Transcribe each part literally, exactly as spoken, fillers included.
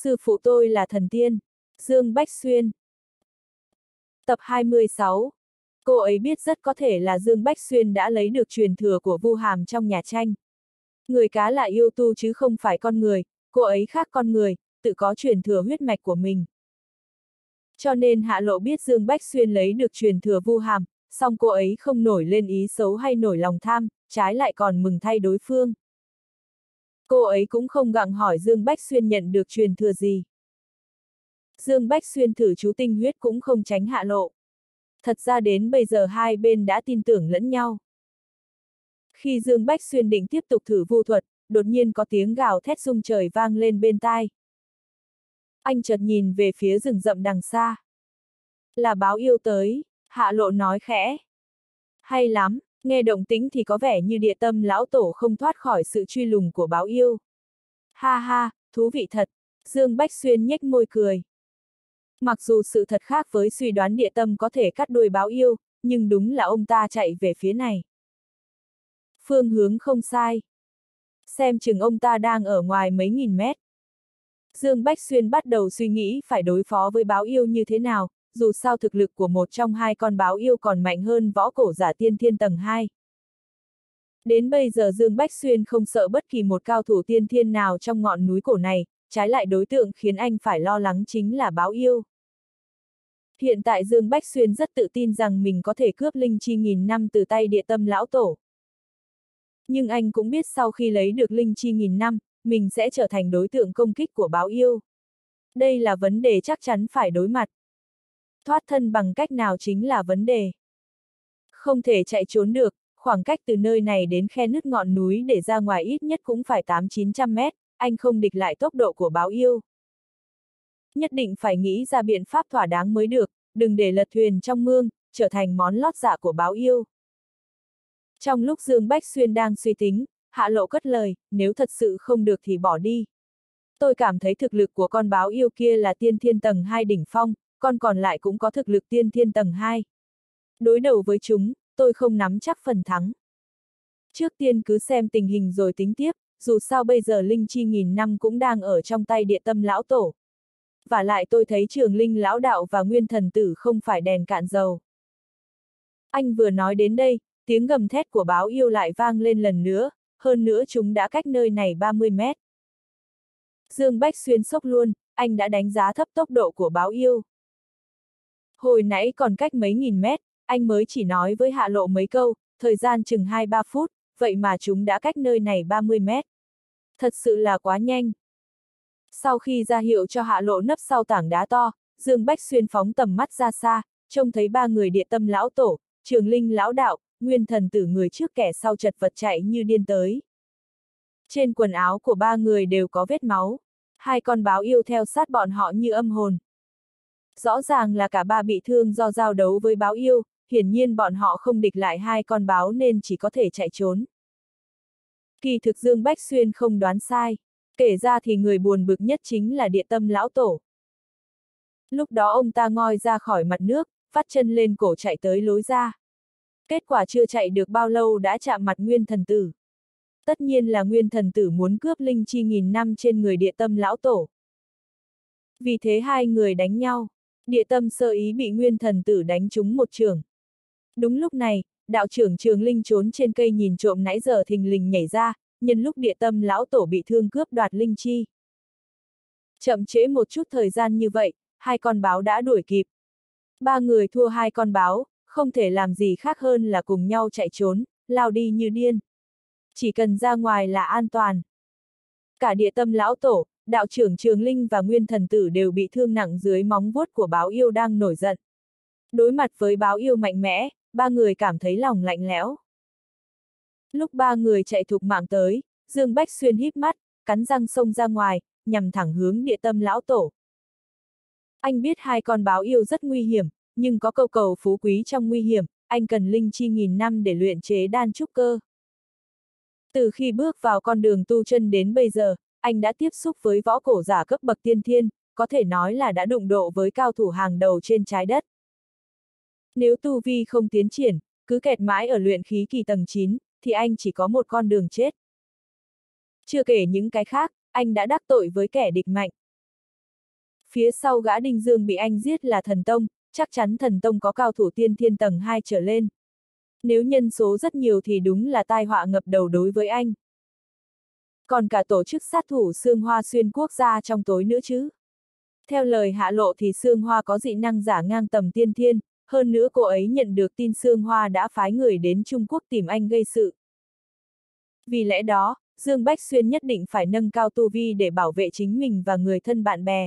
Sư phụ tôi là thần tiên. Dương Bách Xuyên. Tập hai mươi sáu. Cô ấy biết rất có thể là Dương Bách Xuyên đã lấy được truyền thừa của Vu Hàm trong nhà tranh. Người cá là yêu tu chứ không phải con người, cô ấy khác con người, tự có truyền thừa huyết mạch của mình. Cho nên Hạ Lộ biết Dương Bách Xuyên lấy được truyền thừa Vu Hàm, song cô ấy không nổi lên ý xấu hay nổi lòng tham, trái lại còn mừng thay đối phương. Cô ấy cũng không gặng hỏi Dương Bách Xuyên nhận được truyền thừa gì. Dương Bách Xuyên thử chú tinh huyết cũng không tránh Hạ Lộ. Thật ra đến bây giờ hai bên đã tin tưởng lẫn nhau. Khi Dương Bách Xuyên định tiếp tục thử vu thuật, đột nhiên có tiếng gào thét rung trời vang lên bên tai. Anh chợt nhìn về phía rừng rậm đằng xa. Là báo yêu tới, Hạ Lộ nói khẽ. Hay lắm, nghe động tĩnh thì có vẻ như Địa Tâm lão tổ không thoát khỏi sự truy lùng của báo yêu. Ha ha, thú vị thật, Dương Bách Xuyên nhếch môi cười. Mặc dù sự thật khác với suy đoán Địa Tâm có thể cắt đuôi báo yêu, nhưng đúng là ông ta chạy về phía này. Phương hướng không sai. Xem chừng ông ta đang ở ngoài mấy nghìn mét. Dương Bách Xuyên bắt đầu suy nghĩ phải đối phó với báo yêu như thế nào, dù sao thực lực của một trong hai con báo yêu còn mạnh hơn võ cổ giả tiên thiên tầng hai. Đến bây giờ Dương Bách Xuyên không sợ bất kỳ một cao thủ tiên thiên nào trong ngọn núi cổ này, trái lại đối tượng khiến anh phải lo lắng chính là báo yêu. Hiện tại Dương Bách Xuyên rất tự tin rằng mình có thể cướp linh chi nghìn năm từ tay Địa Tâm lão tổ. Nhưng anh cũng biết sau khi lấy được linh chi nghìn năm, mình sẽ trở thành đối tượng công kích của báo yêu. Đây là vấn đề chắc chắn phải đối mặt. Thoát thân bằng cách nào chính là vấn đề. Không thể chạy trốn được, khoảng cách từ nơi này đến khe nứt ngọn núi để ra ngoài ít nhất cũng phải tám chín trăm mét, anh không địch lại tốc độ của báo yêu. Nhất định phải nghĩ ra biện pháp thỏa đáng mới được, đừng để lật thuyền trong mương, trở thành món lót dạ của báo yêu. Trong lúc Dương Bách Xuyên đang suy tính, Hạ Lộ cất lời, nếu thật sự không được thì bỏ đi. Tôi cảm thấy thực lực của con báo yêu kia là tiên thiên tầng hai đỉnh phong, con còn lại cũng có thực lực tiên thiên tầng hai. Đối đầu với chúng, tôi không nắm chắc phần thắng. Trước tiên cứ xem tình hình rồi tính tiếp, dù sao bây giờ linh chi nghìn năm cũng đang ở trong tay Địa Tâm lão tổ. Và lại tôi thấy Trường Linh lão đạo và Nguyên Thần tử không phải đèn cạn dầu. Anh vừa nói đến đây, tiếng gầm thét của báo yêu lại vang lên lần nữa, hơn nữa chúng đã cách nơi này ba mươi mét. Dương Bách Xuyên sốc luôn, anh đã đánh giá thấp tốc độ của báo yêu. Hồi nãy còn cách mấy nghìn mét, anh mới chỉ nói với Hạ Lộ mấy câu, thời gian chừng hai ba phút, vậy mà chúng đã cách nơi này ba mươi mét. Thật sự là quá nhanh. Sau khi ra hiệu cho Hạ Lộ nấp sau tảng đá to, Dương Bách Xuyên phóng tầm mắt ra xa, trông thấy ba người Địa Tâm lão tổ, Trường Linh lão đạo, Nguyên Thần tử người trước kẻ sau chật vật chạy như điên tới. Trên quần áo của ba người đều có vết máu, hai con báo yêu theo sát bọn họ như âm hồn. Rõ ràng là cả ba bị thương do giao đấu với báo yêu, hiển nhiên bọn họ không địch lại hai con báo nên chỉ có thể chạy trốn. Kỳ thực Dương Bách Xuyên không đoán sai, kể ra thì người buồn bực nhất chính là Địa Tâm lão tổ. Lúc đó ông ta ngoi ra khỏi mặt nước, vắt chân lên cổ chạy tới lối ra. Kết quả chưa chạy được bao lâu đã chạm mặt Nguyên Thần tử. Tất nhiên là Nguyên Thần tử muốn cướp linh chi nghìn năm trên người Địa Tâm lão tổ. Vì thế hai người đánh nhau, Địa Tâm sơ ý bị Nguyên Thần tử đánh trúng một chưởng. Đúng lúc này, đạo trưởng Trường Linh trốn trên cây nhìn trộm nãy giờ thình lình nhảy ra, nhân lúc Địa Tâm lão tổ bị thương cướp đoạt linh chi. Chậm trễ một chút thời gian như vậy, hai con báo đã đuổi kịp. Ba người thua hai con báo, không thể làm gì khác hơn là cùng nhau chạy trốn, lao đi như điên. Chỉ cần ra ngoài là an toàn. Cả Địa Tâm lão tổ, đạo trưởng Trường Linh và Nguyên Thần tử đều bị thương nặng dưới móng vuốt của báo yêu đang nổi giận. Đối mặt với báo yêu mạnh mẽ, ba người cảm thấy lòng lạnh lẽo. Lúc ba người chạy thục mạng tới, Dương Bách Xuyên híp mắt, cắn răng xông ra ngoài, nhằm thẳng hướng Địa Tâm lão tổ. Anh biết hai con báo yêu rất nguy hiểm, nhưng có câu cầu phú quý trong nguy hiểm, anh cần linh chi nghìn năm để luyện chế đan trúc cơ. Từ khi bước vào con đường tu chân đến bây giờ, anh đã tiếp xúc với võ cổ giả cấp bậc tiên thiên, có thể nói là đã đụng độ với cao thủ hàng đầu trên trái đất. Nếu tu vi không tiến triển, cứ kẹt mãi ở luyện khí kỳ tầng chín, thì anh chỉ có một con đường chết. Chưa kể những cái khác, anh đã đắc tội với kẻ địch mạnh. Phía sau gã Đinh Dương bị anh giết là thần tông, chắc chắn thần tông có cao thủ tiên thiên tầng hai trở lên. Nếu nhân số rất nhiều thì đúng là tai họa ngập đầu đối với anh. Còn cả tổ chức sát thủ Sương Hoa xuyên quốc gia trong tối nữa chứ. Theo lời Hạ Lộ thì Sương Hoa có dị năng giả ngang tầm tiên thiên, hơn nữa cô ấy nhận được tin Sương Hoa đã phái người đến Trung Quốc tìm anh gây sự. Vì lẽ đó, Dương Bách Xuyên nhất định phải nâng cao tu vi để bảo vệ chính mình và người thân bạn bè.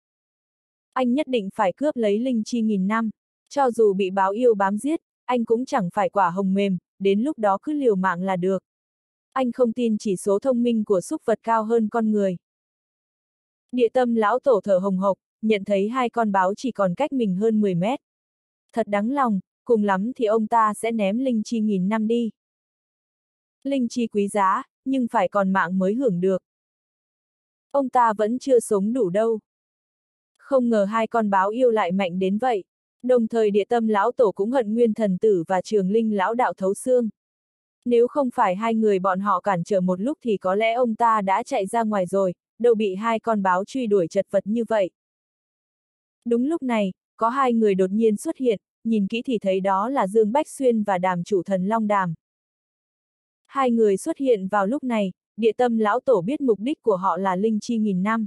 Anh nhất định phải cướp lấy linh chi nghìn năm, cho dù bị báo yêu bám giết, anh cũng chẳng phải quả hồng mềm, đến lúc đó cứ liều mạng là được. Anh không tin chỉ số thông minh của súc vật cao hơn con người. Địa Tâm lão tổ thở hồng hộc, nhận thấy hai con báo chỉ còn cách mình hơn mười mét. Thật đáng lòng, cùng lắm thì ông ta sẽ ném linh chi nghìn năm đi. Linh chi quý giá, nhưng phải còn mạng mới hưởng được. Ông ta vẫn chưa sống đủ đâu. Không ngờ hai con báo yêu lại mạnh đến vậy. Đồng thời Địa Tâm lão tổ cũng hận Nguyên thần tử và Trường Linh lão đạo thấu xương. Nếu không phải hai người bọn họ cản trở một lúc thì có lẽ ông ta đã chạy ra ngoài rồi, đâu bị hai con báo truy đuổi chật vật như vậy. Đúng lúc này, có hai người đột nhiên xuất hiện, nhìn kỹ thì thấy đó là Dương Bách Xuyên và Đàm chủ thần Long Đàm. Hai người xuất hiện vào lúc này, Địa Tâm lão tổ biết mục đích của họ là linh chi nghìn năm.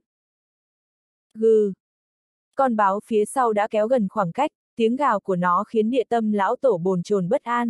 Gừ. Con báo phía sau đã kéo gần khoảng cách, tiếng gào của nó khiến Địa Tâm lão tổ bồn chồn bất an.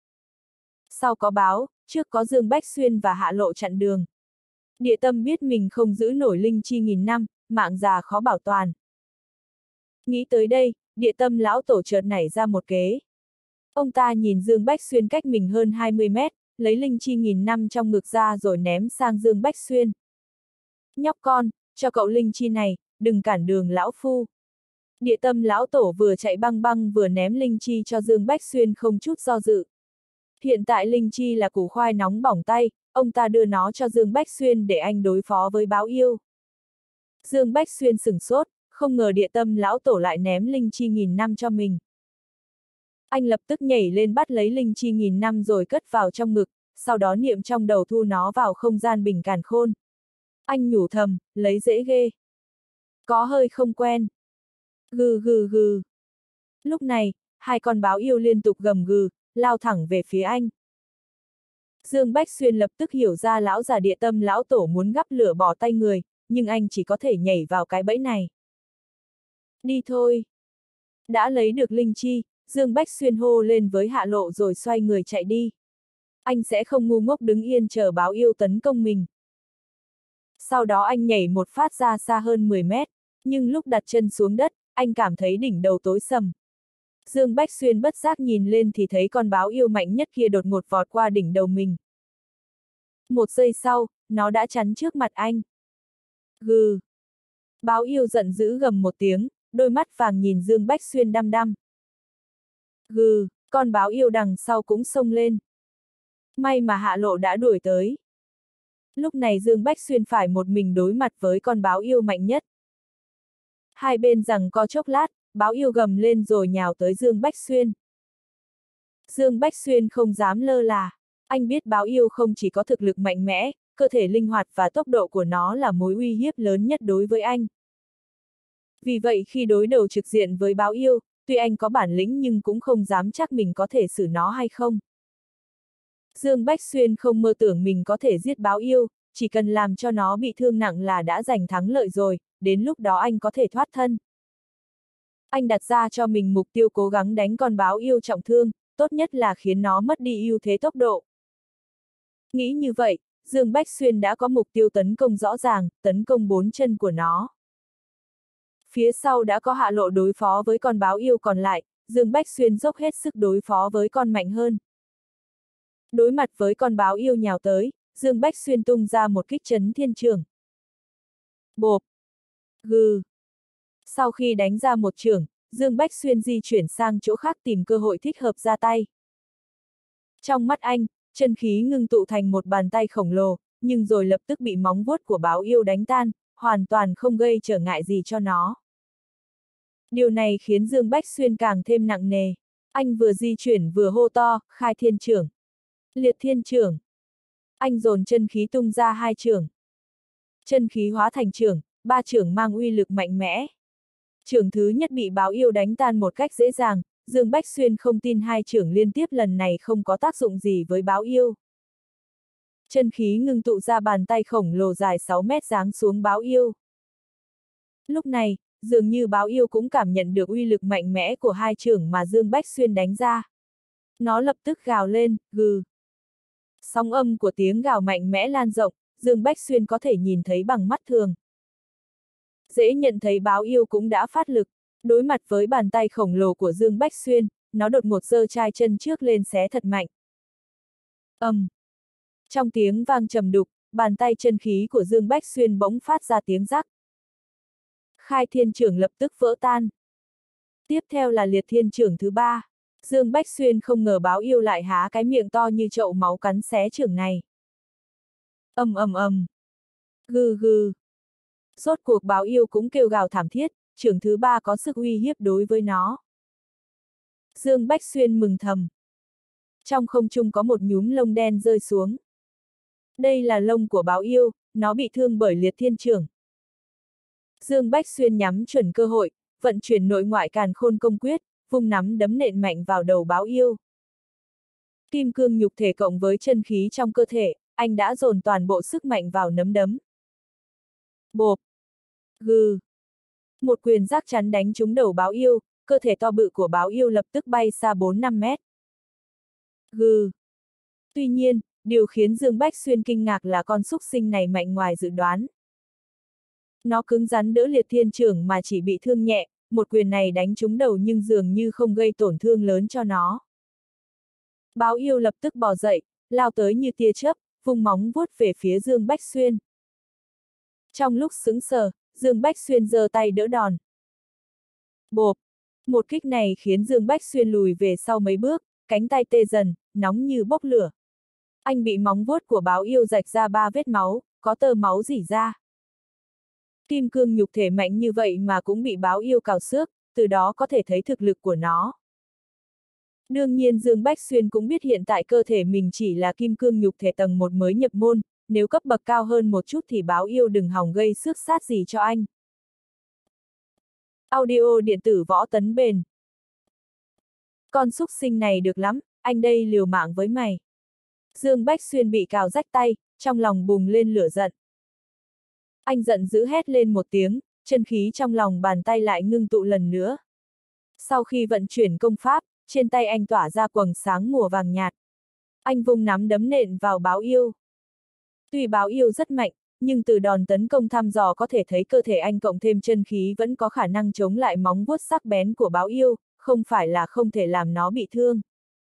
Sau có báo, trước có Dương Bách Xuyên và Hạ Lộ chặn đường. Địa Tâm biết mình không giữ nổi linh chi nghìn năm, mạng già khó bảo toàn. Nghĩ tới đây, Địa Tâm lão tổ chợt nảy ra một kế. Ông ta nhìn Dương Bách Xuyên cách mình hơn hai mươi mét, lấy linh chi nghìn năm trong ngực ra rồi ném sang Dương Bách Xuyên. Nhóc con, cho cậu linh chi này, đừng cản đường lão phu. Địa Tâm lão tổ vừa chạy băng băng vừa ném linh chi cho Dương Bách Xuyên không chút do dự. Hiện tại linh chi là củ khoai nóng bỏng tay, ông ta đưa nó cho Dương Bách Xuyên để anh đối phó với báo yêu. Dương Bách Xuyên sửng sốt, không ngờ Địa Tâm lão tổ lại ném linh chi nghìn năm cho mình. Anh lập tức nhảy lên bắt lấy linh chi nghìn năm rồi cất vào trong ngực, sau đó niệm trong đầu thu nó vào không gian bình càn khôn. Anh nhủ thầm, lấy dễ ghê. Có hơi không quen. Gừ gừ gừ. Lúc này, hai con báo yêu liên tục gầm gừ, lao thẳng về phía anh. Dương Bách Xuyên lập tức hiểu ra lão già Địa Tâm lão tổ muốn gắp lửa bỏ tay người, nhưng anh chỉ có thể nhảy vào cái bẫy này. Đi thôi. Đã lấy được linh chi, Dương Bách Xuyên hô lên với Hạ Lộ rồi xoay người chạy đi. Anh sẽ không ngu ngốc đứng yên chờ báo yêu tấn công mình. Sau đó anh nhảy một phát ra xa hơn mười mét, nhưng lúc đặt chân xuống đất, anh cảm thấy đỉnh đầu tối sầm. Dương Bách Xuyên bất giác nhìn lên thì thấy con báo yêu mạnh nhất kia đột ngột vọt qua đỉnh đầu mình. Một giây sau, nó đã chắn trước mặt anh. Gừ. Báo yêu giận dữ gầm một tiếng, đôi mắt vàng nhìn Dương Bách Xuyên đăm đăm. Gừ, con báo yêu đằng sau cũng xông lên. May mà Hạ Lộ đã đuổi tới. Lúc này Dương Bách Xuyên phải một mình đối mặt với con báo yêu mạnh nhất. Hai bên giằng co chốc lát, báo yêu gầm lên rồi nhào tới Dương Bách Xuyên. Dương Bách Xuyên không dám lơ là. Anh biết báo yêu không chỉ có thực lực mạnh mẽ, cơ thể linh hoạt và tốc độ của nó là mối uy hiếp lớn nhất đối với anh. Vì vậy khi đối đầu trực diện với báo yêu, tuy anh có bản lĩnh nhưng cũng không dám chắc mình có thể xử nó hay không. Dương Bách Xuyên không mơ tưởng mình có thể giết báo yêu, chỉ cần làm cho nó bị thương nặng là đã giành thắng lợi rồi, đến lúc đó anh có thể thoát thân. Anh đặt ra cho mình mục tiêu cố gắng đánh con báo yêu trọng thương, tốt nhất là khiến nó mất đi ưu thế tốc độ. Nghĩ như vậy, Dương Bách Xuyên đã có mục tiêu tấn công rõ ràng, tấn công bốn chân của nó. Phía sau đã có Hạ Lộ đối phó với con báo yêu còn lại, Dương Bách Xuyên dốc hết sức đối phó với con mạnh hơn. Đối mặt với con báo yêu nhào tới, Dương Bách Xuyên tung ra một kích chấn thiên trường. Bộp! Gừ! Sau khi đánh ra một trường, Dương Bách Xuyên di chuyển sang chỗ khác tìm cơ hội thích hợp ra tay. Trong mắt anh, chân khí ngưng tụ thành một bàn tay khổng lồ, nhưng rồi lập tức bị móng vuốt của báo yêu đánh tan, hoàn toàn không gây trở ngại gì cho nó. Điều này khiến Dương Bách Xuyên càng thêm nặng nề. Anh vừa di chuyển vừa hô to, khai thiên trưởng. Liệt thiên trưởng. Anh dồn chân khí tung ra hai trưởng. Chân khí hóa thành trưởng, ba trưởng mang uy lực mạnh mẽ. Chưởng thứ nhất bị báo yêu đánh tan một cách dễ dàng, Dương Bách Xuyên không tin hai chưởng liên tiếp lần này không có tác dụng gì với báo yêu. Chân khí ngưng tụ ra bàn tay khổng lồ dài sáu mét giáng xuống báo yêu. Lúc này, dường như báo yêu cũng cảm nhận được uy lực mạnh mẽ của hai chưởng mà Dương Bách Xuyên đánh ra. Nó lập tức gào lên, gừ. Sóng âm của tiếng gào mạnh mẽ lan rộng, Dương Bách Xuyên có thể nhìn thấy bằng mắt thường. Dễ nhận thấy báo yêu cũng đã phát lực, đối mặt với bàn tay khổng lồ của Dương Bách Xuyên, nó đột ngột giơ chai chân trước lên xé thật mạnh. Ầm. Um. Trong tiếng vang trầm đục, bàn tay chân khí của Dương Bách Xuyên bỗng phát ra tiếng rắc. Khai thiên chưởng lập tức vỡ tan. Tiếp theo là liệt thiên chưởng thứ ba. Dương Bách Xuyên không ngờ báo yêu lại há cái miệng to như chậu máu cắn xé chưởng này. Ầm ầm ầm. Gừ gừ. Rốt cuộc báo yêu cũng kêu gào thảm thiết, chưởng thứ ba có sức uy hiếp đối với nó. Dương Bách Xuyên mừng thầm. Trong không trung có một nhúm lông đen rơi xuống. Đây là lông của báo yêu, nó bị thương bởi liệt thiên chưởng. Dương Bách Xuyên nhắm chuẩn cơ hội, vận chuyển nội ngoại càn khôn công quyết, vung nắm đấm nện mạnh vào đầu báo yêu. Kim cương nhục thể cộng với chân khí trong cơ thể, anh đã dồn toàn bộ sức mạnh vào nắm đấm. Bộp. Gừ. Một quyền giác chắn đánh trúng đầu báo yêu, cơ thể to bự của báo yêu lập tức bay xa bốn năm mét. Gừ. Tuy nhiên, điều khiến Dương Bách Xuyên kinh ngạc là con súc sinh này mạnh ngoài dự đoán. Nó cứng rắn đỡ liệt thiên chưởng mà chỉ bị thương nhẹ, một quyền này đánh trúng đầu nhưng dường như không gây tổn thương lớn cho nó. Báo yêu lập tức bò dậy, lao tới như tia chớp, vung móng vuốt về phía Dương Bách Xuyên. Trong lúc sững sờ, Dương Bách Xuyên giơ tay đỡ đòn. Bộp! Một kích này khiến Dương Bách Xuyên lùi về sau mấy bước, cánh tay tê dần, nóng như bốc lửa. Anh bị móng vuốt của báo yêu rạch ra ba vết máu, có tơ máu rỉ ra. Kim cương nhục thể mạnh như vậy mà cũng bị báo yêu cào xước, từ đó có thể thấy thực lực của nó. Đương nhiên Dương Bách Xuyên cũng biết hiện tại cơ thể mình chỉ là kim cương nhục thể tầng một mới nhập môn, nếu cấp bậc cao hơn một chút thì báo yêu đừng hòng gây xước sát gì cho anh. Audio điện tử võ tấn bền. Con súc sinh này được lắm, anh đây liều mạng với mày. Dương Bách Xuyên bị cào rách tay, trong lòng bùng lên lửa giận. Anh giận dữ hét lên một tiếng, chân khí trong lòng bàn tay lại ngưng tụ lần nữa. Sau khi vận chuyển công pháp, trên tay anh tỏa ra quầng sáng mùa vàng nhạt. Anh vung nắm đấm nện vào báo yêu. Tuy báo yêu rất mạnh, nhưng từ đòn tấn công thăm dò có thể thấy cơ thể anh cộng thêm chân khí vẫn có khả năng chống lại móng vuốt sắc bén của báo yêu, không phải là không thể làm nó bị thương.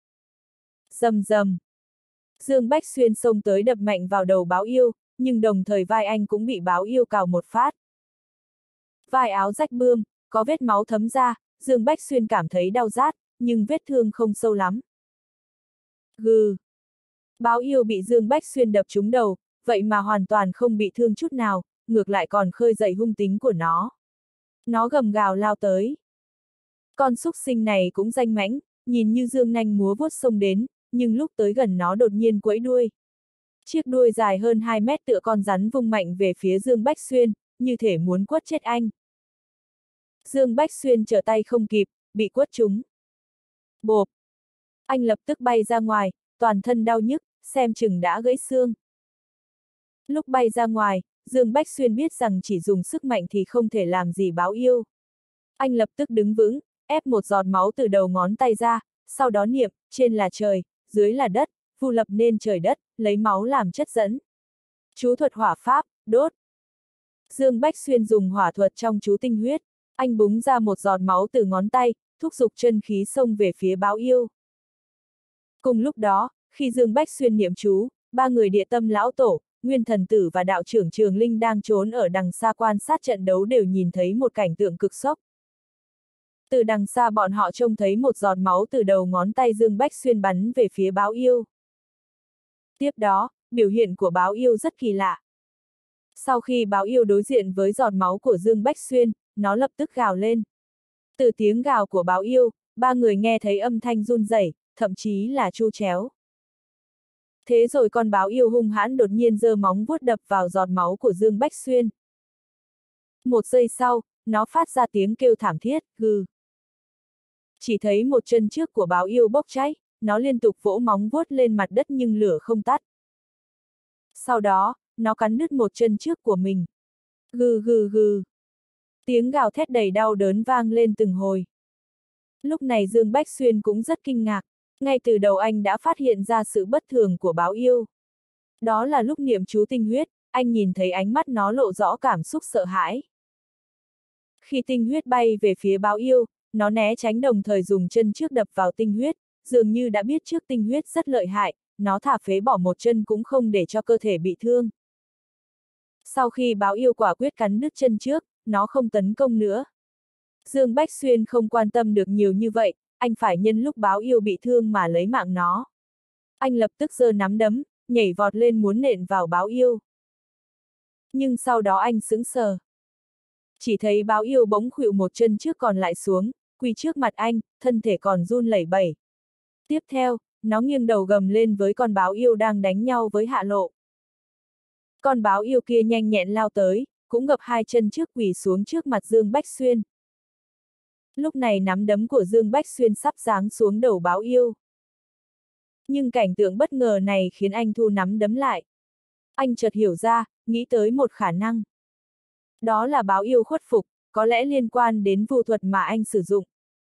Rầm rầm. Dương Bách Xuyên xông tới đập mạnh vào đầu báo yêu, nhưng đồng thời vai anh cũng bị báo yêu cào một phát. Vai áo rách bươm, có vết máu thấm ra, Dương Bách Xuyên cảm thấy đau rát, nhưng vết thương không sâu lắm. Gừ. Báo yêu bị Dương Bách Xuyên đập trúng đầu, vậy mà hoàn toàn không bị thương chút nào, ngược lại còn khơi dậy hung tính của nó. Nó gầm gào lao tới. Con súc sinh này cũng danh mãnh, nhìn như dương nanh múa vuốt xông đến, nhưng lúc tới gần nó đột nhiên quẫy đuôi. Chiếc đuôi dài hơn hai mét tựa con rắn vung mạnh về phía Dương Bách Xuyên, như thể muốn quất chết anh. Dương Bách Xuyên trở tay không kịp, bị quất trúng. Bộp! Anh lập tức bay ra ngoài, toàn thân đau nhức, xem chừng đã gãy xương. Lúc bay ra ngoài, Dương Bách Xuyên biết rằng chỉ dùng sức mạnh thì không thể làm gì báo yêu. Anh lập tức đứng vững, ép một giọt máu từ đầu ngón tay ra, sau đó niệm, trên là trời, dưới là đất, vu lập nên trời đất, lấy máu làm chất dẫn. Chú thuật hỏa pháp, đốt. Dương Bách Xuyên dùng hỏa thuật trong chú tinh huyết, anh búng ra một giọt máu từ ngón tay, thúc giục chân khí xông về phía báo yêu. Cùng lúc đó, khi Dương Bách Xuyên niệm chú, ba người địa tâm lão tổ, Nguyên Thần Tử và đạo trưởng Trường Linh đang trốn ở đằng xa quan sát trận đấu đều nhìn thấy một cảnh tượng cực sốc. Từ đằng xa bọn họ trông thấy một giọt máu từ đầu ngón tay Dương Bách Xuyên bắn về phía báo yêu. Tiếp đó, biểu hiện của báo yêu rất kỳ lạ. Sau khi báo yêu đối diện với giọt máu của Dương Bách Xuyên, nó lập tức gào lên. Từ tiếng gào của báo yêu, ba người nghe thấy âm thanh run rẩy, thậm chí là tru chéo. Thế rồi con báo yêu hung hãn đột nhiên giơ móng vuốt đập vào giọt máu của Dương Bách Xuyên. Một giây sau, nó phát ra tiếng kêu thảm thiết, gừ. Chỉ thấy một chân trước của báo yêu bốc cháy, nó liên tục vỗ móng vuốt lên mặt đất nhưng lửa không tắt. Sau đó, nó cắn đứt một chân trước của mình. Gừ gừ gừ. Tiếng gào thét đầy đau đớn vang lên từng hồi. Lúc này Dương Bách Xuyên cũng rất kinh ngạc, ngay từ đầu anh đã phát hiện ra sự bất thường của báo yêu. Đó là lúc niệm chú tinh huyết, anh nhìn thấy ánh mắt nó lộ rõ cảm xúc sợ hãi. Khi tinh huyết bay về phía báo yêu, nó né tránh đồng thời dùng chân trước đập vào tinh huyết, dường như đã biết trước tinh huyết rất lợi hại, nó thả phế bỏ một chân cũng không để cho cơ thể bị thương. Sau khi báo yêu quả quyết cắn đứt chân trước, nó không tấn công nữa. Dương Bách Xuyên không quan tâm được nhiều như vậy, anh phải nhân lúc báo yêu bị thương mà lấy mạng nó. Anh lập tức giơ nắm đấm, nhảy vọt lên muốn nện vào báo yêu. Nhưng sau đó anh sững sờ. Chỉ thấy báo yêu bỗng khuỵu một chân trước còn lại xuống, quỳ trước mặt anh, thân thể còn run lẩy bẩy. Tiếp theo, nó nghiêng đầu gầm lên với con báo yêu đang đánh nhau với Hạ Lộ. Con báo yêu kia nhanh nhẹn lao tới, cũng gập hai chân trước quỳ xuống trước mặt Dương Bách Xuyên. Lúc này nắm đấm của Dương Bách Xuyên sắp giáng xuống đầu báo yêu. Nhưng cảnh tượng bất ngờ này khiến anh thu nắm đấm lại. Anh chợt hiểu ra, nghĩ tới một khả năng. Đó là báo yêu khuất phục, có lẽ liên quan đến vu thuật mà anh sử dụng.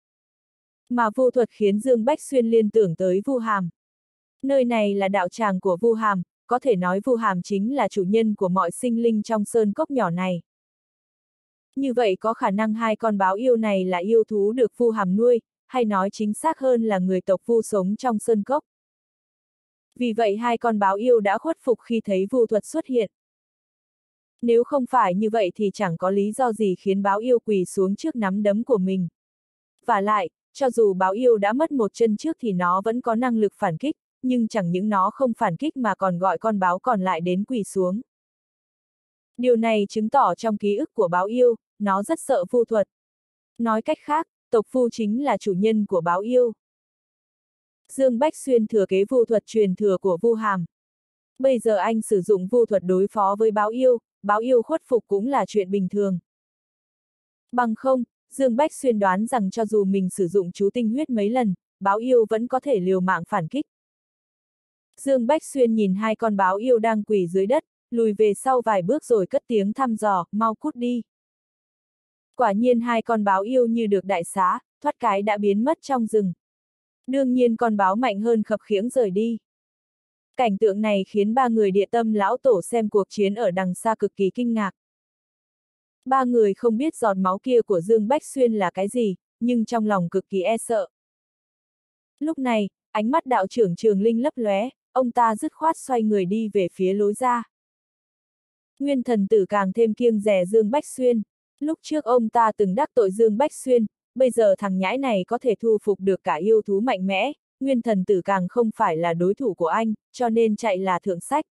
Mà vu thuật khiến Dương Bách Xuyên liên tưởng tới Vu Hàm. Nơi này là đạo tràng của Vu Hàm, có thể nói Vu Hàm chính là chủ nhân của mọi sinh linh trong sơn cốc nhỏ này. Như vậy có khả năng hai con báo yêu này là yêu thú được Vu Hàm nuôi, hay nói chính xác hơn là người tộc Vu sống trong sơn cốc. Vì vậy hai con báo yêu đã khuất phục khi thấy vu thuật xuất hiện. Nếu không phải như vậy thì chẳng có lý do gì khiến báo yêu quỳ xuống trước nắm đấm của mình. Vả lại, cho dù báo yêu đã mất một chân trước thì nó vẫn có năng lực phản kích, nhưng chẳng những nó không phản kích mà còn gọi con báo còn lại đến quỳ xuống. Điều này chứng tỏ trong ký ức của báo yêu, nó rất sợ vu thuật. Nói cách khác, tộc Vu chính là chủ nhân của báo yêu. Dương Bách Xuyên thừa kế vu thuật truyền thừa của Vu Hàm. Bây giờ anh sử dụng vu thuật đối phó với báo yêu, báo yêu khuất phục cũng là chuyện bình thường. Bằng không, Dương Bách Xuyên đoán rằng cho dù mình sử dụng chú tinh huyết mấy lần, báo yêu vẫn có thể liều mạng phản kích. Dương Bách Xuyên nhìn hai con báo yêu đang quỳ dưới đất, lùi về sau vài bước rồi cất tiếng thăm dò, mau cút đi. Quả nhiên hai con báo yêu như được đại xá, thoát cái đã biến mất trong rừng. Đương nhiên con báo mạnh hơn khập khiễng rời đi. Cảnh tượng này khiến ba người Địa Tâm lão tổ xem cuộc chiến ở đằng xa cực kỳ kinh ngạc. Ba người không biết giọt máu kia của Dương Bách Xuyên là cái gì, nhưng trong lòng cực kỳ e sợ. Lúc này, ánh mắt đạo trưởng Trường Linh lấp lóe, ông ta dứt khoát xoay người đi về phía lối ra. Nguyên Thần Tử càng thêm kiêng dè Dương Bách Xuyên. Lúc trước ông ta từng đắc tội Dương Bách Xuyên, bây giờ thằng nhãi này có thể thu phục được cả yêu thú mạnh mẽ, Nguyên Thần Tử càng không phải là đối thủ của anh, cho nên chạy là thượng sách.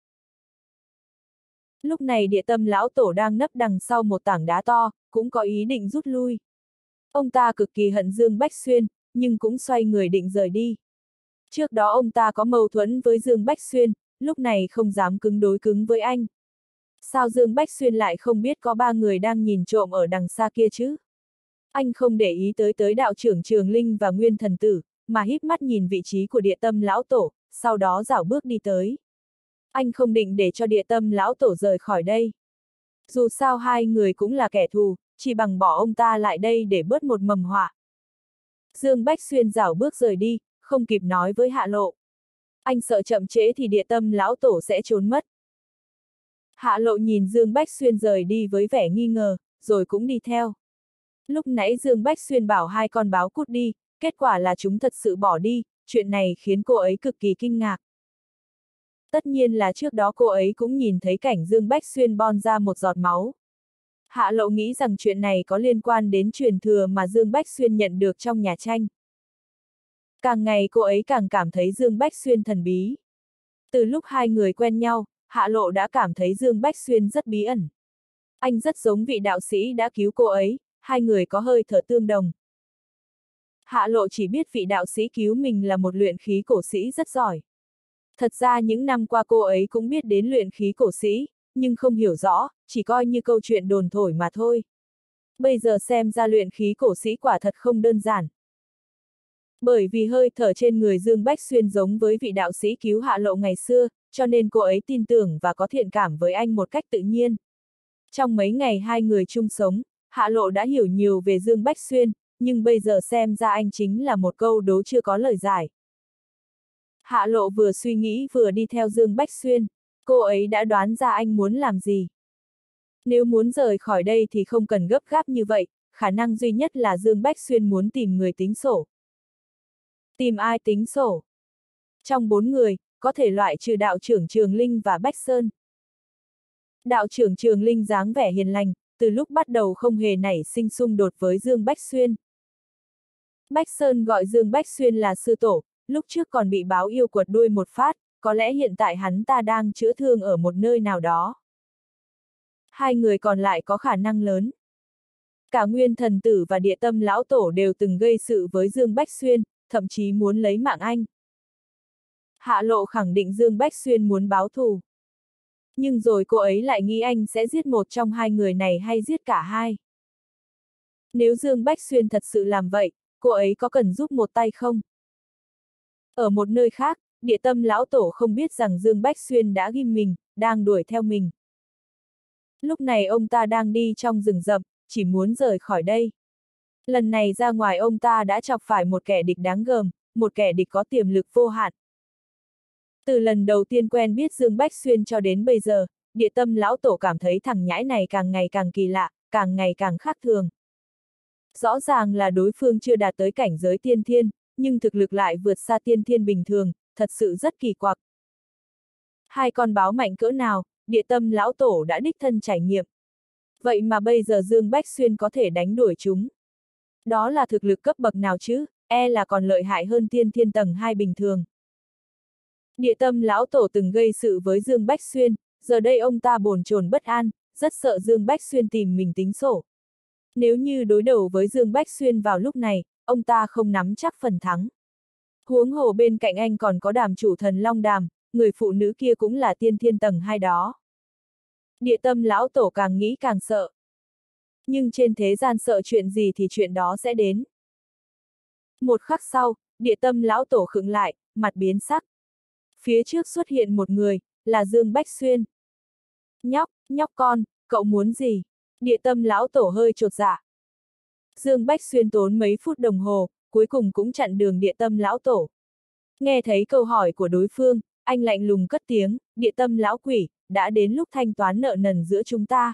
Lúc này Địa Tâm lão tổ đang nấp đằng sau một tảng đá to, cũng có ý định rút lui. Ông ta cực kỳ hận Dương Bách Xuyên, nhưng cũng xoay người định rời đi. Trước đó ông ta có mâu thuẫn với Dương Bách Xuyên, lúc này không dám cứng đối cứng với anh. Sao Dương Bách Xuyên lại không biết có ba người đang nhìn trộm ở đằng xa kia chứ? Anh không để ý tới tới đạo trưởng Trường Linh và Nguyên Thần Tử, mà híp mắt nhìn vị trí của Địa Tâm lão tổ, sau đó rảo bước đi tới. Anh không định để cho Địa Tâm lão tổ rời khỏi đây. Dù sao hai người cũng là kẻ thù, chỉ bằng bỏ ông ta lại đây để bớt một mầm họa. Dương Bách Xuyên rảo bước rời đi, không kịp nói với Hạ Lộ. Anh sợ chậm trễ thì Địa Tâm lão tổ sẽ trốn mất. Hạ Lộ nhìn Dương Bách Xuyên rời đi với vẻ nghi ngờ, rồi cũng đi theo. Lúc nãy Dương Bách Xuyên bảo hai con báo cút đi, kết quả là chúng thật sự bỏ đi, chuyện này khiến cô ấy cực kỳ kinh ngạc. Tất nhiên là trước đó cô ấy cũng nhìn thấy cảnh Dương Bách Xuyên bon ra một giọt máu. Hạ Lộ nghĩ rằng chuyện này có liên quan đến truyền thừa mà Dương Bách Xuyên nhận được trong nhà tranh. Càng ngày cô ấy càng cảm thấy Dương Bách Xuyên thần bí. Từ lúc hai người quen nhau, Hạ Lộ đã cảm thấy Dương Bách Xuyên rất bí ẩn. Anh rất giống vị đạo sĩ đã cứu cô ấy, hai người có hơi thở tương đồng. Hạ Lộ chỉ biết vị đạo sĩ cứu mình là một luyện khí cổ sĩ rất giỏi. Thật ra những năm qua cô ấy cũng biết đến luyện khí cổ sĩ, nhưng không hiểu rõ, chỉ coi như câu chuyện đồn thổi mà thôi. Bây giờ xem ra luyện khí cổ sĩ quả thật không đơn giản. Bởi vì hơi thở trên người Dương Bách Xuyên giống với vị đạo sĩ cứu Hạ Lộ ngày xưa, cho nên cô ấy tin tưởng và có thiện cảm với anh một cách tự nhiên. Trong mấy ngày hai người chung sống, Hạ Lộ đã hiểu nhiều về Dương Bách Xuyên, nhưng bây giờ xem ra anh chính là một câu đố chưa có lời giải. Hạ Lộ vừa suy nghĩ vừa đi theo Dương Bách Xuyên, cô ấy đã đoán ra anh muốn làm gì. Nếu muốn rời khỏi đây thì không cần gấp gáp như vậy, khả năng duy nhất là Dương Bách Xuyên muốn tìm người tính sổ. Tìm ai tính sổ? Trong bốn người, có thể loại trừ đạo trưởng Trường Linh và Bách Sơn. Đạo trưởng Trường Linh dáng vẻ hiền lành, từ lúc bắt đầu không hề nảy sinh xung đột với Dương Bách Xuyên. Bách Sơn gọi Dương Bách Xuyên là sư tổ, lúc trước còn bị báo yêu quật đuôi một phát, có lẽ hiện tại hắn ta đang chữa thương ở một nơi nào đó. Hai người còn lại có khả năng lớn. Cả Nguyên Thần Tử và Địa Tâm Lão Tổ đều từng gây sự với Dương Bách Xuyên, thậm chí muốn lấy mạng anh. Hạ Lộ khẳng định Dương Bách Xuyên muốn báo thù. Nhưng rồi cô ấy lại nghĩ anh sẽ giết một trong hai người này hay giết cả hai. Nếu Dương Bách Xuyên thật sự làm vậy, cô ấy có cần giúp một tay không? Ở một nơi khác, Địa Tâm Lão Tổ không biết rằng Dương Bách Xuyên đã ghim mình, đang đuổi theo mình. Lúc này ông ta đang đi trong rừng rậm, chỉ muốn rời khỏi đây. Lần này ra ngoài ông ta đã chọc phải một kẻ địch đáng gờm, một kẻ địch có tiềm lực vô hạn. Từ lần đầu tiên quen biết Dương Bách Xuyên cho đến bây giờ, Địa Tâm Lão Tổ cảm thấy thằng nhãi này càng ngày càng kỳ lạ, càng ngày càng khác thường. Rõ ràng là đối phương chưa đạt tới cảnh giới tiên thiên, nhưng thực lực lại vượt xa tiên thiên bình thường, thật sự rất kỳ quặc. Hai con báo mạnh cỡ nào, Địa Tâm Lão Tổ đã đích thân trải nghiệm. Vậy mà bây giờ Dương Bách Xuyên có thể đánh đuổi chúng. Đó là thực lực cấp bậc nào chứ, e là còn lợi hại hơn tiên thiên tầng hai bình thường. Địa Tâm Lão Tổ từng gây sự với Dương Bách Xuyên, giờ đây ông ta bồn chồn bất an, rất sợ Dương Bách Xuyên tìm mình tính sổ. Nếu như đối đầu với Dương Bách Xuyên vào lúc này, ông ta không nắm chắc phần thắng. Huống hồ bên cạnh anh còn có Đàm chủ thần Long Đàm, người phụ nữ kia cũng là tiên thiên tầng hai đó. Địa Tâm Lão Tổ càng nghĩ càng sợ. Nhưng trên thế gian sợ chuyện gì thì chuyện đó sẽ đến. Một khắc sau, Địa Tâm Lão Tổ khựng lại, mặt biến sắc. Phía trước xuất hiện một người, là Dương Bách Xuyên. Nhóc, nhóc con, cậu muốn gì? Địa Tâm Lão Tổ hơi chột dạ. Dương Bách Xuyên tốn mấy phút đồng hồ, cuối cùng cũng chặn đường Địa Tâm Lão Tổ. Nghe thấy câu hỏi của đối phương, anh lạnh lùng cất tiếng, Địa Tâm Lão Quỷ, đã đến lúc thanh toán nợ nần giữa chúng ta.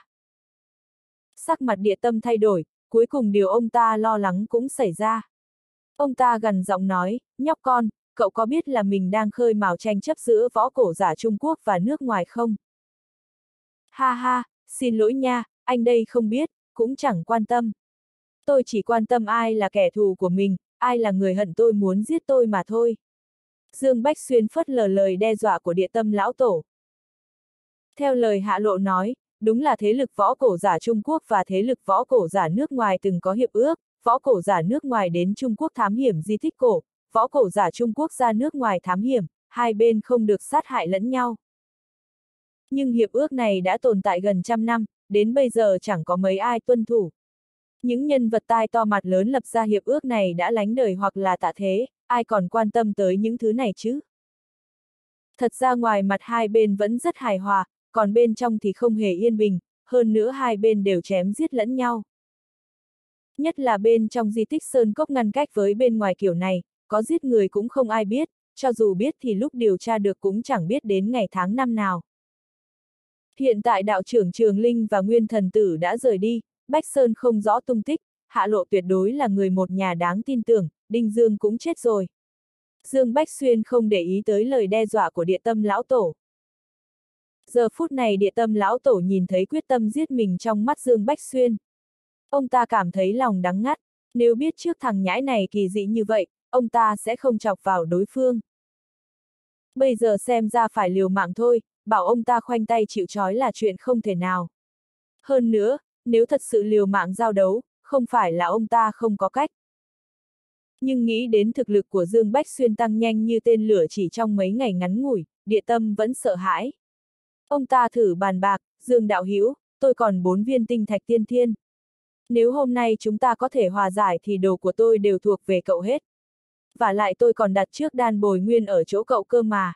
Sắc mặt Địa Tâm thay đổi, cuối cùng điều ông ta lo lắng cũng xảy ra. Ông ta gằn giọng nói, nhóc con, cậu có biết là mình đang khơi mào tranh chấp giữa võ cổ giả Trung Quốc và nước ngoài không? Ha ha, xin lỗi nha, anh đây không biết, cũng chẳng quan tâm. Tôi chỉ quan tâm ai là kẻ thù của mình, ai là người hận tôi muốn giết tôi mà thôi. Dương Bách Xuyên phớt lờ lời đe dọa của Địa Tâm Lão Tổ. Theo lời Hạ Lộ nói, đúng là thế lực võ cổ giả Trung Quốc và thế lực võ cổ giả nước ngoài từng có hiệp ước, võ cổ giả nước ngoài đến Trung Quốc thám hiểm di tích cổ, võ cổ giả Trung Quốc ra nước ngoài thám hiểm, hai bên không được sát hại lẫn nhau. Nhưng hiệp ước này đã tồn tại gần trăm năm, đến bây giờ chẳng có mấy ai tuân thủ. Những nhân vật tai to mặt lớn lập ra hiệp ước này đã lánh đời hoặc là tạ thế, ai còn quan tâm tới những thứ này chứ? Thật ra ngoài mặt hai bên vẫn rất hài hòa, còn bên trong thì không hề yên bình, hơn nữa hai bên đều chém giết lẫn nhau. Nhất là bên trong di tích Sơn Cốc ngăn cách với bên ngoài kiểu này, có giết người cũng không ai biết, cho dù biết thì lúc điều tra được cũng chẳng biết đến ngày tháng năm nào. Hiện tại đạo trưởng Trường Linh và Nguyên Thần Tử đã rời đi, Bách Sơn không rõ tung tích, Hạ Lộ tuyệt đối là người một nhà đáng tin tưởng, Đinh Dương cũng chết rồi. Dương Bách Xuyên không để ý tới lời đe dọa của Địa Tâm Lão Tổ. Giờ phút này Địa Tâm Lão Tổ nhìn thấy quyết tâm giết mình trong mắt Dương Bách Xuyên. Ông ta cảm thấy lòng đắng ngắt, nếu biết trước thằng nhãi này kỳ dị như vậy, ông ta sẽ không chọc vào đối phương. Bây giờ xem ra phải liều mạng thôi, bảo ông ta khoanh tay chịu trói là chuyện không thể nào. Hơn nữa, nếu thật sự liều mạng giao đấu, không phải là ông ta không có cách. Nhưng nghĩ đến thực lực của Dương Bách Xuyên tăng nhanh như tên lửa chỉ trong mấy ngày ngắn ngủi, Địa Tâm vẫn sợ hãi. Ông ta thử bàn bạc, Dương đạo hữu, tôi còn bốn viên tinh thạch tiên thiên. Nếu hôm nay chúng ta có thể hòa giải thì đồ của tôi đều thuộc về cậu hết. Và lại tôi còn đặt trước đan bồi nguyên ở chỗ cậu cơ mà.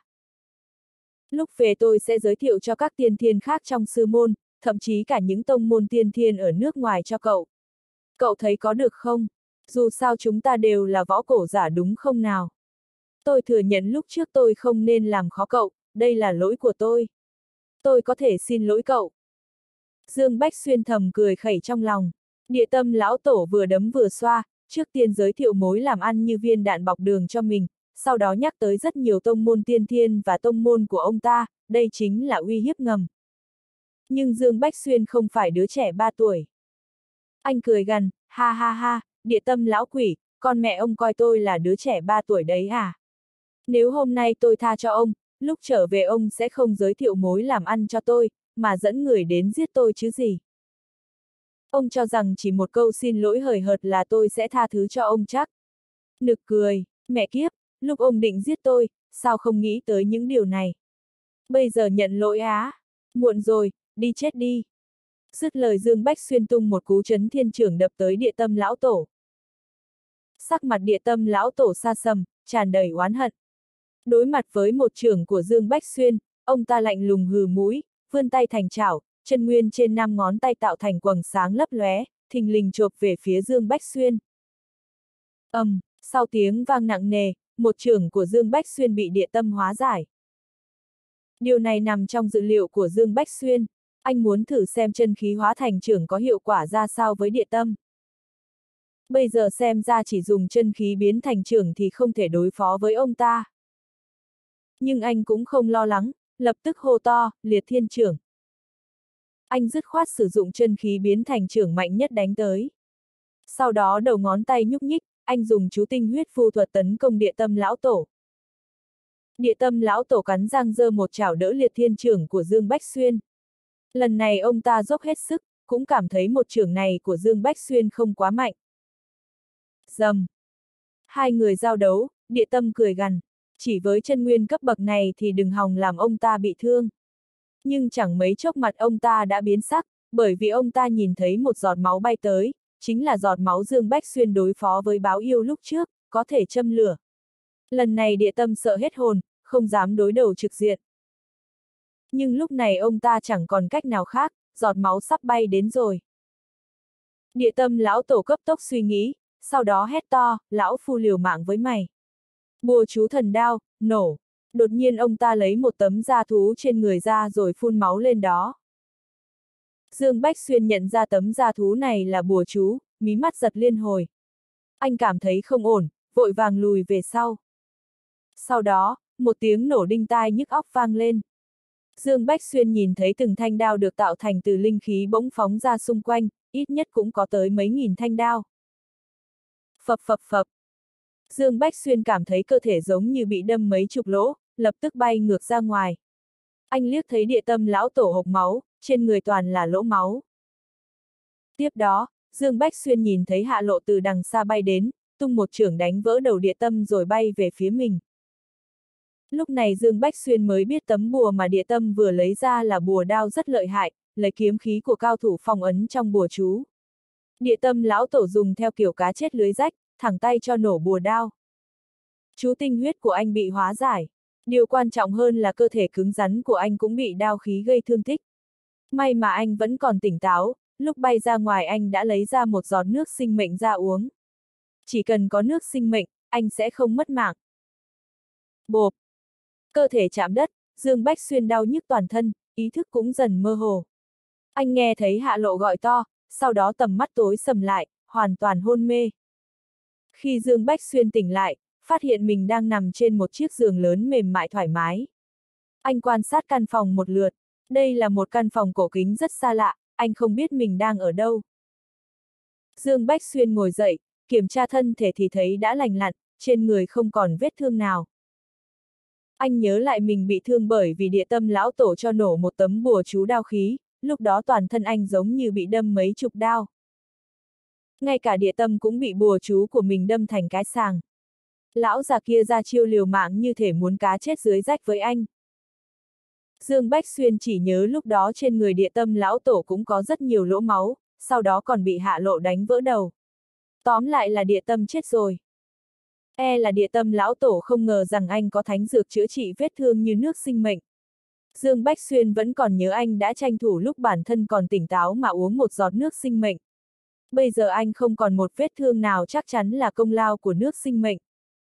Lúc về tôi sẽ giới thiệu cho các tiên thiên khác trong sư môn, thậm chí cả những tông môn tiên thiên ở nước ngoài cho cậu. Cậu thấy có được không? Dù sao chúng ta đều là võ cổ giả đúng không nào? Tôi thừa nhận lúc trước tôi không nên làm khó cậu, đây là lỗi của tôi. Tôi có thể xin lỗi cậu. Dương Bách Xuyên thầm cười khẩy trong lòng. Địa tâm lão tổ vừa đấm vừa xoa, trước tiên giới thiệu mối làm ăn như viên đạn bọc đường cho mình, sau đó nhắc tới rất nhiều tông môn tiên thiên và tông môn của ông ta, đây chính là uy hiếp ngầm. Nhưng Dương Bách Xuyên không phải đứa trẻ ba tuổi. Anh cười gằn, ha ha ha, địa tâm lão quỷ, con mẹ ông coi tôi là đứa trẻ ba tuổi đấy à? Nếu hôm nay tôi tha cho ông, lúc trở về ông sẽ không giới thiệu mối làm ăn cho tôi, mà dẫn người đến giết tôi chứ gì. Ông cho rằng chỉ một câu xin lỗi hời hợt là tôi sẽ tha thứ cho ông chắc. Nực cười, mẹ kiếp, lúc ông định giết tôi, sao không nghĩ tới những điều này? Bây giờ nhận lỗi á, muộn rồi, đi chết đi. Dứt lời Dương Bách Xuyên tung một cú chấn thiên trưởng đập tới địa tâm lão tổ. Sắc mặt địa tâm lão tổ sa sầm, tràn đầy oán hận. Đối mặt với một trưởng của Dương Bách Xuyên, ông ta lạnh lùng hừ mũi, vươn tay thành chảo, chân nguyên trên năm ngón tay tạo thành quầng sáng lấp lóe, thình lình chộp về phía Dương Bách Xuyên. Ầm, um, sau tiếng vang nặng nề, một trưởng của Dương Bách Xuyên bị địa tâm hóa giải. Điều này nằm trong dự liệu của Dương Bách Xuyên, anh muốn thử xem chân khí hóa thành trưởng có hiệu quả ra sao với địa tâm. Bây giờ xem ra chỉ dùng chân khí biến thành trưởng thì không thể đối phó với ông ta. Nhưng anh cũng không lo lắng, lập tức hô to, liệt thiên trưởng. Anh dứt khoát sử dụng chân khí biến thành trưởng mạnh nhất đánh tới. Sau đó đầu ngón tay nhúc nhích, anh dùng chú tinh huyết phu thuật tấn công địa tâm lão tổ. Địa tâm lão tổ cắn răng giơ một chảo đỡ liệt thiên trưởng của Dương Bách Xuyên. Lần này ông ta dốc hết sức, cũng cảm thấy một chưởng này của Dương Bách Xuyên không quá mạnh. Dầm. Hai người giao đấu, địa tâm cười gằn, chỉ với chân nguyên cấp bậc này thì đừng hòng làm ông ta bị thương. Nhưng chẳng mấy chốc mặt ông ta đã biến sắc, bởi vì ông ta nhìn thấy một giọt máu bay tới, chính là giọt máu Dương Bách Xuyên đối phó với báo yêu lúc trước, có thể châm lửa. Lần này địa tâm sợ hết hồn, không dám đối đầu trực diện. Nhưng lúc này ông ta chẳng còn cách nào khác, giọt máu sắp bay đến rồi. Địa tâm lão tổ cấp tốc suy nghĩ, sau đó hét to, lão phu liều mạng với mày. Bùa chú thần đao, nổ. Đột nhiên ông ta lấy một tấm da thú trên người ra rồi phun máu lên đó. Dương Bách Xuyên nhận ra tấm da thú này là bùa chú, mí mắt giật liên hồi. Anh cảm thấy không ổn, vội vàng lùi về sau. Sau đó, một tiếng nổ đinh tai nhức óc vang lên. Dương Bách Xuyên nhìn thấy từng thanh đao được tạo thành từ linh khí bỗng phóng ra xung quanh, ít nhất cũng có tới mấy nghìn thanh đao. Phập phập phập. Dương Bách Xuyên cảm thấy cơ thể giống như bị đâm mấy chục lỗ, lập tức bay ngược ra ngoài. Anh liếc thấy địa tâm lão tổ hộc máu, trên người toàn là lỗ máu. Tiếp đó, Dương Bách Xuyên nhìn thấy Hạ Lộ từ đằng xa bay đến, tung một chưởng đánh vỡ đầu địa tâm rồi bay về phía mình. Lúc này Dương Bách Xuyên mới biết tấm bùa mà địa tâm vừa lấy ra là bùa đao rất lợi hại, lấy kiếm khí của cao thủ phong ấn trong bùa chú. Địa tâm lão tổ dùng theo kiểu cá chết lưới rách, thẳng tay cho nổ bùa đao. Chú tinh huyết của anh bị hóa giải. Điều quan trọng hơn là cơ thể cứng rắn của anh cũng bị đao khí gây thương tích. May mà anh vẫn còn tỉnh táo, lúc bay ra ngoài anh đã lấy ra một giọt nước sinh mệnh ra uống. Chỉ cần có nước sinh mệnh, anh sẽ không mất mạng. Bộp. Cơ thể chạm đất, Dương Bách Xuyên đau nhức toàn thân, ý thức cũng dần mơ hồ. Anh nghe thấy Hạ Lộ gọi to, sau đó tầm mắt tối sầm lại, hoàn toàn hôn mê. Khi Dương Bách Xuyên tỉnh lại, phát hiện mình đang nằm trên một chiếc giường lớn mềm mại thoải mái. Anh quan sát căn phòng một lượt, đây là một căn phòng cổ kính rất xa lạ, anh không biết mình đang ở đâu. Dương Bách Xuyên ngồi dậy, kiểm tra thân thể thì thấy đã lành lặn, trên người không còn vết thương nào. Anh nhớ lại mình bị thương bởi vì địa tâm lão tổ cho nổ một tấm bùa chú đao khí, lúc đó toàn thân anh giống như bị đâm mấy chục đao. Ngay cả địa tâm cũng bị bùa chú của mình đâm thành cái sàng. Lão già kia ra chiêu liều mạng như thể muốn cá chết dưới rách với anh. Dương Bách Xuyên chỉ nhớ lúc đó trên người địa tâm lão tổ cũng có rất nhiều lỗ máu, sau đó còn bị Hạ Lộ đánh vỡ đầu. Tóm lại là Địa Tâm chết rồi. E là Địa Tâm lão tổ không ngờ rằng anh có thánh dược chữa trị vết thương như nước sinh mệnh. Dương Bách Xuyên vẫn còn nhớ anh đã tranh thủ lúc bản thân còn tỉnh táo mà uống một giọt nước sinh mệnh. Bây giờ anh không còn một vết thương nào, chắc chắn là công lao của nước sinh mệnh.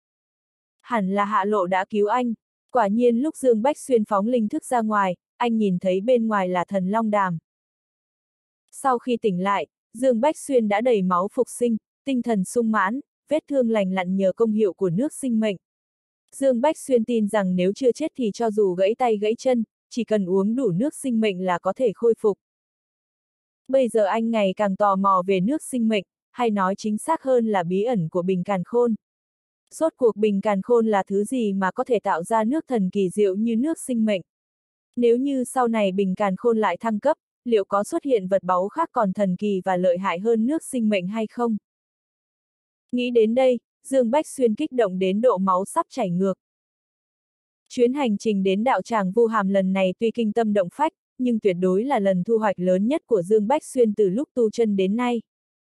Hẳn là Hạ Lộ đã cứu anh. Quả nhiên lúc Dương Bách Xuyên phóng linh thức ra ngoài, anh nhìn thấy bên ngoài là Thần Long Đàm. Sau khi tỉnh lại, Dương Bách Xuyên đã đầy máu phục sinh, tinh thần sung mãn, vết thương lành lặn nhờ công hiệu của nước sinh mệnh. Dương Bách Xuyên tin rằng nếu chưa chết thì cho dù gãy tay gãy chân, chỉ cần uống đủ nước sinh mệnh là có thể khôi phục. Bây giờ anh ngày càng tò mò về nước sinh mệnh, hay nói chính xác hơn là bí ẩn của bình càn khôn. Rốt cuộc bình càn khôn là thứ gì mà có thể tạo ra nước thần kỳ diệu như nước sinh mệnh? Nếu như sau này bình càn khôn lại thăng cấp, liệu có xuất hiện vật báu khác còn thần kỳ và lợi hại hơn nước sinh mệnh hay không? Nghĩ đến đây, Dương Bách Xuyên kích động đến độ máu sắp chảy ngược. Chuyến hành trình đến đạo tràng Vu Hàm lần này tuy kinh tâm động phách, nhưng tuyệt đối là lần thu hoạch lớn nhất của Dương Bách Xuyên từ lúc tu chân đến nay.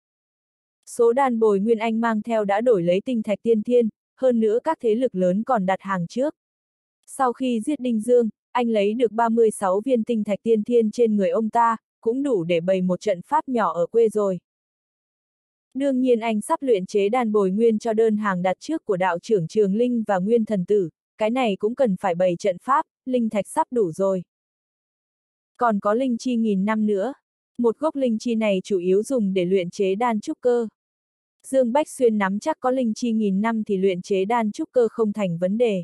Số đan bồi Nguyên Anh mang theo đã đổi lấy tinh thạch tiên thiên, hơn nữa các thế lực lớn còn đặt hàng trước. Sau khi giết Đinh Dương, anh lấy được ba mươi sáu viên tinh thạch tiên thiên trên người ông ta, cũng đủ để bày một trận pháp nhỏ ở quê rồi. Đương nhiên anh sắp luyện chế đan bồi nguyên cho đơn hàng đặt trước của đạo trưởng Trường Linh và Nguyên Thần Tử, cái này cũng cần phải bày trận pháp, linh thạch sắp đủ rồi. Còn có linh chi nghìn năm nữa. Một gốc linh chi này chủ yếu dùng để luyện chế đan trúc cơ. Dương Bách Xuyên nắm chắc có linh chi nghìn năm thì luyện chế đan trúc cơ không thành vấn đề.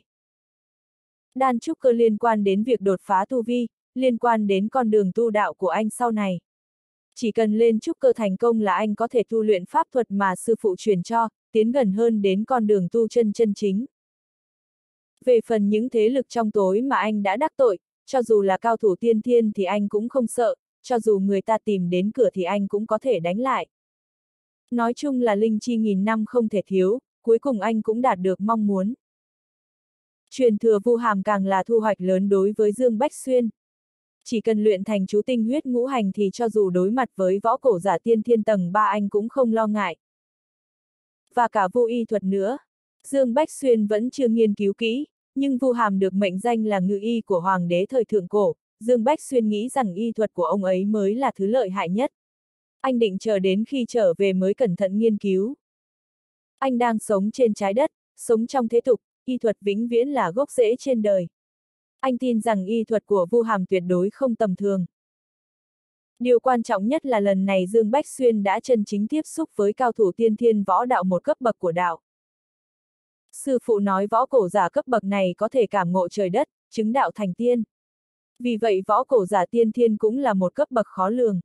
Đan trúc cơ liên quan đến việc đột phá tu vi, liên quan đến con đường tu đạo của anh sau này. Chỉ cần lên trúc cơ thành công là anh có thể tu luyện pháp thuật mà sư phụ truyền cho, tiến gần hơn đến con đường tu chân chân chính. Về phần những thế lực trong tối mà anh đã đắc tội, cho dù là cao thủ tiên thiên thì anh cũng không sợ, cho dù người ta tìm đến cửa thì anh cũng có thể đánh lại. Nói chung là linh chi nghìn năm không thể thiếu, cuối cùng anh cũng đạt được mong muốn. Truyền thừa Vu Hàm càng là thu hoạch lớn đối với Dương Bách Xuyên. Chỉ cần luyện thành chú tinh huyết ngũ hành thì cho dù đối mặt với võ cổ giả tiên thiên tầng ba anh cũng không lo ngại. Và cả Vu y thuật nữa. Dương Bách Xuyên vẫn chưa nghiên cứu kỹ, nhưng Vu Hàm được mệnh danh là ngự y của hoàng đế thời thượng cổ, Dương Bách Xuyên nghĩ rằng y thuật của ông ấy mới là thứ lợi hại nhất. Anh định chờ đến khi trở về mới cẩn thận nghiên cứu. Anh đang sống trên trái đất, sống trong thế tục, y thuật vĩnh viễn là gốc rễ trên đời. Anh tin rằng y thuật của Vu Hàm tuyệt đối không tầm thường. Điều quan trọng nhất là lần này Dương Bách Xuyên đã chân chính tiếp xúc với cao thủ tiên thiên võ đạo một cấp bậc của đạo. Sư phụ nói võ cổ giả cấp bậc này có thể cảm ngộ trời đất, chứng đạo thành tiên. Vì vậy võ cổ giả tiên thiên cũng là một cấp bậc khó lường.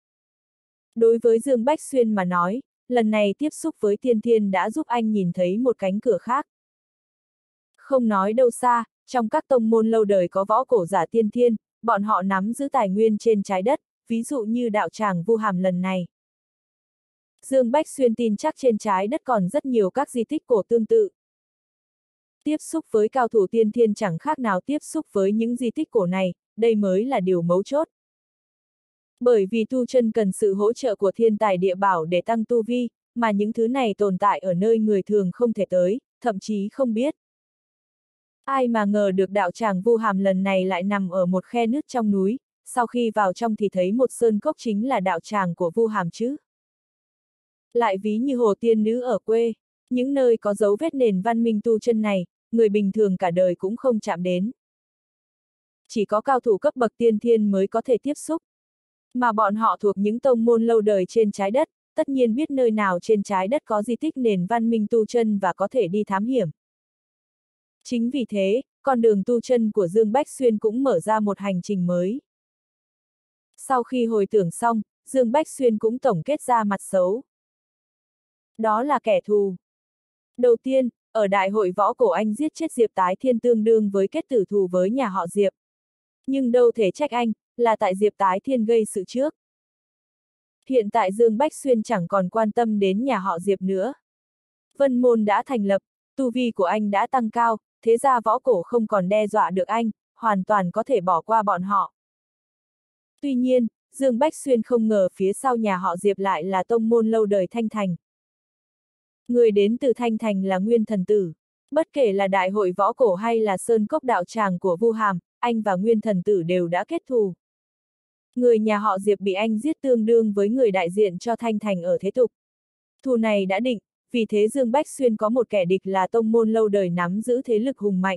Đối với Dương Bách Xuyên mà nói, lần này tiếp xúc với tiên thiên đã giúp anh nhìn thấy một cánh cửa khác. Không nói đâu xa, trong các tông môn lâu đời có võ cổ giả tiên thiên, bọn họ nắm giữ tài nguyên trên trái đất, ví dụ như đạo tràng Vu Hàm lần này. Dương Bách Xuyên tin chắc trên trái đất còn rất nhiều các di tích cổ tương tự. Tiếp xúc với cao thủ tiên thiên chẳng khác nào tiếp xúc với những di tích cổ này, đây mới là điều mấu chốt. Bởi vì tu chân cần sự hỗ trợ của thiên tài địa bảo để tăng tu vi, mà những thứ này tồn tại ở nơi người thường không thể tới, thậm chí không biết. Ai mà ngờ được đạo tràng Vu Hàm lần này lại nằm ở một khe nứt trong núi, sau khi vào trong thì thấy một sơn cốc chính là đạo tràng của Vu Hàm chứ. Lại ví như hồ tiên nữ ở quê, những nơi có dấu vết nền văn minh tu chân này, người bình thường cả đời cũng không chạm đến. Chỉ có cao thủ cấp bậc tiên thiên mới có thể tiếp xúc. Mà bọn họ thuộc những tông môn lâu đời trên trái đất, tất nhiên biết nơi nào trên trái đất có di tích nền văn minh tu chân và có thể đi thám hiểm. Chính vì thế, con đường tu chân của Dương Bách Xuyên cũng mở ra một hành trình mới. Sau khi hồi tưởng xong, Dương Bách Xuyên cũng tổng kết ra mặt xấu. Đó là kẻ thù. Đầu tiên, ở đại hội võ cổ anh giết chết Diệp Tái Thiên tương đương với kết tử thù với nhà họ Diệp. Nhưng đâu thể trách anh, là tại Diệp Tái Thiên gây sự trước. Hiện tại Dương Bách Xuyên chẳng còn quan tâm đến nhà họ Diệp nữa. Vân Môn đã thành lập, tu vi của anh đã tăng cao, thế ra võ cổ không còn đe dọa được anh, hoàn toàn có thể bỏ qua bọn họ. Tuy nhiên, Dương Bách Xuyên không ngờ phía sau nhà họ Diệp lại là tông môn lâu đời Thanh Thành. Người đến từ Thanh Thành là Nguyên Thần Tử. Bất kể là đại hội võ cổ hay là sơn cốc đạo tràng của Vu Hàm, anh và Nguyên Thần Tử đều đã kết thù. Người nhà họ Diệp bị anh giết tương đương với người đại diện cho Thanh Thành ở thế tục. Thù này đã định, vì thế Dương Bách Xuyên có một kẻ địch là tông môn lâu đời nắm giữ thế lực hùng mạnh.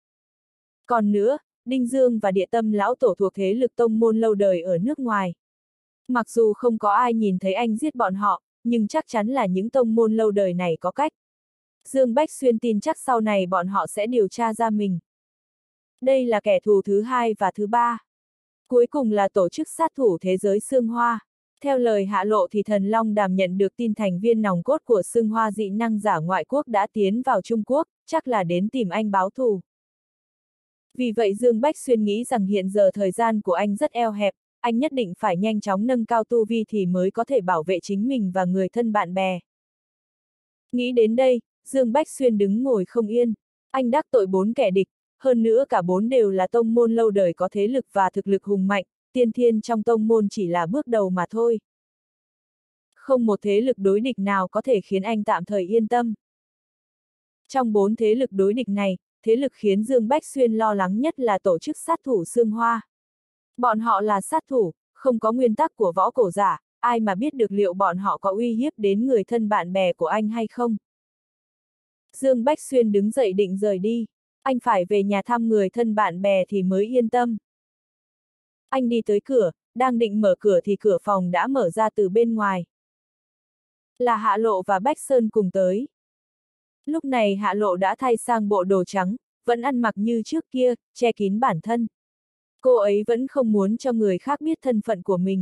Còn nữa, Đinh Dương và Địa Tâm lão tổ thuộc thế lực tông môn lâu đời ở nước ngoài. Mặc dù không có ai nhìn thấy anh giết bọn họ, nhưng chắc chắn là những tông môn lâu đời này có cách. Dương Bách Xuyên tin chắc sau này bọn họ sẽ điều tra ra mình. Đây là kẻ thù thứ hai và thứ ba. Cuối cùng là tổ chức sát thủ thế giới Sương Hoa. Theo lời Hạ Lộ thì Thần Long Đàm nhận được tin thành viên nòng cốt của Sương Hoa dị năng giả ngoại quốc đã tiến vào Trung Quốc, chắc là đến tìm anh báo thù. Vì vậy Dương Bách Xuyên nghĩ rằng hiện giờ thời gian của anh rất eo hẹp, anh nhất định phải nhanh chóng nâng cao tu vi thì mới có thể bảo vệ chính mình và người thân bạn bè. Nghĩ đến đây, Dương Bách Xuyên đứng ngồi không yên. Anh đắc tội bốn kẻ địch, hơn nữa cả bốn đều là tông môn lâu đời có thế lực và thực lực hùng mạnh, tiên thiên trong tông môn chỉ là bước đầu mà thôi. Không một thế lực đối địch nào có thể khiến anh tạm thời yên tâm. Trong bốn thế lực đối địch này, thế lực khiến Dương Bách Xuyên lo lắng nhất là tổ chức sát thủ Sương Hoa. Bọn họ là sát thủ, không có nguyên tắc của võ cổ giả, ai mà biết được liệu bọn họ có uy hiếp đến người thân bạn bè của anh hay không. Dương Bách Xuyên đứng dậy định rời đi. Anh phải về nhà thăm người thân bạn bè thì mới yên tâm. Anh đi tới cửa, đang định mở cửa thì cửa phòng đã mở ra từ bên ngoài. Là Hạ Lộ và Bách Sơn cùng tới. Lúc này Hạ Lộ đã thay sang bộ đồ trắng, vẫn ăn mặc như trước kia, che kín bản thân. Cô ấy vẫn không muốn cho người khác biết thân phận của mình.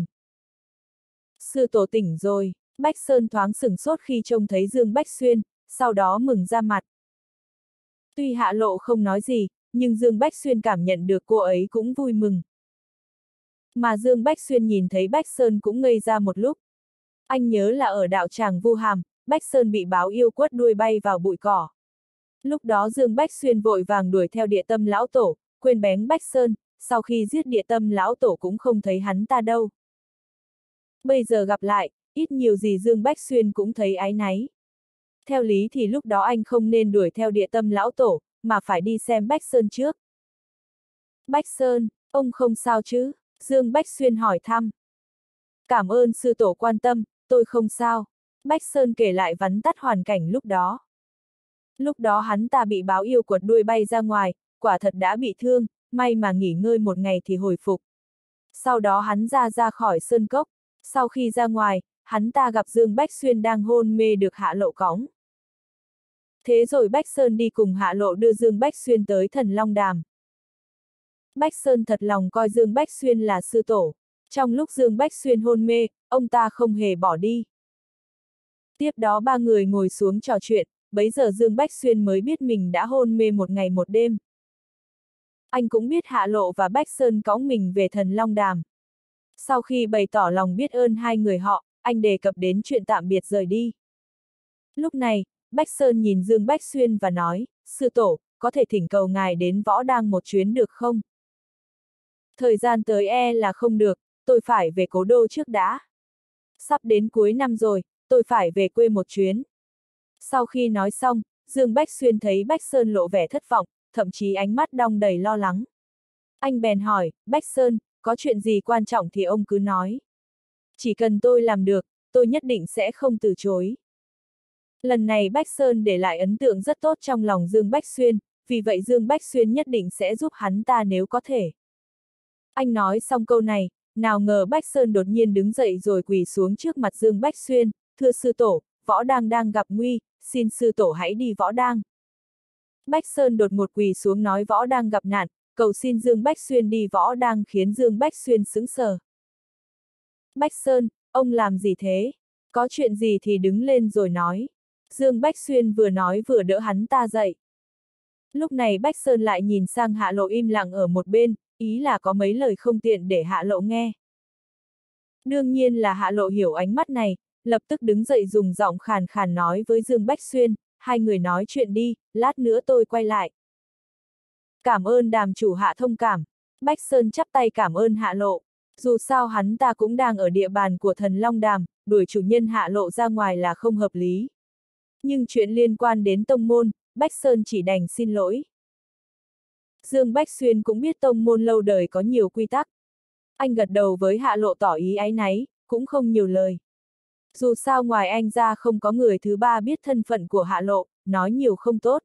Sư tổ tỉnh rồi, Bách Sơn thoáng sửng sốt khi trông thấy Dương Bách Xuyên, sau đó mừng ra mặt. Tuy Hạ Lộ không nói gì, nhưng Dương Bách Xuyên cảm nhận được cô ấy cũng vui mừng. Mà Dương Bách Xuyên nhìn thấy Bách Sơn cũng ngây ra một lúc. Anh nhớ là ở đạo tràng Vu Hàm, Bách Sơn bị báo yêu quất đuôi bay vào bụi cỏ. Lúc đó Dương Bách Xuyên vội vàng đuổi theo Địa Tâm lão tổ, quên bén Bách Sơn, sau khi giết Địa Tâm lão tổ cũng không thấy hắn ta đâu. Bây giờ gặp lại, ít nhiều gì Dương Bách Xuyên cũng thấy áy náy. Theo lý thì lúc đó anh không nên đuổi theo Địa Tâm lão tổ, mà phải đi xem Bách Sơn trước. Bách Sơn, ông không sao chứ? Dương Bách Xuyên hỏi thăm. Cảm ơn sư tổ quan tâm, tôi không sao. Bách Sơn kể lại vắn tắt hoàn cảnh lúc đó. Lúc đó hắn ta bị báo yêu quật đuôi bay ra ngoài, quả thật đã bị thương, may mà nghỉ ngơi một ngày thì hồi phục. Sau đó hắn ra ra khỏi sơn cốc, sau khi ra ngoài, hắn ta gặp Dương Bách Xuyên đang hôn mê được Hạ Lộ cõng. Thế rồi Bách Sơn đi cùng Hạ Lộ đưa Dương Bách Xuyên tới Thần Long Đàm. Bách Sơn thật lòng coi Dương Bách Xuyên là sư tổ. Trong lúc Dương Bách Xuyên hôn mê, ông ta không hề bỏ đi. Tiếp đó ba người ngồi xuống trò chuyện, bấy giờ Dương Bách Xuyên mới biết mình đã hôn mê một ngày một đêm. Anh cũng biết Hạ Lộ và Bách Sơn cõng mình về Thần Long Đàm. Sau khi bày tỏ lòng biết ơn hai người họ, anh đề cập đến chuyện tạm biệt rời đi. Lúc này, Bách Sơn nhìn Dương Bách Xuyên và nói, sư tổ, có thể thỉnh cầu ngài đến Võ Đang một chuyến được không? Thời gian tới e là không được, tôi phải về cố đô trước đã. Sắp đến cuối năm rồi, tôi phải về quê một chuyến. Sau khi nói xong, Dương Bách Xuyên thấy Bách Sơn lộ vẻ thất vọng, thậm chí ánh mắt đong đầy lo lắng. Anh bèn hỏi, Bách Sơn, có chuyện gì quan trọng thì ông cứ nói. Chỉ cần tôi làm được, tôi nhất định sẽ không từ chối. Lần này Bách Sơn để lại ấn tượng rất tốt trong lòng Dương Bách Xuyên, vì vậy Dương Bách Xuyên nhất định sẽ giúp hắn ta nếu có thể. Anh nói xong câu này, nào ngờ Bách Sơn đột nhiên đứng dậy rồi quỳ xuống trước mặt Dương Bách Xuyên, thưa sư tổ, Võ Đang đang gặp nguy, xin sư tổ hãy đi Võ Đang. Bách Sơn đột ngột quỳ xuống nói Võ Đang gặp nạn, cầu xin Dương Bách Xuyên đi Võ Đang khiến Dương Bách Xuyên sững sờ. Bách Sơn, ông làm gì thế? Có chuyện gì thì đứng lên rồi nói. Dương Bách Xuyên vừa nói vừa đỡ hắn ta dậy. Lúc này Bách Sơn lại nhìn sang Hạ Lộ im lặng ở một bên, ý là có mấy lời không tiện để Hạ Lộ nghe. Đương nhiên là Hạ Lộ hiểu ánh mắt này, lập tức đứng dậy dùng giọng khàn khàn nói với Dương Bách Xuyên, hai người nói chuyện đi, lát nữa tôi quay lại. Cảm ơn đàm chủ Hạ thông cảm. Bách Sơn chắp tay cảm ơn Hạ Lộ. Dù sao hắn ta cũng đang ở địa bàn của thần Long Đàm, đuổi chủ nhân Hạ Lộ ra ngoài là không hợp lý. Nhưng chuyện liên quan đến tông môn, Bách Sơn chỉ đành xin lỗi. Dương Bách Xuyên cũng biết tông môn lâu đời có nhiều quy tắc. Anh gật đầu với Hạ Lộ tỏ ý áy náy, cũng không nhiều lời. Dù sao ngoài anh ra không có người thứ ba biết thân phận của Hạ Lộ, nói nhiều không tốt.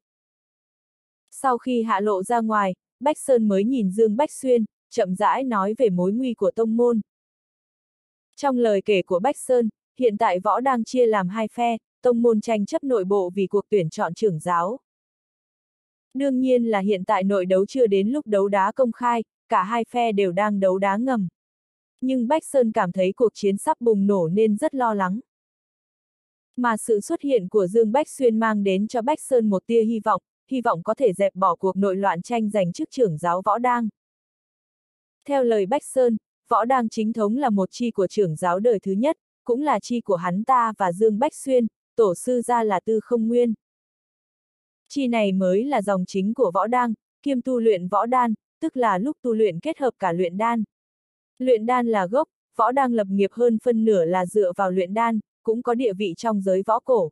Sau khi Hạ Lộ ra ngoài, Bách Sơn mới nhìn Dương Bách Xuyên, chậm rãi nói về mối nguy của tông môn. Trong lời kể của Bách Sơn, hiện tại võ đang chia làm hai phe, tông môn tranh chấp nội bộ vì cuộc tuyển chọn trưởng giáo. Đương nhiên là hiện tại nội đấu chưa đến lúc đấu đá công khai, cả hai phe đều đang đấu đá ngầm. Nhưng Bách Sơn cảm thấy cuộc chiến sắp bùng nổ nên rất lo lắng. Mà sự xuất hiện của Dương Bách Xuyên mang đến cho Bách Sơn một tia hy vọng, hy vọng có thể dẹp bỏ cuộc nội loạn tranh giành chức trưởng giáo võ đang. Theo lời Bách Sơn, võ đang chính thống là một chi của trưởng giáo đời thứ nhất, cũng là chi của hắn ta và Dương Bách Xuyên, tổ sư gia là Tư Không Nguyên. Chi này mới là dòng chính của võ đang, kiêm tu luyện võ đan, tức là lúc tu luyện kết hợp cả luyện đan. Luyện đan là gốc, võ đang lập nghiệp hơn phân nửa là dựa vào luyện đan, cũng có địa vị trong giới võ cổ.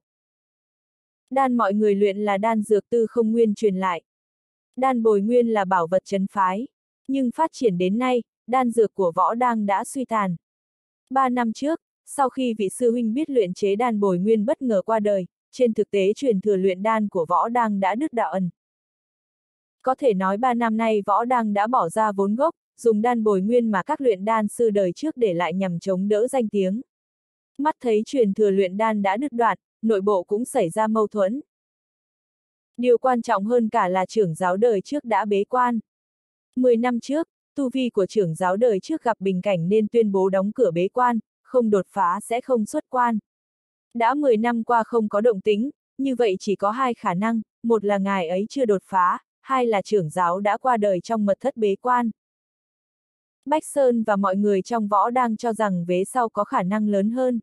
Đan mọi người luyện là đan dược Tư Không Nguyên truyền lại. Đan bồi nguyên là bảo vật trấn phái. Nhưng phát triển đến nay, đan dược của võ đang đã suy tàn. Ba năm trước, sau khi vị sư huynh biết luyện chế đan bồi nguyên bất ngờ qua đời, trên thực tế truyền thừa luyện đan của võ đang đã đứt đạo ẩn. Có thể nói ba năm nay võ đang đã bỏ ra vốn gốc, dùng đan bồi nguyên mà các luyện đan sư đời trước để lại nhằm chống đỡ danh tiếng. Mắt thấy truyền thừa luyện đan đã đứt đoạn, nội bộ cũng xảy ra mâu thuẫn. Điều quan trọng hơn cả là trưởng giáo đời trước đã bế quan. Mười năm trước, tu vi của trưởng giáo đời trước gặp bình cảnh nên tuyên bố đóng cửa bế quan, không đột phá sẽ không xuất quan. Đã mười năm qua không có động tĩnh, như vậy chỉ có hai khả năng, một là ngài ấy chưa đột phá, hai là trưởng giáo đã qua đời trong mật thất bế quan. Bách Sơn và mọi người trong võ đang cho rằng vế sau có khả năng lớn hơn.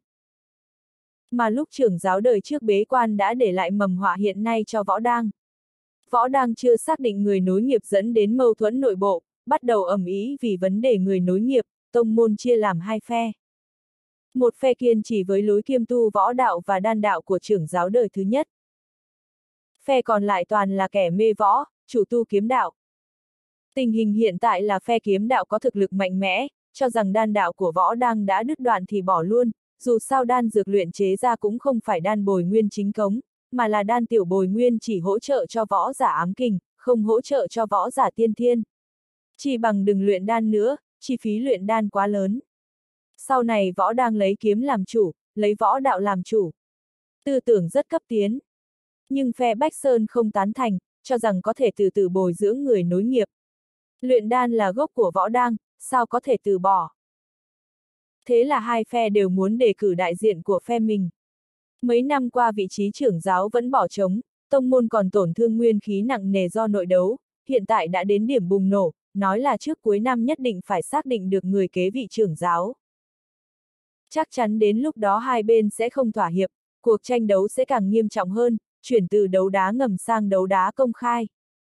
Mà lúc trưởng giáo đời trước bế quan đã để lại mầm họa hiện nay cho võ đang. Võ đang chưa xác định người nối nghiệp dẫn đến mâu thuẫn nội bộ, bắt đầu ầm ĩ vì vấn đề người nối nghiệp, tông môn chia làm hai phe. Một phe kiên trì với lối kiêm tu võ đạo và đan đạo của trưởng giáo đời thứ nhất. Phe còn lại toàn là kẻ mê võ, chủ tu kiếm đạo. Tình hình hiện tại là phe kiếm đạo có thực lực mạnh mẽ, cho rằng đan đạo của võ đang đã đứt đoạn thì bỏ luôn, dù sao đan dược luyện chế ra cũng không phải đan bồi nguyên chính cống, mà là đan tiểu bồi nguyên chỉ hỗ trợ cho võ giả ám kình, không hỗ trợ cho võ giả tiên thiên. Chỉ bằng đừng luyện đan nữa, chi phí luyện đan quá lớn. Sau này võ đang lấy kiếm làm chủ, lấy võ đạo làm chủ. Tư tưởng rất cấp tiến. Nhưng phe Bách Sơn không tán thành, cho rằng có thể từ từ bồi dưỡng người nối nghiệp. Luyện đan là gốc của võ đang, sao có thể từ bỏ. Thế là hai phe đều muốn đề cử đại diện của phe mình. Mấy năm qua vị trí trưởng giáo vẫn bỏ trống, tông môn còn tổn thương nguyên khí nặng nề do nội đấu, hiện tại đã đến điểm bùng nổ, nói là trước cuối năm nhất định phải xác định được người kế vị trưởng giáo. Chắc chắn đến lúc đó hai bên sẽ không thỏa hiệp, cuộc tranh đấu sẽ càng nghiêm trọng hơn, chuyển từ đấu đá ngầm sang đấu đá công khai.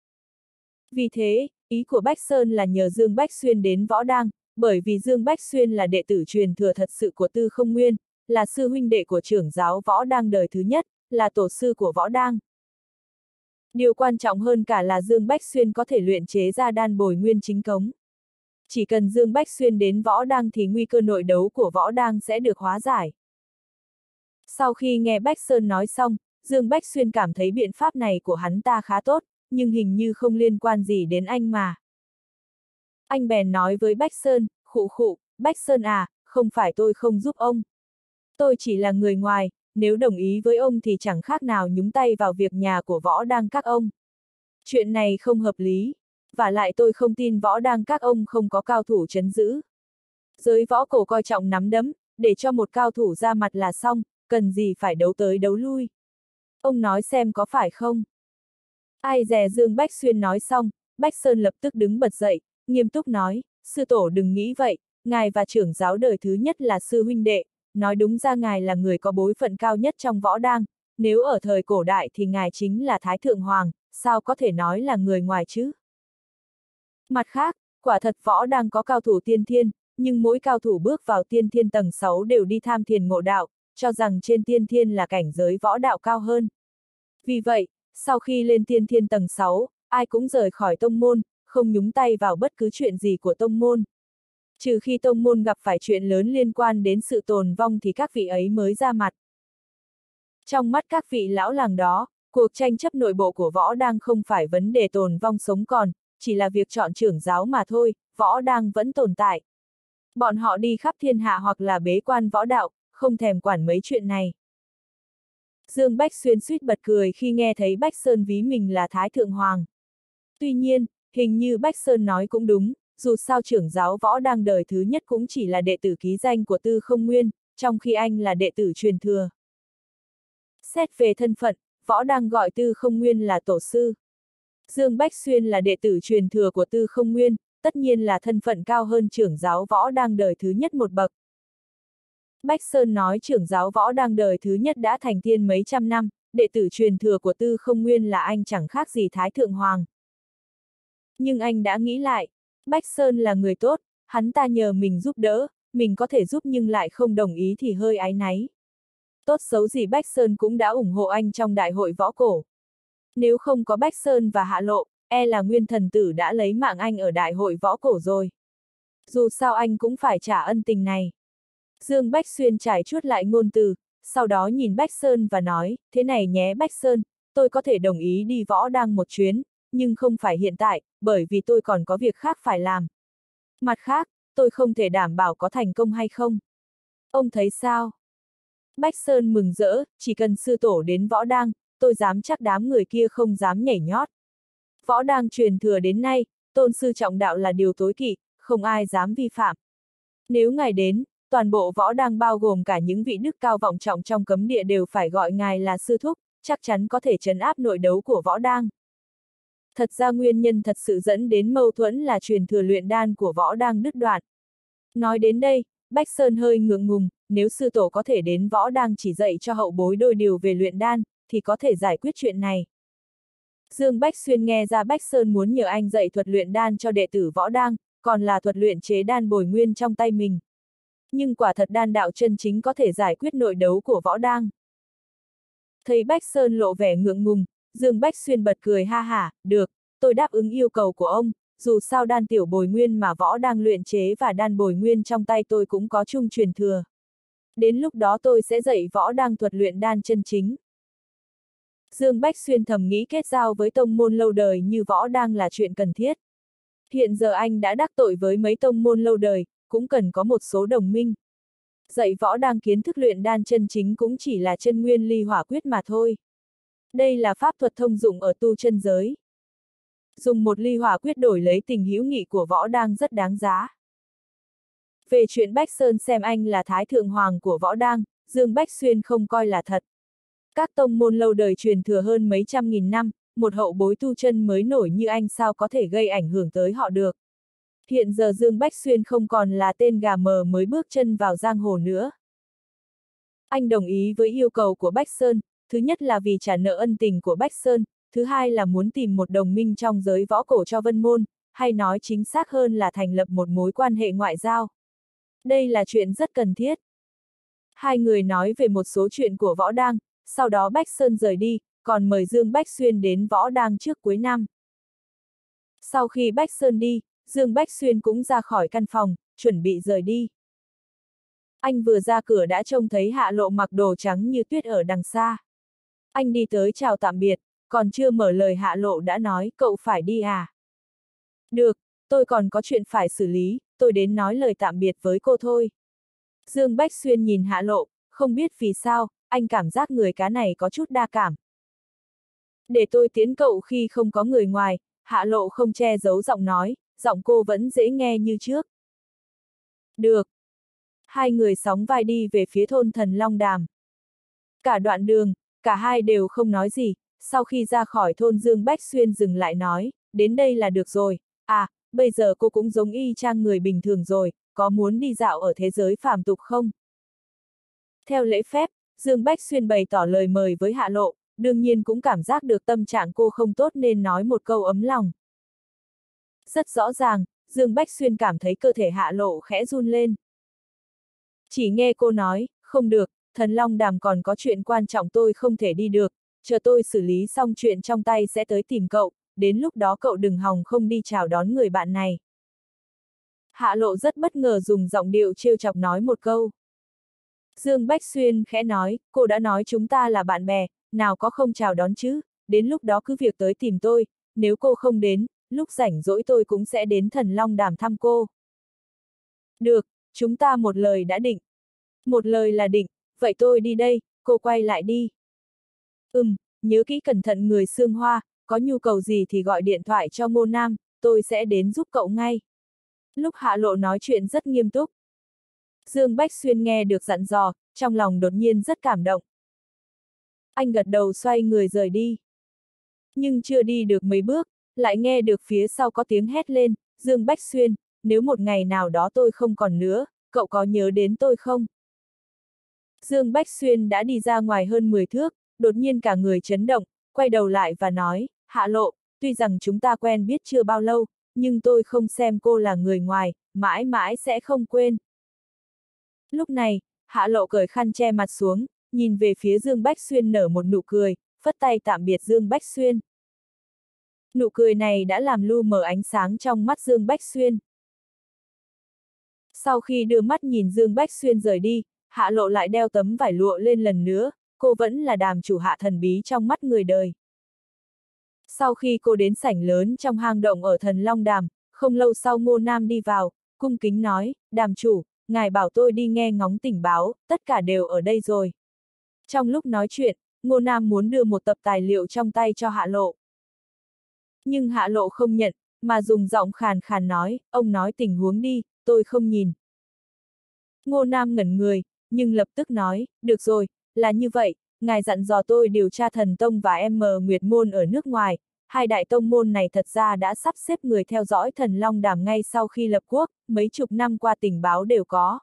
Vì thế, ý của Bách Sơn là nhờ Dương Bách Xuyên đến võ đang, bởi vì Dương Bách Xuyên là đệ tử truyền thừa thật sự của Tư Không Nguyên, là sư huynh đệ của trưởng giáo võ đang đời thứ nhất, là tổ sư của võ đang. Điều quan trọng hơn cả là Dương Bách Xuyên có thể luyện chế ra đan bồi nguyên chính cống. Chỉ cần Dương Bách Xuyên đến võ đang thì nguy cơ nội đấu của võ đang sẽ được hóa giải. Sau khi nghe Bách Sơn nói xong, Dương Bách Xuyên cảm thấy biện pháp này của hắn ta khá tốt, nhưng hình như không liên quan gì đến anh mà. Anh bèn nói với Bách Sơn, khụ khụ, Bách Sơn à, không phải tôi không giúp ông. Tôi chỉ là người ngoài, nếu đồng ý với ông thì chẳng khác nào nhúng tay vào việc nhà của võ đang các ông. Chuyện này không hợp lý, vả lại tôi không tin võ đang các ông không có cao thủ trấn giữ. Giới võ cổ coi trọng nắm đấm, để cho một cao thủ ra mặt là xong, cần gì phải đấu tới đấu lui. Ông nói xem có phải không? Ai dè Dương Bách Xuyên nói xong, Bách Sơn lập tức đứng bật dậy, nghiêm túc nói, sư tổ đừng nghĩ vậy, ngài và trưởng giáo đời thứ nhất là sư huynh đệ, nói đúng ra ngài là người có bối phận cao nhất trong võ đang, nếu ở thời cổ đại thì ngài chính là Thái Thượng Hoàng, sao có thể nói là người ngoài chứ? Mặt khác, quả thật võ đang có cao thủ tiên thiên, nhưng mỗi cao thủ bước vào tiên thiên tầng sáu đều đi tham thiền ngộ đạo, cho rằng trên tiên thiên là cảnh giới võ đạo cao hơn. Vì vậy, sau khi lên tiên thiên tầng sáu, ai cũng rời khỏi tông môn, không nhúng tay vào bất cứ chuyện gì của tông môn. Trừ khi tông môn gặp phải chuyện lớn liên quan đến sự tồn vong thì các vị ấy mới ra mặt. Trong mắt các vị lão làng đó, cuộc tranh chấp nội bộ của võ đang không phải vấn đề tồn vong sống còn, chỉ là việc chọn trưởng giáo mà thôi, võ đang vẫn tồn tại. Bọn họ đi khắp thiên hạ hoặc là bế quan võ đạo, không thèm quản mấy chuyện này. Dương Bách Xuyên suýt bật cười khi nghe thấy Bách Sơn ví mình là Thái Thượng Hoàng. Tuy nhiên, hình như Bách Sơn nói cũng đúng, dù sao trưởng giáo võ đang đời thứ nhất cũng chỉ là đệ tử ký danh của Tư Không Nguyên, trong khi anh là đệ tử truyền thừa. Xét về thân phận, võ đang gọi Tư Không Nguyên là tổ sư. Dương Bách Xuyên là đệ tử truyền thừa của Tư Không Nguyên, tất nhiên là thân phận cao hơn trưởng giáo võ đang đời thứ nhất một bậc. Bách Sơn nói trưởng giáo võ đang đời thứ nhất đã thành tiên mấy trăm năm, đệ tử truyền thừa của Tư Không Nguyên là anh chẳng khác gì Thái Thượng Hoàng. Nhưng anh đã nghĩ lại, Bách Sơn là người tốt, hắn ta nhờ mình giúp đỡ, mình có thể giúp nhưng lại không đồng ý thì hơi áy náy. Tốt xấu gì Bách Sơn cũng đã ủng hộ anh trong đại hội võ cổ. Nếu không có Bách Sơn và Hạ Lộ, e là Nguyên Thần Tử đã lấy mạng anh ở đại hội võ cổ rồi. Dù sao anh cũng phải trả ân tình này. Dương Bách Xuyên trải chuốt lại ngôn từ, sau đó nhìn Bách Sơn và nói, thế này nhé Bách Sơn, tôi có thể đồng ý đi võ đang một chuyến, nhưng không phải hiện tại, bởi vì tôi còn có việc khác phải làm. Mặt khác, tôi không thể đảm bảo có thành công hay không. Ông thấy sao? Bách Sơn mừng rỡ, chỉ cần sư tổ đến võ đang, tôi dám chắc đám người kia không dám nhảy nhót. Võ đang truyền thừa đến nay, tôn sư trọng đạo là điều tối kỵ, không ai dám vi phạm. Nếu ngài đến, toàn bộ võ đang bao gồm cả những vị đức cao vọng trọng trong cấm địa đều phải gọi ngài là sư thúc, chắc chắn có thể trấn áp nội đấu của võ đang. Thật ra nguyên nhân thật sự dẫn đến mâu thuẫn là truyền thừa luyện đan của võ đang đứt đoạn. Nói đến đây, Bách Sơn hơi ngượng ngùng, nếu sư tổ có thể đến võ đang chỉ dạy cho hậu bối đôi điều về luyện đan, thì có thể giải quyết chuyện này. Dương Bách Xuyên nghe ra Bách Sơn muốn nhờ anh dạy thuật luyện đan cho đệ tử võ đang, còn là thuật luyện chế đan bồi nguyên trong tay mình. Nhưng quả thật đan đạo chân chính có thể giải quyết nội đấu của võ đang. Thấy Bách Sơn lộ vẻ ngượng ngùng, Dương Bách Xuyên bật cười ha hả, được, tôi đáp ứng yêu cầu của ông, dù sao đan tiểu bồi nguyên mà võ đang luyện chế và đan bồi nguyên trong tay tôi cũng có chung truyền thừa. Đến lúc đó tôi sẽ dạy võ đang thuật luyện đan chân chính. Dương Bách Xuyên thầm nghĩ kết giao với tông môn lâu đời như võ đang là chuyện cần thiết. Hiện giờ anh đã đắc tội với mấy tông môn lâu đời, cũng cần có một số đồng minh. Dạy võ đang kiến thức luyện đan chân chính cũng chỉ là chân nguyên ly hỏa quyết mà thôi. Đây là pháp thuật thông dụng ở tu chân giới. Dùng một ly hỏa quyết đổi lấy tình hữu nghị của võ đang rất đáng giá. Về chuyện Bách Sơn xem anh là Thái Thượng Hoàng của võ đang, Dương Bách Xuyên không coi là thật. Các tông môn lâu đời truyền thừa hơn mấy trăm nghìn năm, một hậu bối tu chân mới nổi như anh sao có thể gây ảnh hưởng tới họ được. Hiện giờ Dương Bách Xuyên không còn là tên gà mờ mới bước chân vào giang hồ nữa. Anh đồng ý với yêu cầu của Bách Sơn, thứ nhất là vì trả nợ ân tình của Bách Sơn, thứ hai là muốn tìm một đồng minh trong giới võ cổ cho Vân Môn, hay nói chính xác hơn là thành lập một mối quan hệ ngoại giao. Đây là chuyện rất cần thiết. Hai người nói về một số chuyện của võ đang, sau đó Bách Sơn rời đi, còn mời Dương Bách Xuyên đến võ đang trước cuối năm. Sau khi Bách Sơn đi, Dương Bách Xuyên cũng ra khỏi căn phòng, chuẩn bị rời đi. Anh vừa ra cửa đã trông thấy Hạ Lộ mặc đồ trắng như tuyết ở đằng xa. Anh đi tới chào tạm biệt, còn chưa mở lời Hạ Lộ đã nói, cậu phải đi à? Được, tôi còn có chuyện phải xử lý, tôi đến nói lời tạm biệt với cô thôi. Dương Bách Xuyên nhìn Hạ Lộ, không biết vì sao, anh cảm giác người cá này có chút đa cảm. Để tôi tiến cậu khi không có người ngoài, Hạ Lộ không che giấu giọng nói, giọng cô vẫn dễ nghe như trước. Được. Hai người sóng vai đi về phía thôn Thần Long Đàm. Cả đoạn đường, cả hai đều không nói gì, sau khi ra khỏi thôn Dương Bách Xuyên dừng lại nói, đến đây là được rồi, à, bây giờ cô cũng giống y chang người bình thường rồi, có muốn đi dạo ở thế giới phàm tục không? Theo lễ phép, Dương Bách Xuyên bày tỏ lời mời với Hạ Lộ, đương nhiên cũng cảm giác được tâm trạng cô không tốt nên nói một câu ấm lòng. Rất rõ ràng, Dương Bách Xuyên cảm thấy cơ thể Hạ Lộ khẽ run lên. Chỉ nghe cô nói, không được, Thần Long Đàm còn có chuyện quan trọng tôi không thể đi được, chờ tôi xử lý xong chuyện trong tay sẽ tới tìm cậu, đến lúc đó cậu đừng hòng không đi chào đón người bạn này. Hạ Lộ rất bất ngờ dùng giọng điệu trêu chọc nói một câu. Dương Bách Xuyên khẽ nói, cô đã nói chúng ta là bạn bè, nào có không chào đón chứ, đến lúc đó cứ việc tới tìm tôi, nếu cô không đến, lúc rảnh rỗi tôi cũng sẽ đến Thần Long Đàm thăm cô. Được, chúng ta một lời đã định. Một lời là định, vậy tôi đi đây, cô quay lại đi. Ừm, nhớ kỹ cẩn thận người Sương Hoa, có nhu cầu gì thì gọi điện thoại cho Ngô Nam, tôi sẽ đến giúp cậu ngay. Lúc Hạ Lộ nói chuyện rất nghiêm túc. Dương Bách Xuyên nghe được dặn dò, trong lòng đột nhiên rất cảm động. Anh gật đầu xoay người rời đi. Nhưng chưa đi được mấy bước, lại nghe được phía sau có tiếng hét lên, Dương Bách Xuyên, nếu một ngày nào đó tôi không còn nữa, cậu có nhớ đến tôi không? Dương Bách Xuyên đã đi ra ngoài hơn mười thước, đột nhiên cả người chấn động, quay đầu lại và nói, Hạ Lộ, tuy rằng chúng ta quen biết chưa bao lâu, nhưng tôi không xem cô là người ngoài, mãi mãi sẽ không quên. Lúc này, Hạ Lộ cởi khăn che mặt xuống, nhìn về phía Dương Bách Xuyên nở một nụ cười, phất tay tạm biệt Dương Bách Xuyên. Nụ cười này đã làm lu mờ ánh sáng trong mắt Dương Bách Xuyên. Sau khi đưa mắt nhìn Dương Bách Xuyên rời đi, Hạ Lộ lại đeo tấm vải lụa lên lần nữa, cô vẫn là Đàm chủ Hạ thần bí trong mắt người đời. Sau khi cô đến sảnh lớn trong hang động ở Thần Long Đàm, không lâu sau Ngô Nam đi vào, cung kính nói, Đàm chủ, ngài bảo tôi đi nghe ngóng tình báo, tất cả đều ở đây rồi. Trong lúc nói chuyện, Ngô Nam muốn đưa một tập tài liệu trong tay cho Hạ Lộ. Nhưng Hạ Lộ không nhận, mà dùng giọng khàn khàn nói, ông nói tình huống đi, tôi không nhìn. Ngô Nam ngẩn người, nhưng lập tức nói, được rồi, là như vậy, ngài dặn dò tôi điều tra Thần Tông và M Nguyệt Môn ở nước ngoài, hai đại tông môn này thật ra đã sắp xếp người theo dõi Thần Long Đàm ngay sau khi lập quốc, mấy chục năm qua tình báo đều có.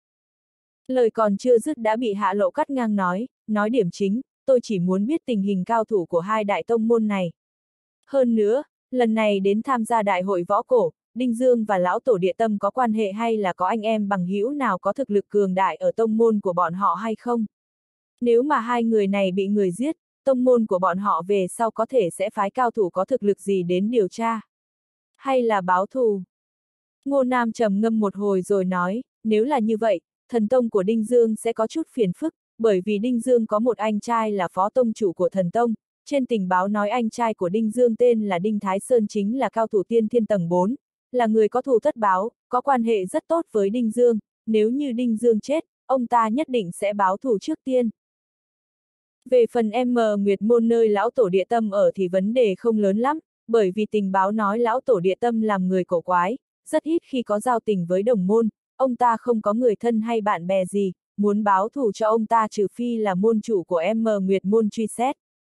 Lời còn chưa dứt đã bị Hạ Lộ cắt ngang nói, nói điểm chính, tôi chỉ muốn biết tình hình cao thủ của hai đại tông môn này. Hơn nữa, lần này đến tham gia đại hội võ cổ, Đinh Dương và lão tổ địa tâm có quan hệ hay là có anh em bằng hữu nào có thực lực cường đại ở tông môn của bọn họ hay không? Nếu mà hai người này bị người giết, tông môn của bọn họ về sau có thể sẽ phái cao thủ có thực lực gì đến điều tra? Hay là báo thù? Ngô Nam trầm ngâm một hồi rồi nói, nếu là như vậy, thần tông của Đinh Dương sẽ có chút phiền phức, bởi vì Đinh Dương có một anh trai là phó tông chủ của thần tông, trên tình báo nói anh trai của Đinh Dương tên là Đinh Thái Sơn chính là cao thủ tiên thiên tầng bốn, là người có thù thất báo, có quan hệ rất tốt với Đinh Dương, nếu như Đinh Dương chết, ông ta nhất định sẽ báo thù trước tiên. Về phần M Nguyệt Môn nơi lão tổ địa tâm ở thì vấn đề không lớn lắm, bởi vì tình báo nói lão tổ địa tâm làm người cổ quái, rất ít khi có giao tình với đồng môn, ông ta không có người thân hay bạn bè gì, muốn báo thù cho ông ta trừ phi là môn chủ của M Nguyệt Môn truy xét.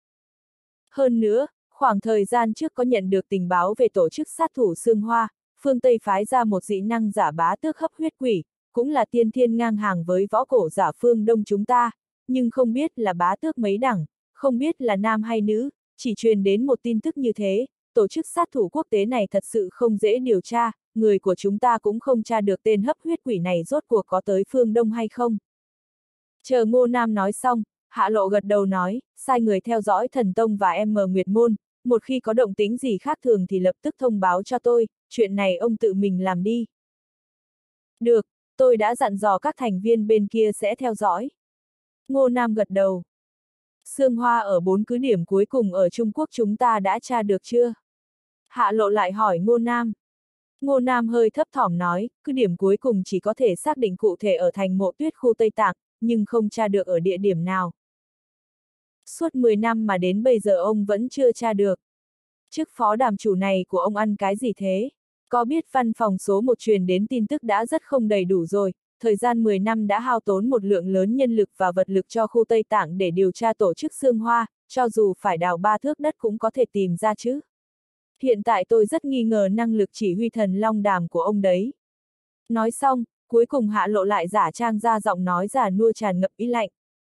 Hơn nữa, khoảng thời gian trước có nhận được tình báo về tổ chức sát thủ Sương Hoa, phương Tây phái ra một dị năng giả bá tước hấp huyết quỷ, cũng là tiên thiên ngang hàng với võ cổ giả phương Đông chúng ta, nhưng không biết là bá tước mấy đẳng, không biết là nam hay nữ, chỉ truyền đến một tin tức như thế, tổ chức sát thủ quốc tế này thật sự không dễ điều tra, người của chúng ta cũng không tra được tên hấp huyết quỷ này rốt cuộc có tới phương Đông hay không. Chờ Ngô Nam nói xong, Hạ Lộ gật đầu nói, sai người theo dõi Thần Tông và M Nguyệt Môn, một khi có động tĩnh gì khác thường thì lập tức thông báo cho tôi, chuyện này ông tự mình làm đi. Được, tôi đã dặn dò các thành viên bên kia sẽ theo dõi. Ngô Nam gật đầu. Sương Hoa ở bốn cứ điểm cuối cùng ở Trung Quốc chúng ta đã tra được chưa? Hạ Lộ lại hỏi Ngô Nam. Ngô Nam hơi thấp thỏm nói, cứ điểm cuối cùng chỉ có thể xác định cụ thể ở thành Mộ Tuyết khu Tây Tạng, nhưng không tra được ở địa điểm nào. Suốt mười năm mà đến bây giờ ông vẫn chưa tra được. Chức phó đàm chủ này của ông ăn cái gì thế? Có biết văn phòng số một truyền đến tin tức đã rất không đầy đủ rồi, thời gian mười năm đã hao tốn một lượng lớn nhân lực và vật lực cho khu Tây Tạng để điều tra tổ chức Sương Hoa, cho dù phải đào ba thước đất cũng có thể tìm ra chứ. Hiện tại tôi rất nghi ngờ năng lực chỉ huy Thần Long Đàm của ông đấy. Nói xong, cuối cùng Hạ Lộ lại giả trang ra giọng nói già nua tràn ngập ý lạnh.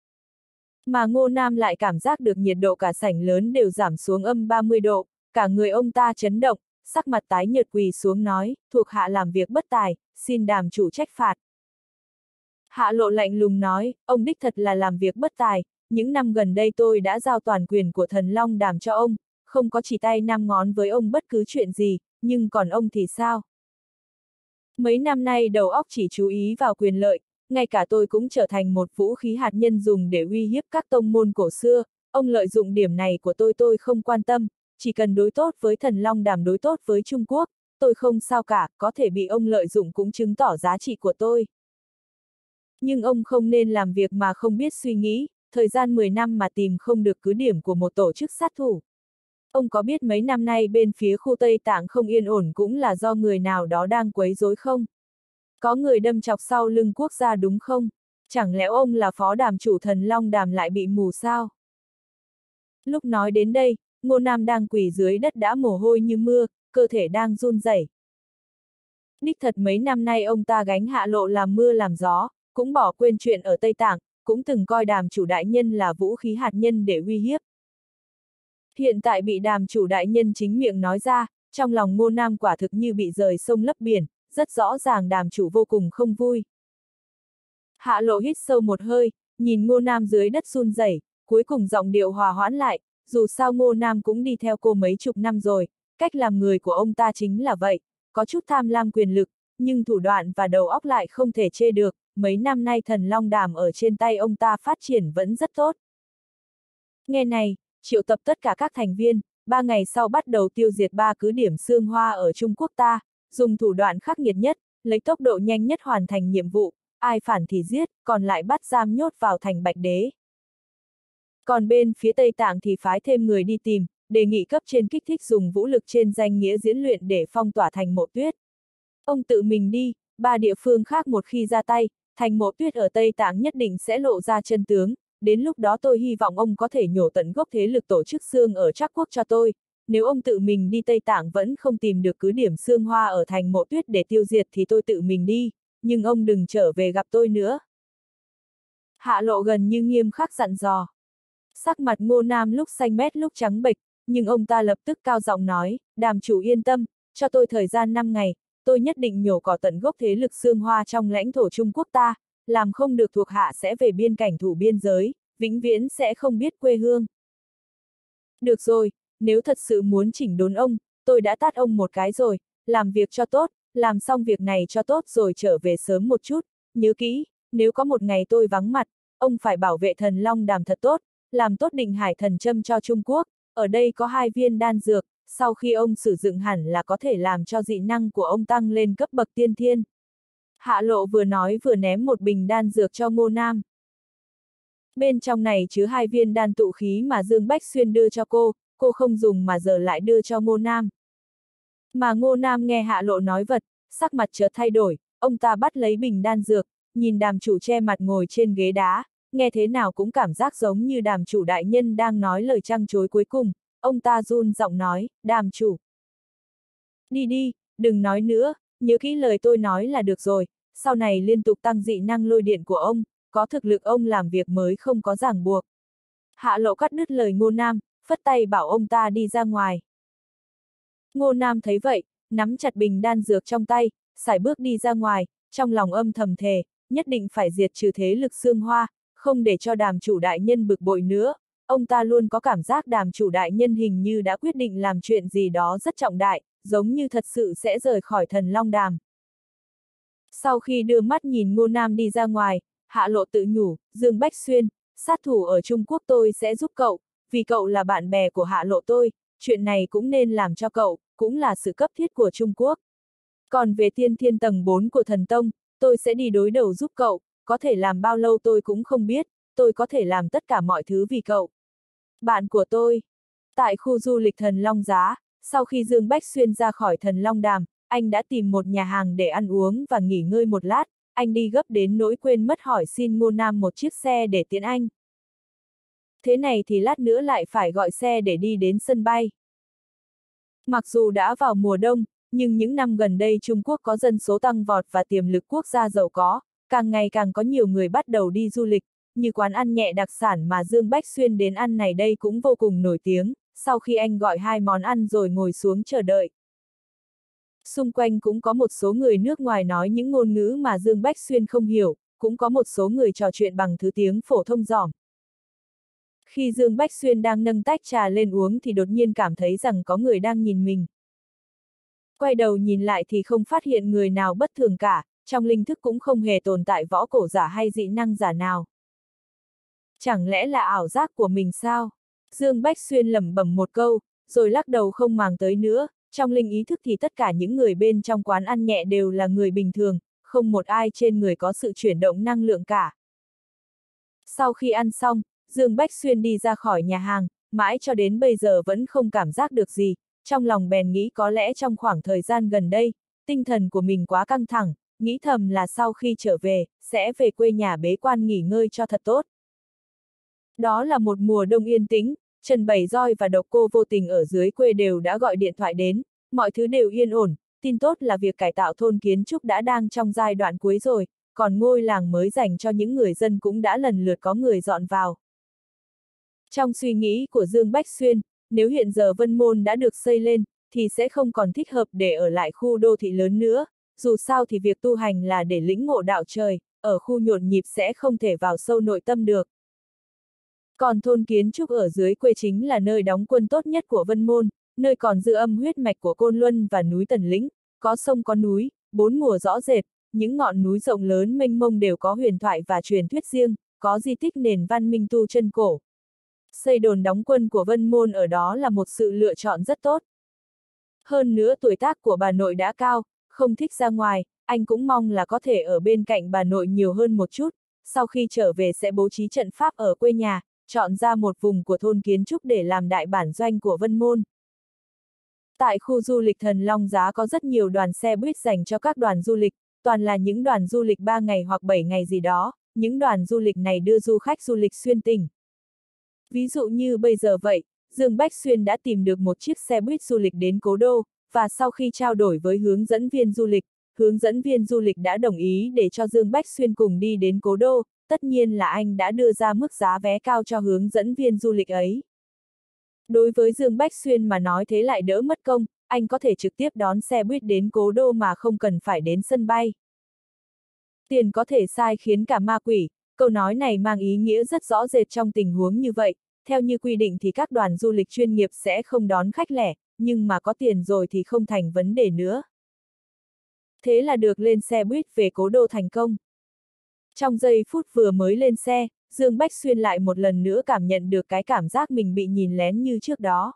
Mà Ngô Nam lại cảm giác được nhiệt độ cả sảnh lớn đều giảm xuống âm ba mươi độ, cả người ông ta chấn động, sắc mặt tái nhợt quỳ xuống nói, thuộc hạ làm việc bất tài, xin đàm chủ trách phạt. Hạ Lộ lạnh lùng nói, ông đích thật là làm việc bất tài, những năm gần đây tôi đã giao toàn quyền của Thần Long Đàm cho ông, không có chỉ tay năm ngón với ông bất cứ chuyện gì, nhưng còn ông thì sao? Mấy năm nay đầu óc chỉ chú ý vào quyền lợi, ngay cả tôi cũng trở thành một vũ khí hạt nhân dùng để uy hiếp các tông môn cổ xưa, ông lợi dụng điểm này của tôi tôi không quan tâm, chỉ cần đối tốt với Thần Long Đàm đối tốt với Trung Quốc, tôi không sao cả, có thể bị ông lợi dụng cũng chứng tỏ giá trị của tôi. Nhưng ông không nên làm việc mà không biết suy nghĩ, thời gian mười năm mà tìm không được cứ điểm của một tổ chức sát thủ. Ông có biết mấy năm nay bên phía khu Tây Tạng không yên ổn cũng là do người nào đó đang quấy rối không? Có người đâm chọc sau lưng quốc gia đúng không? Chẳng lẽ ông là phó đàm chủ Thần Long Đàm lại bị mù sao? Lúc nói đến đây, Ngô Nam đang quỳ dưới đất đã mồ hôi như mưa, cơ thể đang run rẩy. Đích thật mấy năm nay ông ta gánh Hạ Lộ làm mưa làm gió, cũng bỏ quên chuyện ở Tây Tạng, cũng từng coi đàm chủ đại nhân là vũ khí hạt nhân để uy hiếp. Hiện tại bị đàm chủ đại nhân chính miệng nói ra, trong lòng Ngô Nam quả thực như bị rời sông lấp biển, rất rõ ràng đàm chủ vô cùng không vui. Hạ Lộ hít sâu một hơi, nhìn Ngô Nam dưới đất run rẩy, cuối cùng giọng điệu hòa hoãn lại, dù sao Ngô Nam cũng đi theo cô mấy chục năm rồi, cách làm người của ông ta chính là vậy, có chút tham lam quyền lực, nhưng thủ đoạn và đầu óc lại không thể chê được, mấy năm nay Thần Long Đàm ở trên tay ông ta phát triển vẫn rất tốt. Nghe này, triệu tập tất cả các thành viên, ba ngày sau bắt đầu tiêu diệt ba cứ điểm xương hoa ở Trung Quốc ta, dùng thủ đoạn khắc nghiệt nhất, lấy tốc độ nhanh nhất hoàn thành nhiệm vụ, ai phản thì giết, còn lại bắt giam nhốt vào thành Bạch Đế. Còn bên phía Tây Tạng thì phái thêm người đi tìm, đề nghị cấp trên kích thích dùng vũ lực trên danh nghĩa diễn luyện để phong tỏa thành Mộ Tuyết. Ông tự mình đi, ba địa phương khác một khi ra tay, thành Mộ Tuyết ở Tây Tạng nhất định sẽ lộ ra chân tướng, đến lúc đó tôi hy vọng ông có thể nhổ tận gốc thế lực tổ chức xương ở Trắc Quốc cho tôi, nếu ông tự mình đi Tây Tạng vẫn không tìm được cứ điểm xương hoa ở thành Mộ Tuyết để tiêu diệt thì tôi tự mình đi, nhưng ông đừng trở về gặp tôi nữa. Hạ Lộ gần như nghiêm khắc dặn dò. Sắc mặt Ngô Nam lúc xanh mét lúc trắng bệch, nhưng ông ta lập tức cao giọng nói, đàm chủ yên tâm, cho tôi thời gian năm ngày, tôi nhất định nhổ cỏ tận gốc thế lực xương hoa trong lãnh thổ Trung Quốc ta, làm không được thuộc hạ sẽ về biên cảnh thủ biên giới, vĩnh viễn sẽ không biết quê hương. Được rồi, nếu thật sự muốn chỉnh đốn ông, tôi đã tát ông một cái rồi, làm việc cho tốt, làm xong việc này cho tốt rồi trở về sớm một chút, nhớ kỹ, nếu có một ngày tôi vắng mặt, ông phải bảo vệ Thần Long Đàm thật tốt, làm tốt định hải thần châm cho Trung Quốc, ở đây có hai viên đan dược, sau khi ông sử dụng hẳn là có thể làm cho dị năng của ông tăng lên cấp bậc tiên thiên. Hạ Lộ vừa nói vừa ném một bình đan dược cho Ngô Nam. Bên trong này chứa hai viên đan tụ khí mà Dương Bách Xuyên đưa cho cô, cô không dùng mà giờ lại đưa cho Ngô Nam. Mà Ngô Nam nghe Hạ Lộ nói vật, sắc mặt chợt thay đổi, ông ta bắt lấy bình đan dược, nhìn đàm chủ che mặt ngồi trên ghế đá, nghe thế nào cũng cảm giác giống như đàm chủ đại nhân đang nói lời trăng trối cuối cùng, ông ta run giọng nói, đàm chủ. Đi đi, đừng nói nữa, nhớ kỹ lời tôi nói là được rồi, sau này liên tục tăng dị năng lôi điện của ông, có thực lực ông làm việc mới không có ràng buộc. Hạ Lộ cắt đứt lời Ngô Nam, phất tay bảo ông ta đi ra ngoài. Ngô Nam thấy vậy, nắm chặt bình đan dược trong tay, sải bước đi ra ngoài, trong lòng âm thầm thề, nhất định phải diệt trừ thế lực xương hoa, không để cho đàm chủ đại nhân bực bội nữa. Ông ta luôn có cảm giác đàm chủ đại nhân hình như đã quyết định làm chuyện gì đó rất trọng đại, giống như thật sự sẽ rời khỏi Thần Long Đàm. Sau khi đưa mắt nhìn Ngô Nam đi ra ngoài, Hạ Lộ tự nhủ, Dương Bách Xuyên, sát thủ ở Trung Quốc tôi sẽ giúp cậu, vì cậu là bạn bè của Hạ Lộ tôi, chuyện này cũng nên làm cho cậu, cũng là sự cấp thiết của Trung Quốc. Còn về tiên thiên tầng bốn của thần tông, tôi sẽ đi đối đầu giúp cậu, có thể làm bao lâu tôi cũng không biết, tôi có thể làm tất cả mọi thứ vì cậu. Bạn của tôi. Tại khu du lịch Thần Long Giá, sau khi Dương Bách Xuyên ra khỏi Thần Long Đàm, anh đã tìm một nhà hàng để ăn uống và nghỉ ngơi một lát, anh đi gấp đến nỗi quên mất hỏi xin Ngô Nam một chiếc xe để tiễn anh. Thế này thì lát nữa lại phải gọi xe để đi đến sân bay. Mặc dù đã vào mùa đông, nhưng những năm gần đây Trung Quốc có dân số tăng vọt và tiềm lực quốc gia giàu có, càng ngày càng có nhiều người bắt đầu đi du lịch, như quán ăn nhẹ đặc sản mà Dương Bách Xuyên đến ăn này đây cũng vô cùng nổi tiếng, sau khi anh gọi hai món ăn rồi ngồi xuống chờ đợi. Xung quanh cũng có một số người nước ngoài nói những ngôn ngữ mà Dương Bách Xuyên không hiểu, cũng có một số người trò chuyện bằng thứ tiếng phổ thông dỏm. Khi Dương Bách Xuyên đang nâng tách trà lên uống thì đột nhiên cảm thấy rằng có người đang nhìn mình. Quay đầu nhìn lại thì không phát hiện người nào bất thường cả, trong linh thức cũng không hề tồn tại võ cổ giả hay dị năng giả nào. Chẳng lẽ là ảo giác của mình sao? Dương Bách Xuyên lẩm bẩm một câu, rồi lắc đầu không màng tới nữa, trong linh ý thức thì tất cả những người bên trong quán ăn nhẹ đều là người bình thường, không một ai trên người có sự chuyển động năng lượng cả. Sau khi ăn xong, Dương Bách Xuyên đi ra khỏi nhà hàng, mãi cho đến bây giờ vẫn không cảm giác được gì, trong lòng bèn nghĩ có lẽ trong khoảng thời gian gần đây, tinh thần của mình quá căng thẳng, nghĩ thầm là sau khi trở về, sẽ về quê nhà bế quan nghỉ ngơi cho thật tốt. Đó là một mùa đông yên tĩnh, Trần Bảy Roi và Độc Cô Vô Tình ở dưới quê đều đã gọi điện thoại đến, mọi thứ đều yên ổn, tin tốt là việc cải tạo thôn kiến trúc đã đang trong giai đoạn cuối rồi, còn ngôi làng mới dành cho những người dân cũng đã lần lượt có người dọn vào. Trong suy nghĩ của Dương Bách Xuyên, nếu hiện giờ Vân Môn đã được xây lên, thì sẽ không còn thích hợp để ở lại khu đô thị lớn nữa, dù sao thì việc tu hành là để lĩnh ngộ đạo trời, ở khu nhộn nhịp sẽ không thể vào sâu nội tâm được. Còn thôn kiến trúc ở dưới quê chính là nơi đóng quân tốt nhất của Vân Môn, nơi còn dư âm huyết mạch của Côn Luân và núi Tần Lĩnh, có sông có núi, bốn mùa rõ rệt, những ngọn núi rộng lớn mênh mông đều có huyền thoại và truyền thuyết riêng, có di tích nền văn minh tu chân cổ. Xây đồn đóng quân của Vân Môn ở đó là một sự lựa chọn rất tốt. Hơn nữa tuổi tác của bà nội đã cao, không thích ra ngoài, anh cũng mong là có thể ở bên cạnh bà nội nhiều hơn một chút, sau khi trở về sẽ bố trí trận pháp ở quê nhà, chọn ra một vùng của thôn kiến trúc để làm đại bản doanh của Vân Môn. Tại khu du lịch Thần Long Giá có rất nhiều đoàn xe buýt dành cho các đoàn du lịch, toàn là những đoàn du lịch ba ngày hoặc bảy ngày gì đó, những đoàn du lịch này đưa du khách du lịch xuyên tỉnh. Ví dụ như bây giờ vậy, Dương Bách Xuyên đã tìm được một chiếc xe buýt du lịch đến Cố Đô, và sau khi trao đổi với hướng dẫn viên du lịch, hướng dẫn viên du lịch đã đồng ý để cho Dương Bách Xuyên cùng đi đến Cố Đô, tất nhiên là anh đã đưa ra mức giá vé cao cho hướng dẫn viên du lịch ấy. Đối với Dương Bách Xuyên mà nói thế lại đỡ mất công, anh có thể trực tiếp đón xe buýt đến Cố Đô mà không cần phải đến sân bay. Tiền có thể sai khiến cả ma quỷ, câu nói này mang ý nghĩa rất rõ rệt trong tình huống như vậy, theo như quy định thì các đoàn du lịch chuyên nghiệp sẽ không đón khách lẻ, nhưng mà có tiền rồi thì không thành vấn đề nữa. Thế là được lên xe buýt về Cố Đô thành công. Trong giây phút vừa mới lên xe, Dương Bách Xuyên lại một lần nữa cảm nhận được cái cảm giác mình bị nhìn lén như trước đó.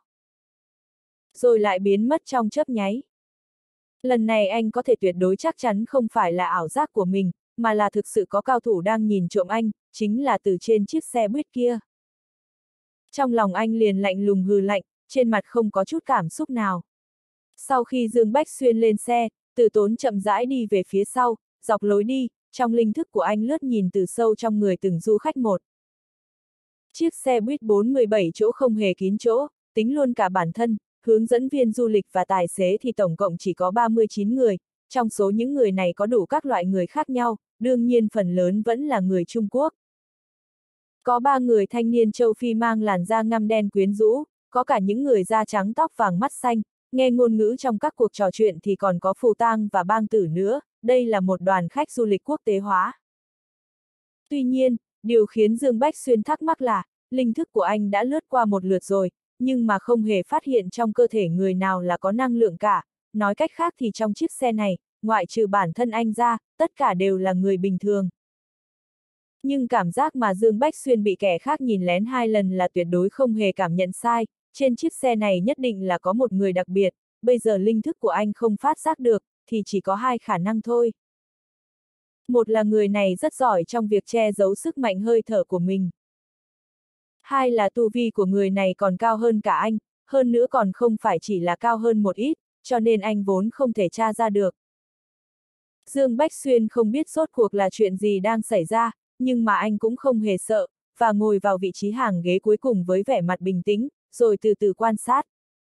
Rồi lại biến mất trong chớp nháy. Lần này anh có thể tuyệt đối chắc chắn không phải là ảo giác của mình, mà là thực sự có cao thủ đang nhìn trộm anh, chính là từ trên chiếc xe buýt kia. Trong lòng anh liền lạnh lùng hừ lạnh, trên mặt không có chút cảm xúc nào. Sau khi Dương Bách Xuyên lên xe, Từ Tốn chậm rãi đi về phía sau, dọc lối đi, trong linh thức của anh lướt nhìn từ sâu trong người từng du khách một. Chiếc xe buýt bốn mươi bảy chỗ không hề kín chỗ, tính luôn cả bản thân, hướng dẫn viên du lịch và tài xế thì tổng cộng chỉ có ba mươi chín người, trong số những người này có đủ các loại người khác nhau, đương nhiên phần lớn vẫn là người Trung Quốc. Có ba người thanh niên châu Phi mang làn da ngăm đen quyến rũ, có cả những người da trắng tóc vàng mắt xanh, nghe ngôn ngữ trong các cuộc trò chuyện thì còn có Phù Tang và Bang Tử nữa, đây là một đoàn khách du lịch quốc tế hóa. Tuy nhiên, điều khiến Dương Bách Xuyên thắc mắc là, linh thức của anh đã lướt qua một lượt rồi, nhưng mà không hề phát hiện trong cơ thể người nào là có năng lượng cả, nói cách khác thì trong chiếc xe này, ngoại trừ bản thân anh ra, tất cả đều là người bình thường. Nhưng cảm giác mà Dương Bách Xuyên bị kẻ khác nhìn lén hai lần là tuyệt đối không hề cảm nhận sai, trên chiếc xe này nhất định là có một người đặc biệt, bây giờ linh thức của anh không phát giác được, thì chỉ có hai khả năng thôi. Một là người này rất giỏi trong việc che giấu sức mạnh hơi thở của mình. Hai là tu vi của người này còn cao hơn cả anh, hơn nữa còn không phải chỉ là cao hơn một ít, cho nên anh vốn không thể tra ra được. Dương Bách Xuyên không biết rốt cuộc là chuyện gì đang xảy ra, nhưng mà anh cũng không hề sợ, và ngồi vào vị trí hàng ghế cuối cùng với vẻ mặt bình tĩnh, rồi từ từ quan sát.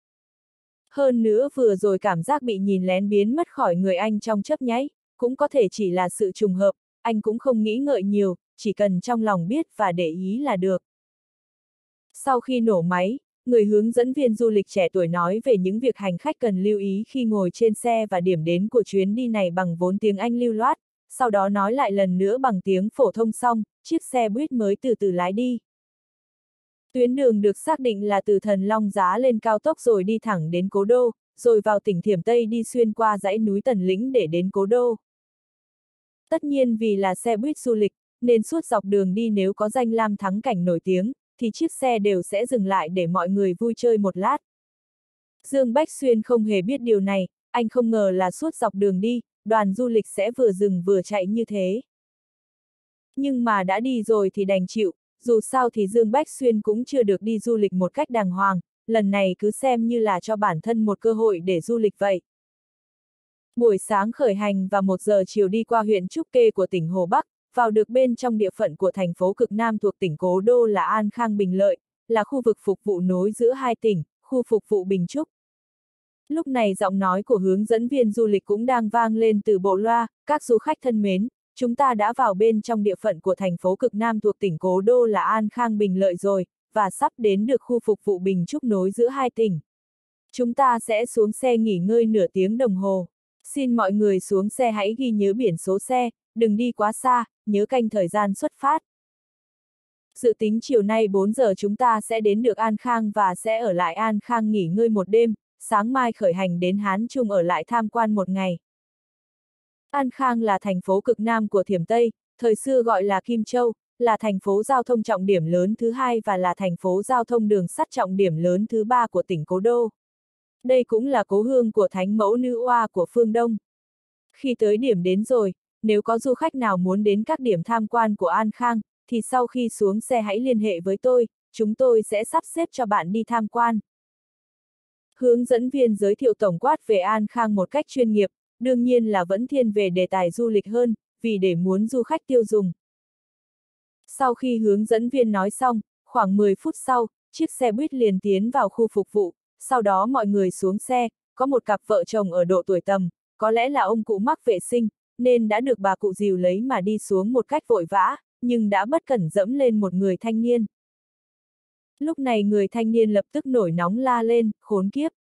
Hơn nữa vừa rồi cảm giác bị nhìn lén biến mất khỏi người anh trong chớp nháy, cũng có thể chỉ là sự trùng hợp, anh cũng không nghĩ ngợi nhiều, chỉ cần trong lòng biết và để ý là được. Sau khi nổ máy, người hướng dẫn viên du lịch trẻ tuổi nói về những việc hành khách cần lưu ý khi ngồi trên xe và điểm đến của chuyến đi này bằng vốn tiếng Anh lưu loát, sau đó nói lại lần nữa bằng tiếng phổ thông xong, chiếc xe buýt mới từ từ lái đi. Tuyến đường được xác định là từ Thần Long Giá lên cao tốc rồi đi thẳng đến Cố Đô, rồi vào tỉnh Thiểm Tây đi xuyên qua dãy núi Tần Lĩnh để đến Cố Đô. Tất nhiên vì là xe buýt du lịch, nên suốt dọc đường đi nếu có danh lam thắng cảnh nổi tiếng, thì chiếc xe đều sẽ dừng lại để mọi người vui chơi một lát. Dương Bách Xuyên không hề biết điều này, anh không ngờ là suốt dọc đường đi, đoàn du lịch sẽ vừa dừng vừa chạy như thế. Nhưng mà đã đi rồi thì đành chịu, dù sao thì Dương Bách Xuyên cũng chưa được đi du lịch một cách đàng hoàng, lần này cứ xem như là cho bản thân một cơ hội để du lịch vậy. Buổi sáng khởi hành và một giờ chiều đi qua huyện Trúc Kê của tỉnh Hồ Bắc, vào được bên trong địa phận của thành phố cực Nam thuộc tỉnh Cố Đô là An Khang Bình Lợi, là khu vực phục vụ nối giữa hai tỉnh, khu phục vụ Bình Trúc. Lúc này giọng nói của hướng dẫn viên du lịch cũng đang vang lên từ bộ loa, các du khách thân mến, chúng ta đã vào bên trong địa phận của thành phố cực Nam thuộc tỉnh Cố Đô là An Khang Bình Lợi rồi, và sắp đến được khu phục vụ Bình Trúc nối giữa hai tỉnh. Chúng ta sẽ xuống xe nghỉ ngơi nửa tiếng đồng hồ. Xin mọi người xuống xe hãy ghi nhớ biển số xe, đừng đi quá xa, nhớ canh thời gian xuất phát. Dự tính chiều nay bốn giờ chúng ta sẽ đến được An Khang và sẽ ở lại An Khang nghỉ ngơi một đêm, sáng mai khởi hành đến Hán Trung ở lại tham quan một ngày. An Khang là thành phố cực Nam của Thiểm Tây, thời xưa gọi là Kim Châu, là thành phố giao thông trọng điểm lớn thứ hai và là thành phố giao thông đường sắt trọng điểm lớn thứ ba của tỉnh Cố Đô. Đây cũng là cố hương của Thánh Mẫu Nữ Oa của phương Đông. Khi tới điểm đến rồi, nếu có du khách nào muốn đến các điểm tham quan của An Khang, thì sau khi xuống xe hãy liên hệ với tôi, chúng tôi sẽ sắp xếp cho bạn đi tham quan. Hướng dẫn viên giới thiệu tổng quát về An Khang một cách chuyên nghiệp, đương nhiên là vẫn thiên về đề tài du lịch hơn, vì để muốn du khách tiêu dùng. Sau khi hướng dẫn viên nói xong, khoảng mười phút sau, chiếc xe buýt liền tiến vào khu phục vụ, sau đó mọi người xuống xe, có một cặp vợ chồng ở độ tuổi tầm, có lẽ là ông cụ mắc vệ sinh, nên đã được bà cụ dìu lấy mà đi xuống một cách vội vã, nhưng đã bất cẩn dẫm lên một người thanh niên. Lúc này người thanh niên lập tức nổi nóng la lên, khốn kiếp.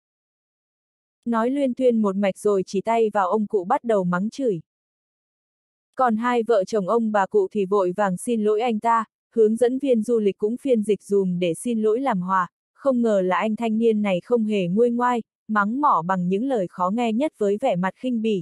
Nói luyên thuyên một mạch rồi chỉ tay vào ông cụ bắt đầu mắng chửi. Còn hai vợ chồng ông bà cụ thì vội vàng xin lỗi anh ta, hướng dẫn viên du lịch cũng phiên dịch dùm để xin lỗi làm hòa, không ngờ là anh thanh niên này không hề nguôi ngoai, mắng mỏ bằng những lời khó nghe nhất với vẻ mặt khinh bỉ.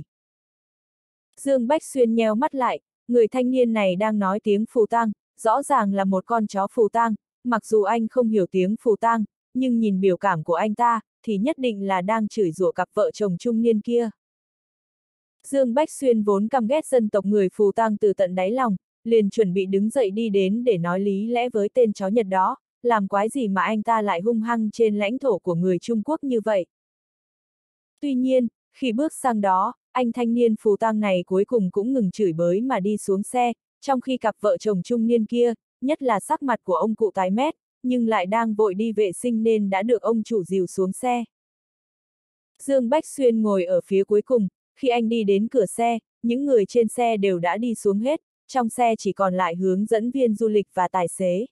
Dương Bách Xuyên nheo mắt lại, người thanh niên này đang nói tiếng Phù Tang, rõ ràng là một con chó Phù Tang, mặc dù anh không hiểu tiếng Phù Tang, nhưng nhìn biểu cảm của anh ta, thì nhất định là đang chửi rủa cặp vợ chồng trung niên kia. Dương Bách Xuyên vốn căm ghét dân tộc người Phù Tang từ tận đáy lòng, liền chuẩn bị đứng dậy đi đến để nói lý lẽ với tên chó Nhật đó, làm quái gì mà anh ta lại hung hăng trên lãnh thổ của người Trung Quốc như vậy. Tuy nhiên, khi bước sang đó, anh thanh niên Phù Tang này cuối cùng cũng ngừng chửi bới mà đi xuống xe, trong khi cặp vợ chồng trung niên kia, nhất là sắc mặt của ông cụ tái mét, nhưng lại đang vội đi vệ sinh nên đã được ông chủ dìu xuống xe. Dương Bách Xuyên ngồi ở phía cuối cùng, khi anh đi đến cửa xe, những người trên xe đều đã đi xuống hết, trong xe chỉ còn lại hướng dẫn viên du lịch và tài xế.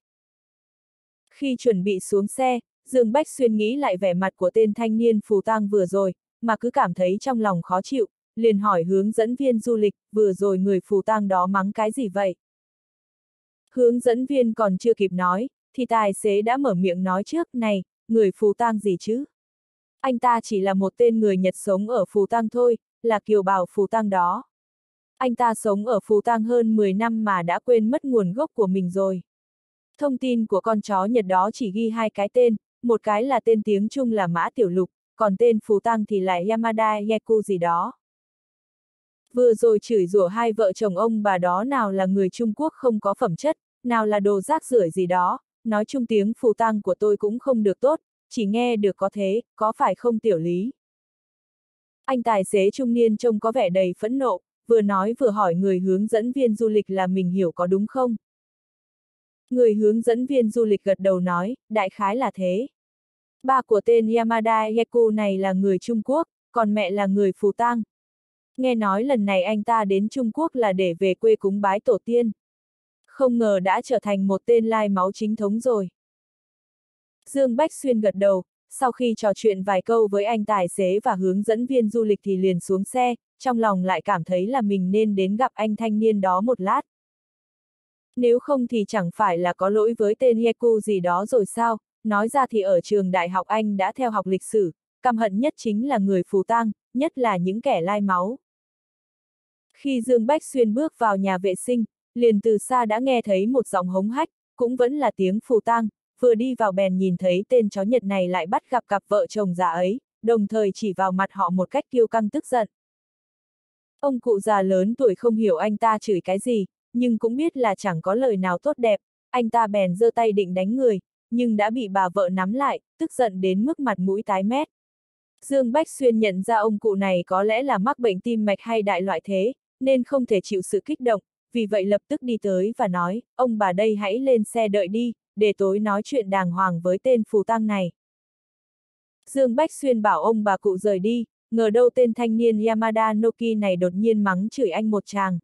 Khi chuẩn bị xuống xe, Dương Bách Xuyên nghĩ lại vẻ mặt của tên thanh niên Phù Tang vừa rồi, mà cứ cảm thấy trong lòng khó chịu, liền hỏi hướng dẫn viên du lịch, vừa rồi người Phù Tang đó mắng cái gì vậy? Hướng dẫn viên còn chưa kịp nói, thì tài xế đã mở miệng nói trước, này, người Phù Tang gì chứ? Anh ta chỉ là một tên người Nhật sống ở Phù Tang thôi, là kiều bào Phù Tang đó. Anh ta sống ở Phù Tang hơn mười năm mà đã quên mất nguồn gốc của mình rồi. Thông tin của con chó Nhật đó chỉ ghi hai cái tên, một cái là tên tiếng Trung là Mã Tiểu Lục, còn tên Phù Tang thì là Yamada Yaku gì đó. Vừa rồi chửi rủa hai vợ chồng ông bà đó nào là người Trung Quốc không có phẩm chất, nào là đồ rác rưởi gì đó, nói chung tiếng Phù Tang của tôi cũng không được tốt, chỉ nghe được có thế, có phải không Tiểu Lý? Anh tài xế trung niên trông có vẻ đầy phẫn nộ, vừa nói vừa hỏi người hướng dẫn viên du lịch là mình hiểu có đúng không? Người hướng dẫn viên du lịch gật đầu nói, đại khái là thế. Ba của tên Yamada Yaku này là người Trung Quốc, còn mẹ là người Phù Tang. Nghe nói lần này anh ta đến Trung Quốc là để về quê cúng bái tổ tiên. Không ngờ đã trở thành một tên lai máu chính thống rồi. Dương Bách Xuyên gật đầu, sau khi trò chuyện vài câu với anh tài xế và hướng dẫn viên du lịch thì liền xuống xe, trong lòng lại cảm thấy là mình nên đến gặp anh thanh niên đó một lát. Nếu không thì chẳng phải là có lỗi với tên Yeku gì đó rồi sao, nói ra thì ở trường đại học anh đã theo học lịch sử, căm hận nhất chính là người phù tang, nhất là những kẻ lai máu. Khi Dương Bách Xuyên bước vào nhà vệ sinh, liền từ xa đã nghe thấy một giọng hống hách, cũng vẫn là tiếng phù tang, vừa đi vào bèn nhìn thấy tên chó Nhật này lại bắt gặp cặp vợ chồng già ấy, đồng thời chỉ vào mặt họ một cách kiêu căng tức giận. Ông cụ già lớn tuổi không hiểu anh ta chửi cái gì, nhưng cũng biết là chẳng có lời nào tốt đẹp, anh ta bèn giơ tay định đánh người, nhưng đã bị bà vợ nắm lại, tức giận đến mức mặt mũi tái mét. Dương Bách Xuyên nhận ra ông cụ này có lẽ là mắc bệnh tim mạch hay đại loại thế, nên không thể chịu sự kích động, vì vậy lập tức đi tới và nói, ông bà đây hãy lên xe đợi đi, để tối nói chuyện đàng hoàng với tên phù tang này. Dương Bách Xuyên bảo ông bà cụ rời đi, ngờ đâu tên thanh niên Yamada Noki này đột nhiên mắng chửi anh một tràng.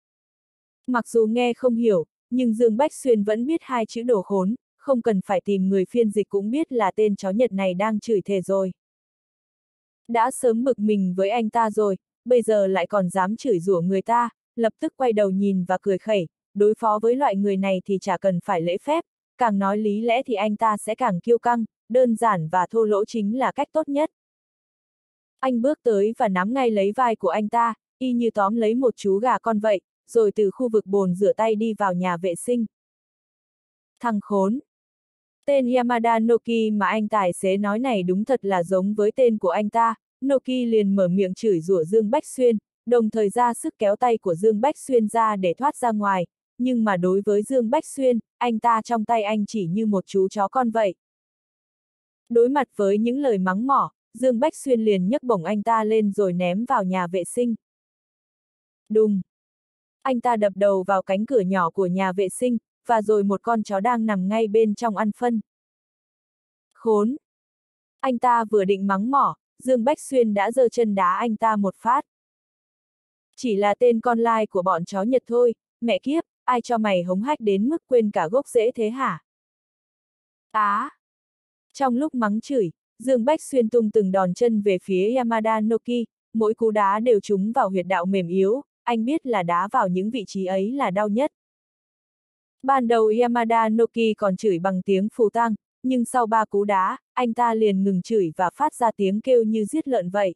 Mặc dù nghe không hiểu, nhưng Dương Bách Xuyên vẫn biết hai chữ đồ khốn, không cần phải tìm người phiên dịch cũng biết là tên chó Nhật này đang chửi thề rồi. Đã sớm bực mình với anh ta rồi, bây giờ lại còn dám chửi rủa người ta, lập tức quay đầu nhìn và cười khẩy, đối phó với loại người này thì chả cần phải lễ phép, càng nói lý lẽ thì anh ta sẽ càng kiêu căng, đơn giản và thô lỗ chính là cách tốt nhất. Anh bước tới và nắm ngay lấy vai của anh ta, y như tóm lấy một chú gà con vậy, rồi từ khu vực bồn rửa tay đi vào nhà vệ sinh. Thằng khốn! Tên Yamada Noki mà anh tài xế nói này đúng thật là giống với tên của anh ta, Noki liền mở miệng chửi rủa Dương Bách Xuyên, đồng thời ra sức kéo tay của Dương Bách Xuyên ra để thoát ra ngoài, nhưng mà đối với Dương Bách Xuyên, anh ta trong tay anh chỉ như một chú chó con vậy. Đối mặt với những lời mắng mỏ, Dương Bách Xuyên liền nhấc bổng anh ta lên rồi ném vào nhà vệ sinh. Đùng! Anh ta đập đầu vào cánh cửa nhỏ của nhà vệ sinh, và rồi một con chó đang nằm ngay bên trong ăn phân. Khốn! Anh ta vừa định mắng mỏ, Dương Bách Xuyên đã giơ chân đá anh ta một phát. Chỉ là tên con lai của bọn chó Nhật thôi, mẹ kiếp, ai cho mày hống hách đến mức quên cả gốc rễ thế hả? Á! À. Trong lúc mắng chửi, Dương Bách Xuyên tung từng đòn chân về phía Yamada Noki, mỗi cú đá đều trúng vào huyệt đạo mềm yếu, anh biết là đá vào những vị trí ấy là đau nhất. Ban đầu Yamada Noki còn chửi bằng tiếng phù tang, nhưng sau ba cú đá, anh ta liền ngừng chửi và phát ra tiếng kêu như giết lợn vậy.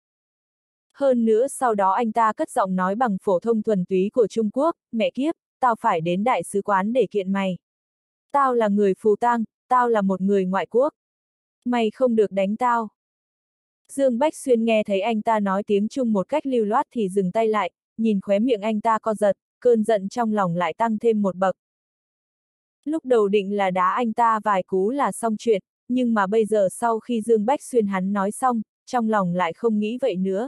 Hơn nữa sau đó anh ta cất giọng nói bằng phổ thông thuần túy của Trung Quốc, mẹ kiếp, tao phải đến đại sứ quán để kiện mày. Tao là người phù tang, tao là một người ngoại quốc. Mày không được đánh tao. Dương Bách Xuyên nghe thấy anh ta nói tiếng Trung một cách lưu loát thì dừng tay lại, nhìn khóe miệng anh ta co giật, cơn giận trong lòng lại tăng thêm một bậc. Lúc đầu định là đá anh ta vài cú là xong chuyện, nhưng mà bây giờ sau khi Dương Bách Xuyên hắn nói xong, trong lòng lại không nghĩ vậy nữa.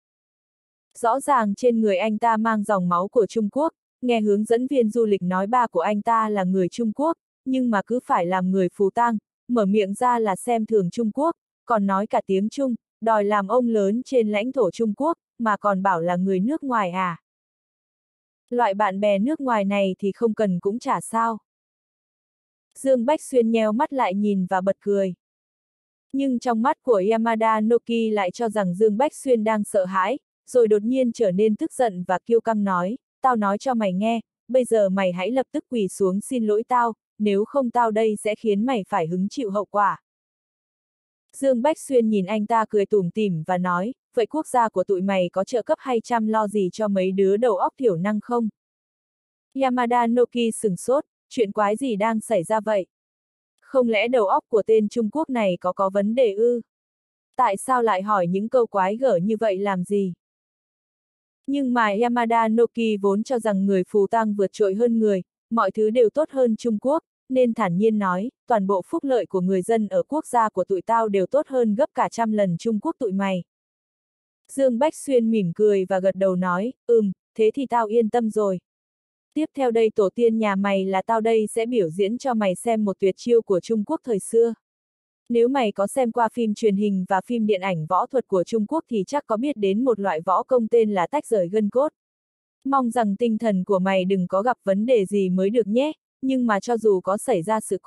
Rõ ràng trên người anh ta mang dòng máu của Trung Quốc, nghe hướng dẫn viên du lịch nói ba của anh ta là người Trung Quốc, nhưng mà cứ phải làm người phù tang, mở miệng ra là xem thường Trung Quốc, còn nói cả tiếng Trung, đòi làm ông lớn trên lãnh thổ Trung Quốc, mà còn bảo là người nước ngoài à. Loại bạn bè nước ngoài này thì không cần cũng chả sao. Dương Bách Xuyên nheo mắt lại nhìn và bật cười. Nhưng trong mắt của Yamada Noki lại cho rằng Dương Bách Xuyên đang sợ hãi, rồi đột nhiên trở nên tức giận và kiêu căng nói, tao nói cho mày nghe, bây giờ mày hãy lập tức quỳ xuống xin lỗi tao, nếu không tao đây sẽ khiến mày phải hứng chịu hậu quả. Dương Bách Xuyên nhìn anh ta cười tủm tỉm và nói, vậy quốc gia của tụi mày có trợ cấp hay chăm lo gì cho mấy đứa đầu óc thiểu năng không? Yamada Noki sửng sốt, chuyện quái gì đang xảy ra vậy? Không lẽ đầu óc của tên Trung Quốc này có có vấn đề ư? Tại sao lại hỏi những câu quái gở như vậy làm gì? Nhưng mà Yamada Noki vốn cho rằng người phù tang vượt trội hơn người, mọi thứ đều tốt hơn Trung Quốc, nên thản nhiên nói, toàn bộ phúc lợi của người dân ở quốc gia của tụi tao đều tốt hơn gấp cả trăm lần Trung Quốc tụi mày. Dương Bách Xuyên mỉm cười và gật đầu nói, ừm, thế thì tao yên tâm rồi. Tiếp theo đây tổ tiên nhà mày là tao đây sẽ biểu diễn cho mày xem một tuyệt chiêu của Trung Quốc thời xưa. Nếu mày có xem qua phim truyền hình và phim điện ảnh võ thuật của Trung Quốc thì chắc có biết đến một loại võ công tên là tách rời gân cốt. Mong rằng tinh thần của mày đừng có gặp vấn đề gì mới được nhé, nhưng mà cho dù có xảy ra sự cố,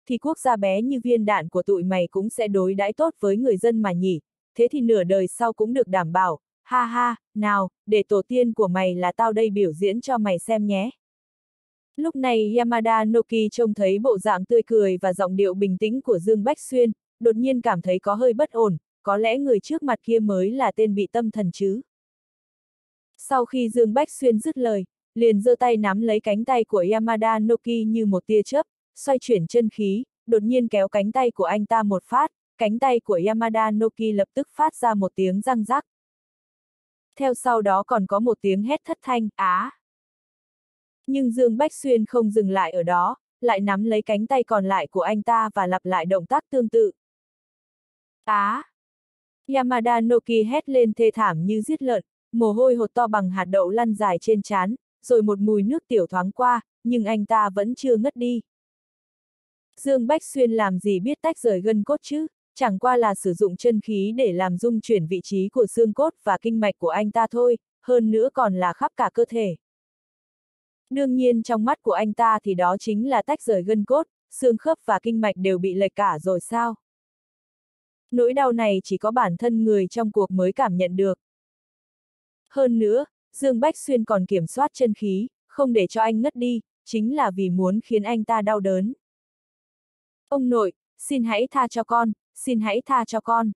thì quốc gia bé như viên đạn của tụi mày cũng sẽ đối đãi tốt với người dân mà nhỉ, thế thì nửa đời sau cũng được đảm bảo, ha ha, nào, để tổ tiên của mày là tao đây biểu diễn cho mày xem nhé. Lúc này Yamada Noki trông thấy bộ dạng tươi cười và giọng điệu bình tĩnh của Dương Bách Xuyên, đột nhiên cảm thấy có hơi bất ổn, có lẽ người trước mặt kia mới là tên bị tâm thần chứ. Sau khi Dương Bách Xuyên dứt lời, liền giơ tay nắm lấy cánh tay của Yamada Noki như một tia chớp, xoay chuyển chân khí, đột nhiên kéo cánh tay của anh ta một phát, cánh tay của Yamada Noki lập tức phát ra một tiếng răng rắc. Theo sau đó còn có một tiếng hét thất thanh, á. Nhưng Dương Bách Xuyên không dừng lại ở đó, lại nắm lấy cánh tay còn lại của anh ta và lặp lại động tác tương tự. Á! Yamada Noki hét lên thê thảm như giết lợn, mồ hôi hột to bằng hạt đậu lăn dài trên trán, rồi một mùi nước tiểu thoáng qua, nhưng anh ta vẫn chưa ngất đi. Dương Bách Xuyên làm gì biết tách rời gân cốt chứ, chẳng qua là sử dụng chân khí để làm dung chuyển vị trí của xương cốt và kinh mạch của anh ta thôi, hơn nữa còn là khắp cả cơ thể. Đương nhiên trong mắt của anh ta thì đó chính là tách rời gân cốt, xương khớp và kinh mạch đều bị lệch cả rồi sao? Nỗi đau này chỉ có bản thân người trong cuộc mới cảm nhận được. Hơn nữa, Dương Bách Xuyên còn kiểm soát chân khí, không để cho anh ngất đi, chính là vì muốn khiến anh ta đau đớn. Ông nội, xin hãy tha cho con, xin hãy tha cho con.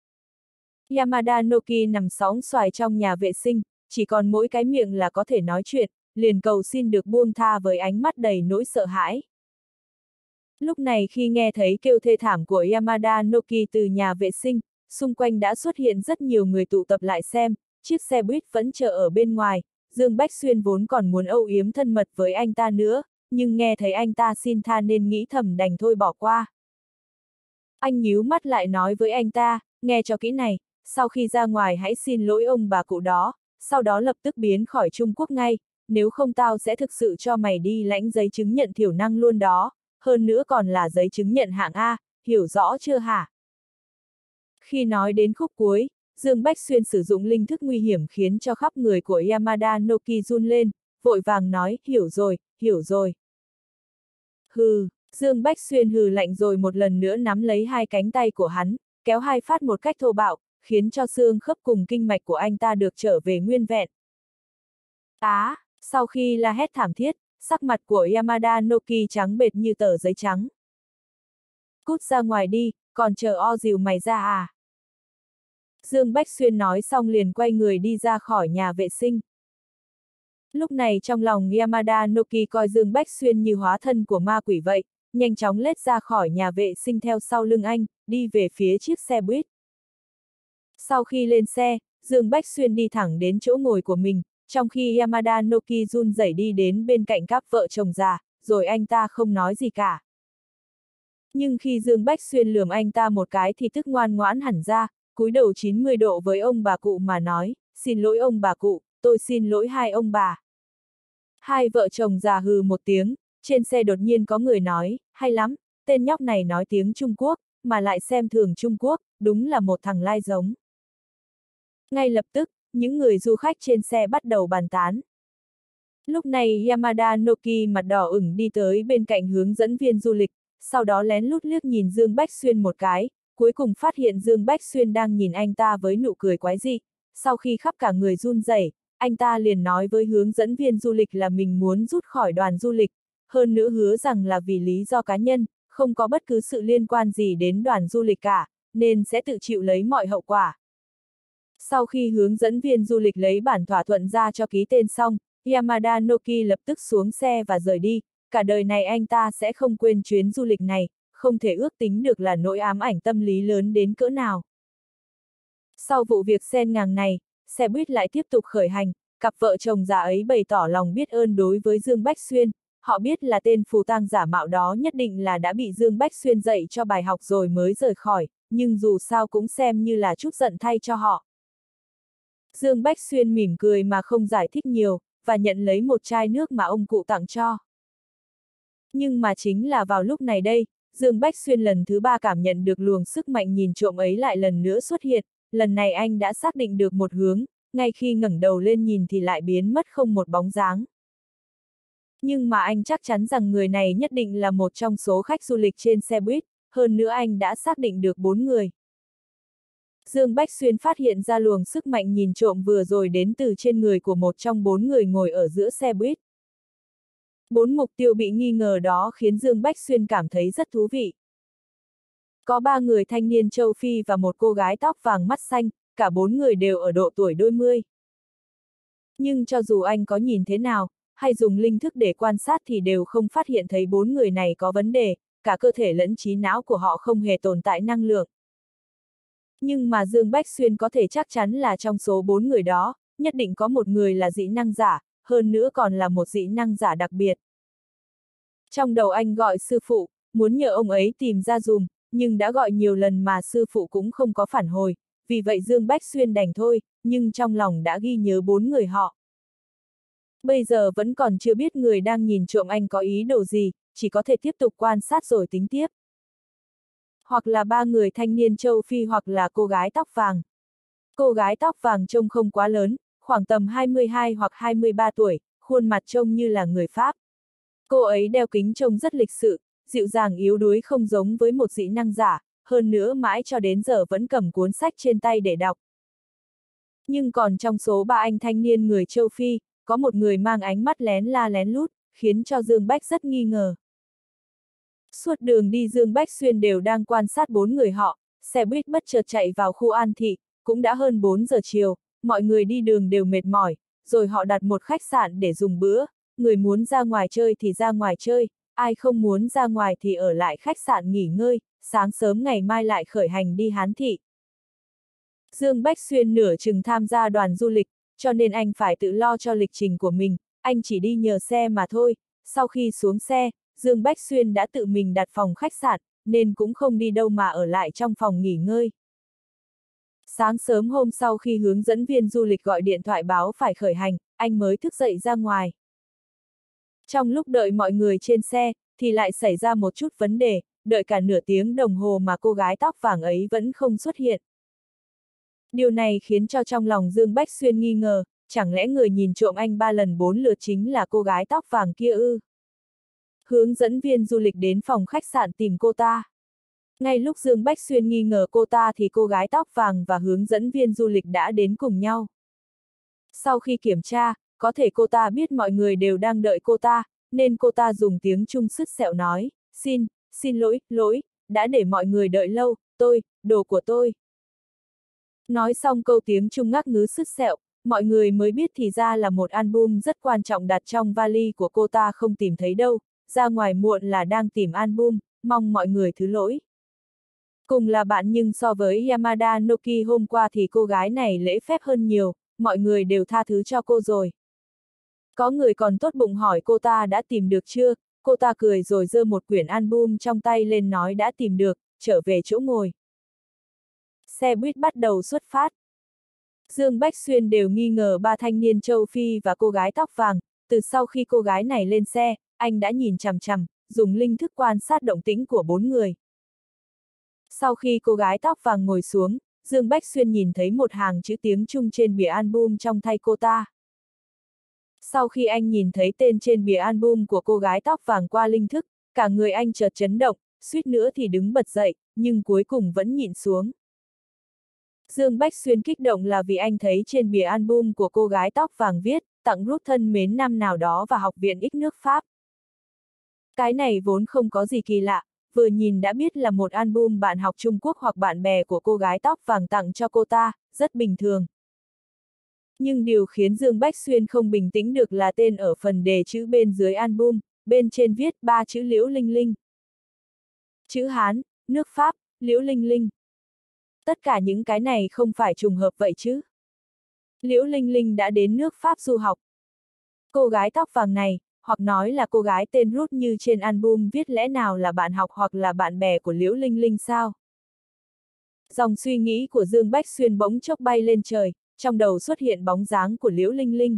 Yamada Noki nằm sóng xoài trong nhà vệ sinh, chỉ còn mỗi cái miệng là có thể nói chuyện, liền cầu xin được buông tha với ánh mắt đầy nỗi sợ hãi. Lúc này khi nghe thấy kêu thê thảm của Yamada Noki từ nhà vệ sinh, xung quanh đã xuất hiện rất nhiều người tụ tập lại xem, chiếc xe buýt vẫn chờ ở bên ngoài, Dương Bách Xuyên vốn còn muốn âu yếm thân mật với anh ta nữa, nhưng nghe thấy anh ta xin tha nên nghĩ thầm đành thôi bỏ qua. Anh nhíu mắt lại nói với anh ta, nghe cho kỹ này, sau khi ra ngoài hãy xin lỗi ông bà cụ đó, sau đó lập tức biến khỏi Trung Quốc ngay, nếu không tao sẽ thực sự cho mày đi lãnh giấy chứng nhận thiểu năng luôn đó, hơn nữa còn là giấy chứng nhận hạng A, hiểu rõ chưa hả? Khi nói đến khúc cuối, Dương Bách Xuyên sử dụng linh thức nguy hiểm khiến cho khắp người của Yamada Noki run lên, vội vàng nói, hiểu rồi, hiểu rồi. Hừ, Dương Bách Xuyên hừ lạnh rồi một lần nữa nắm lấy hai cánh tay của hắn, kéo hai phát một cách thô bạo, khiến cho xương khớp cùng kinh mạch của anh ta được trở về nguyên vẹn. Á, sau khi la hét thảm thiết, sắc mặt của Yamada Noki trắng bệch như tờ giấy trắng. Cút ra ngoài đi, còn chờ o dìu mày ra à? Dương Bách Xuyên nói xong liền quay người đi ra khỏi nhà vệ sinh. Lúc này trong lòng Yamada Noki coi Dương Bách Xuyên như hóa thân của ma quỷ vậy, nhanh chóng lết ra khỏi nhà vệ sinh theo sau lưng anh, đi về phía chiếc xe buýt. Sau khi lên xe, Dương Bách Xuyên đi thẳng đến chỗ ngồi của mình, trong khi Yamada Noki run rẩy đi đến bên cạnh cặp vợ chồng già, rồi anh ta không nói gì cả. Nhưng khi Dương Bách Xuyên lườm anh ta một cái thì tức ngoan ngoãn hẳn ra, cúi đầu chín mươi độ với ông bà cụ mà nói, xin lỗi ông bà cụ, tôi xin lỗi hai ông bà. Hai vợ chồng già hừ một tiếng, trên xe đột nhiên có người nói, hay lắm, tên nhóc này nói tiếng Trung Quốc, mà lại xem thường Trung Quốc, đúng là một thằng lai giống. Ngay lập tức, những người du khách trên xe bắt đầu bàn tán. Lúc này Yamada Noki mặt đỏ ửng đi tới bên cạnh hướng dẫn viên du lịch, sau đó lén lút liếc nhìn Dương Bách Xuyên một cái, cuối cùng phát hiện Dương Bách Xuyên đang nhìn anh ta với nụ cười quái dị. Sau khi khắp cả người run rẩy, anh ta liền nói với hướng dẫn viên du lịch là mình muốn rút khỏi đoàn du lịch, hơn nữa hứa rằng là vì lý do cá nhân, không có bất cứ sự liên quan gì đến đoàn du lịch cả, nên sẽ tự chịu lấy mọi hậu quả. Sau khi hướng dẫn viên du lịch lấy bản thỏa thuận ra cho ký tên xong, Yamada Noki lập tức xuống xe và rời đi, cả đời này anh ta sẽ không quên chuyến du lịch này, không thể ước tính được là nỗi ám ảnh tâm lý lớn đến cỡ nào. Sau vụ việc xen ngang này, xe buýt lại tiếp tục khởi hành, cặp vợ chồng già ấy bày tỏ lòng biết ơn đối với Dương Bách Xuyên, họ biết là tên phù tang giả mạo đó nhất định là đã bị Dương Bách Xuyên dạy cho bài học rồi mới rời khỏi, nhưng dù sao cũng xem như là chút giận thay cho họ. Dương Bách Xuyên mỉm cười mà không giải thích nhiều, và nhận lấy một chai nước mà ông cụ tặng cho. Nhưng mà chính là vào lúc này đây, Dương Bách Xuyên lần thứ ba cảm nhận được luồng sức mạnh nhìn trộm ấy lại lần nữa xuất hiện, lần này anh đã xác định được một hướng, ngay khi ngẩng đầu lên nhìn thì lại biến mất không một bóng dáng. Nhưng mà anh chắc chắn rằng người này nhất định là một trong số khách du lịch trên xe buýt, hơn nữa anh đã xác định được bốn người. Dương Bách Xuyên phát hiện ra luồng sức mạnh nhìn trộm vừa rồi đến từ trên người của một trong bốn người ngồi ở giữa xe buýt. Bốn mục tiêu bị nghi ngờ đó khiến Dương Bách Xuyên cảm thấy rất thú vị. Có ba người thanh niên châu Phi và một cô gái tóc vàng mắt xanh, cả bốn người đều ở độ tuổi đôi mươi. Nhưng cho dù anh có nhìn thế nào, hay dùng linh thức để quan sát thì đều không phát hiện thấy bốn người này có vấn đề, cả cơ thể lẫn trí não của họ không hề tồn tại năng lượng. Nhưng mà Dương Bách Xuyên có thể chắc chắn là trong số bốn người đó, nhất định có một người là dị năng giả, hơn nữa còn là một dị năng giả đặc biệt. Trong đầu anh gọi sư phụ, muốn nhờ ông ấy tìm ra dùm, nhưng đã gọi nhiều lần mà sư phụ cũng không có phản hồi, vì vậy Dương Bách Xuyên đành thôi, nhưng trong lòng đã ghi nhớ bốn người họ. Bây giờ vẫn còn chưa biết người đang nhìn trộm anh có ý đồ gì, chỉ có thể tiếp tục quan sát rồi tính tiếp. Hoặc là ba người thanh niên châu Phi hoặc là cô gái tóc vàng. Cô gái tóc vàng trông không quá lớn, khoảng tầm hai mươi hai hoặc hai mươi ba tuổi, khuôn mặt trông như là người Pháp. Cô ấy đeo kính trông rất lịch sự, dịu dàng yếu đuối không giống với một dị năng giả, hơn nữa mãi cho đến giờ vẫn cầm cuốn sách trên tay để đọc. Nhưng còn trong số ba anh thanh niên người châu Phi, có một người mang ánh mắt lén la lén lút, khiến cho Dương Bách rất nghi ngờ. Suốt đường đi Dương Bách Xuyên đều đang quan sát bốn người họ, xe buýt bất chợt chạy vào khu An Thị, cũng đã hơn bốn giờ chiều, mọi người đi đường đều mệt mỏi, rồi họ đặt một khách sạn để dùng bữa, người muốn ra ngoài chơi thì ra ngoài chơi, ai không muốn ra ngoài thì ở lại khách sạn nghỉ ngơi, sáng sớm ngày mai lại khởi hành đi Hán Thị. Dương Bách Xuyên nửa chừng tham gia đoàn du lịch, cho nên anh phải tự lo cho lịch trình của mình, anh chỉ đi nhờ xe mà thôi. Sau khi xuống xe, Dương Bách Xuyên đã tự mình đặt phòng khách sạn, nên cũng không đi đâu mà ở lại trong phòng nghỉ ngơi. Sáng sớm hôm sau khi hướng dẫn viên du lịch gọi điện thoại báo phải khởi hành, anh mới thức dậy ra ngoài. Trong lúc đợi mọi người trên xe, thì lại xảy ra một chút vấn đề, đợi cả nửa tiếng đồng hồ mà cô gái tóc vàng ấy vẫn không xuất hiện. Điều này khiến cho trong lòng Dương Bách Xuyên nghi ngờ, chẳng lẽ người nhìn trộm anh ba lần bốn lượt chính là cô gái tóc vàng kia ư? Hướng dẫn viên du lịch đến phòng khách sạn tìm cô ta. Ngay lúc Dương Bách Xuyên nghi ngờ cô ta thì cô gái tóc vàng và hướng dẫn viên du lịch đã đến cùng nhau. Sau khi kiểm tra, có thể cô ta biết mọi người đều đang đợi cô ta, nên cô ta dùng tiếng Trung sứt sẹo nói, xin, xin lỗi, lỗi, đã để mọi người đợi lâu, tôi, đồ của tôi. Nói xong câu tiếng Trung ngắc ngứ sứt sẹo, mọi người mới biết thì ra là một album rất quan trọng đặt trong vali của cô ta không tìm thấy đâu, ra ngoài muộn là đang tìm album, mong mọi người thứ lỗi. Cùng là bạn nhưng so với Yamada Noki hôm qua thì cô gái này lễ phép hơn nhiều, mọi người đều tha thứ cho cô rồi. Có người còn tốt bụng hỏi cô ta đã tìm được chưa, cô ta cười rồi giơ một quyển album trong tay lên nói đã tìm được, trở về chỗ ngồi. Xe buýt bắt đầu xuất phát. Dương Bách Xuyên đều nghi ngờ ba thanh niên châu Phi và cô gái tóc vàng, từ sau khi cô gái này lên xe, anh đã nhìn chằm chằm, dùng linh thức quan sát động tĩnh của bốn người. Sau khi cô gái tóc vàng ngồi xuống, Dương Bách Xuyên nhìn thấy một hàng chữ tiếng Trung trên bìa album trong tay cô ta. Sau khi anh nhìn thấy tên trên bìa album của cô gái tóc vàng qua linh thức, cả người anh chợt chấn động, suýt nữa thì đứng bật dậy, nhưng cuối cùng vẫn nhịn xuống. Dương Bách Xuyên kích động là vì anh thấy trên bìa album của cô gái tóc vàng viết, tặng Ruth thân mến năm nào đó và học viện X nước Pháp. Cái này vốn không có gì kỳ lạ, vừa nhìn đã biết là một album bạn học Trung Quốc hoặc bạn bè của cô gái tóc vàng tặng cho cô ta, rất bình thường. Nhưng điều khiến Dương Bách Xuyên không bình tĩnh được là tên ở phần đề chữ bên dưới album, bên trên viết ba chữ Liễu Linh Linh. Chữ Hán, nước Pháp, Liễu Linh Linh. Tất cả những cái này không phải trùng hợp vậy chứ. Liễu Linh Linh đã đến nước Pháp du học. Cô gái tóc vàng này, hoặc nói là cô gái tên Ruth như trên album viết lẽ nào là bạn học hoặc là bạn bè của Liễu Linh Linh sao? Dòng suy nghĩ của Dương Bách Xuyên bỗng chốc bay lên trời, trong đầu xuất hiện bóng dáng của Liễu Linh Linh.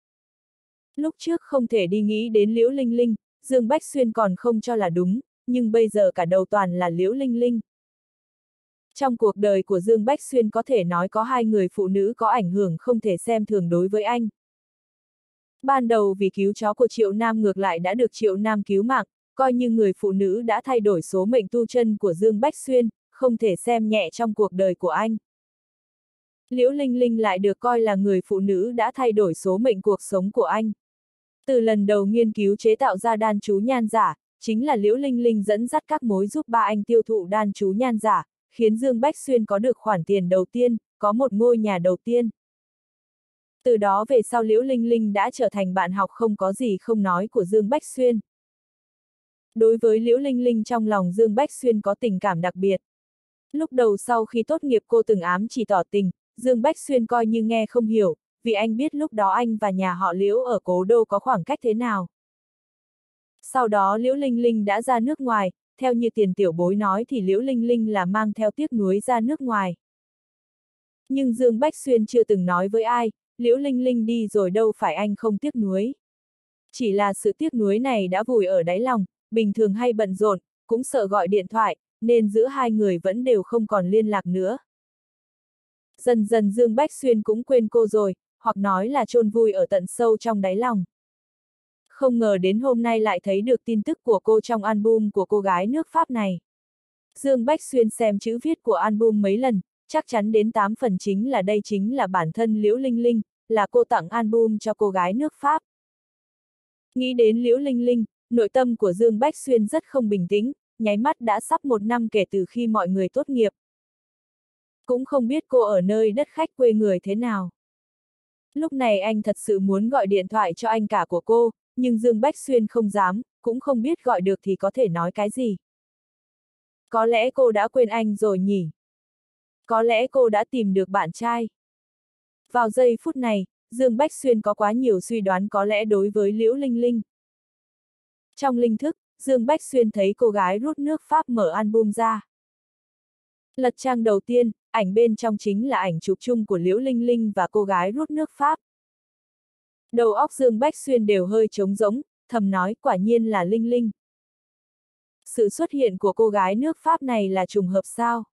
Lúc trước không thể đi nghĩ đến Liễu Linh Linh, Dương Bách Xuyên còn không cho là đúng, nhưng bây giờ cả đầu toàn là Liễu Linh Linh. Trong cuộc đời của Dương Bách Xuyên có thể nói có hai người phụ nữ có ảnh hưởng không thể xem thường đối với anh. Ban đầu vì cứu chó của Triệu Nam ngược lại đã được Triệu Nam cứu mạng, coi như người phụ nữ đã thay đổi số mệnh tu chân của Dương Bách Xuyên, không thể xem nhẹ trong cuộc đời của anh. Liễu Linh Linh lại được coi là người phụ nữ đã thay đổi số mệnh cuộc sống của anh. Từ lần đầu nghiên cứu chế tạo ra đan chú nhan giả, chính là Liễu Linh Linh dẫn dắt các mối giúp ba anh tiêu thụ đan chú nhan giả, khiến Dương Bách Xuyên có được khoản tiền đầu tiên, có một ngôi nhà đầu tiên. Từ đó về sau Liễu Linh Linh đã trở thành bạn học không có gì không nói của Dương Bách Xuyên. Đối với Liễu Linh Linh trong lòng Dương Bách Xuyên có tình cảm đặc biệt. Lúc đầu sau khi tốt nghiệp cô từng ám chỉ tỏ tình, Dương Bách Xuyên coi như nghe không hiểu, vì anh biết lúc đó anh và nhà họ Liễu ở Cố Đô có khoảng cách thế nào. Sau đó Liễu Linh Linh đã ra nước ngoài, theo như Tiền Tiểu Bối nói thì Liễu Linh Linh là mang theo tiếc nuối ra nước ngoài. Nhưng Dương Bách Xuyên chưa từng nói với ai, Liễu Linh Linh đi rồi đâu phải anh không tiếc nuối. Chỉ là sự tiếc nuối này đã vùi ở đáy lòng, bình thường hay bận rộn, cũng sợ gọi điện thoại, nên giữa hai người vẫn đều không còn liên lạc nữa. Dần dần Dương Bách Xuyên cũng quên cô rồi, hoặc nói là chôn vùi ở tận sâu trong đáy lòng. Không ngờ đến hôm nay lại thấy được tin tức của cô trong album của cô gái nước Pháp này. Dương Bách Xuyên xem chữ viết của album mấy lần, chắc chắn đến tám phần chính là đây chính là bản thân Liễu Linh Linh, là cô tặng album cho cô gái nước Pháp. Nghĩ đến Liễu Linh Linh, nội tâm của Dương Bách Xuyên rất không bình tĩnh, nháy mắt đã sắp một năm kể từ khi mọi người tốt nghiệp. Cũng không biết cô ở nơi đất khách quê người thế nào. Lúc này anh thật sự muốn gọi điện thoại cho anh cả của cô, nhưng Dương Bách Xuyên không dám, cũng không biết gọi được thì có thể nói cái gì. Có lẽ cô đã quên anh rồi nhỉ? Có lẽ cô đã tìm được bạn trai. Vào giây phút này, Dương Bách Xuyên có quá nhiều suy đoán có lẽ đối với Liễu Linh Linh. Trong linh thức, Dương Bách Xuyên thấy cô gái rút nước Pháp mở album ra. Lật trang đầu tiên, ảnh bên trong chính là ảnh chụp chung của Liễu Linh Linh và cô gái rút nước Pháp. Đầu óc Dương Bách Xuyên đều hơi trống rỗng, thầm nói quả nhiên là Linh Linh. Sự xuất hiện của cô gái nước Pháp này là trùng hợp sao?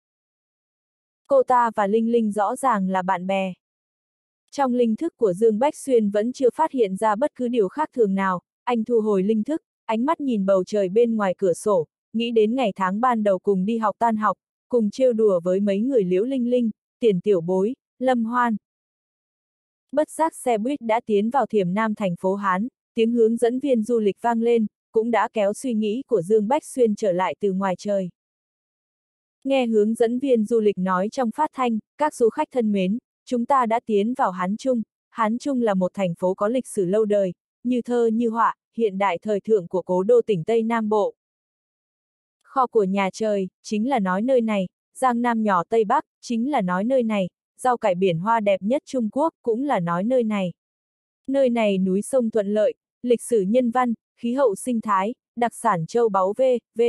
Cô ta và Linh Linh rõ ràng là bạn bè. Trong linh thức của Dương Bách Xuyên vẫn chưa phát hiện ra bất cứ điều khác thường nào, anh thu hồi linh thức, ánh mắt nhìn bầu trời bên ngoài cửa sổ, nghĩ đến ngày tháng ban đầu cùng đi học tan học, cùng trêu đùa với mấy người Liễu Linh Linh, Tiền Tiểu Bối, Lâm Hoan. Bất giác xe buýt đã tiến vào Thiểm Nam thành phố Hán, tiếng hướng dẫn viên du lịch vang lên, cũng đã kéo suy nghĩ của Dương Bách Xuyên trở lại từ ngoài trời. Nghe hướng dẫn viên du lịch nói trong phát thanh, các du khách thân mến, chúng ta đã tiến vào Hán Trung. Hán Trung là một thành phố có lịch sử lâu đời, như thơ như họa, hiện đại thời thượng của cố đô tỉnh Tây Nam Bộ. Kho của nhà trời, chính là nói nơi này, Giang Nam nhỏ Tây Bắc, chính là nói nơi này, rau cải biển hoa đẹp nhất Trung Quốc, cũng là nói nơi này. Nơi này núi sông thuận lợi, lịch sử nhân văn, khí hậu sinh thái, đặc sản châu báu v, v.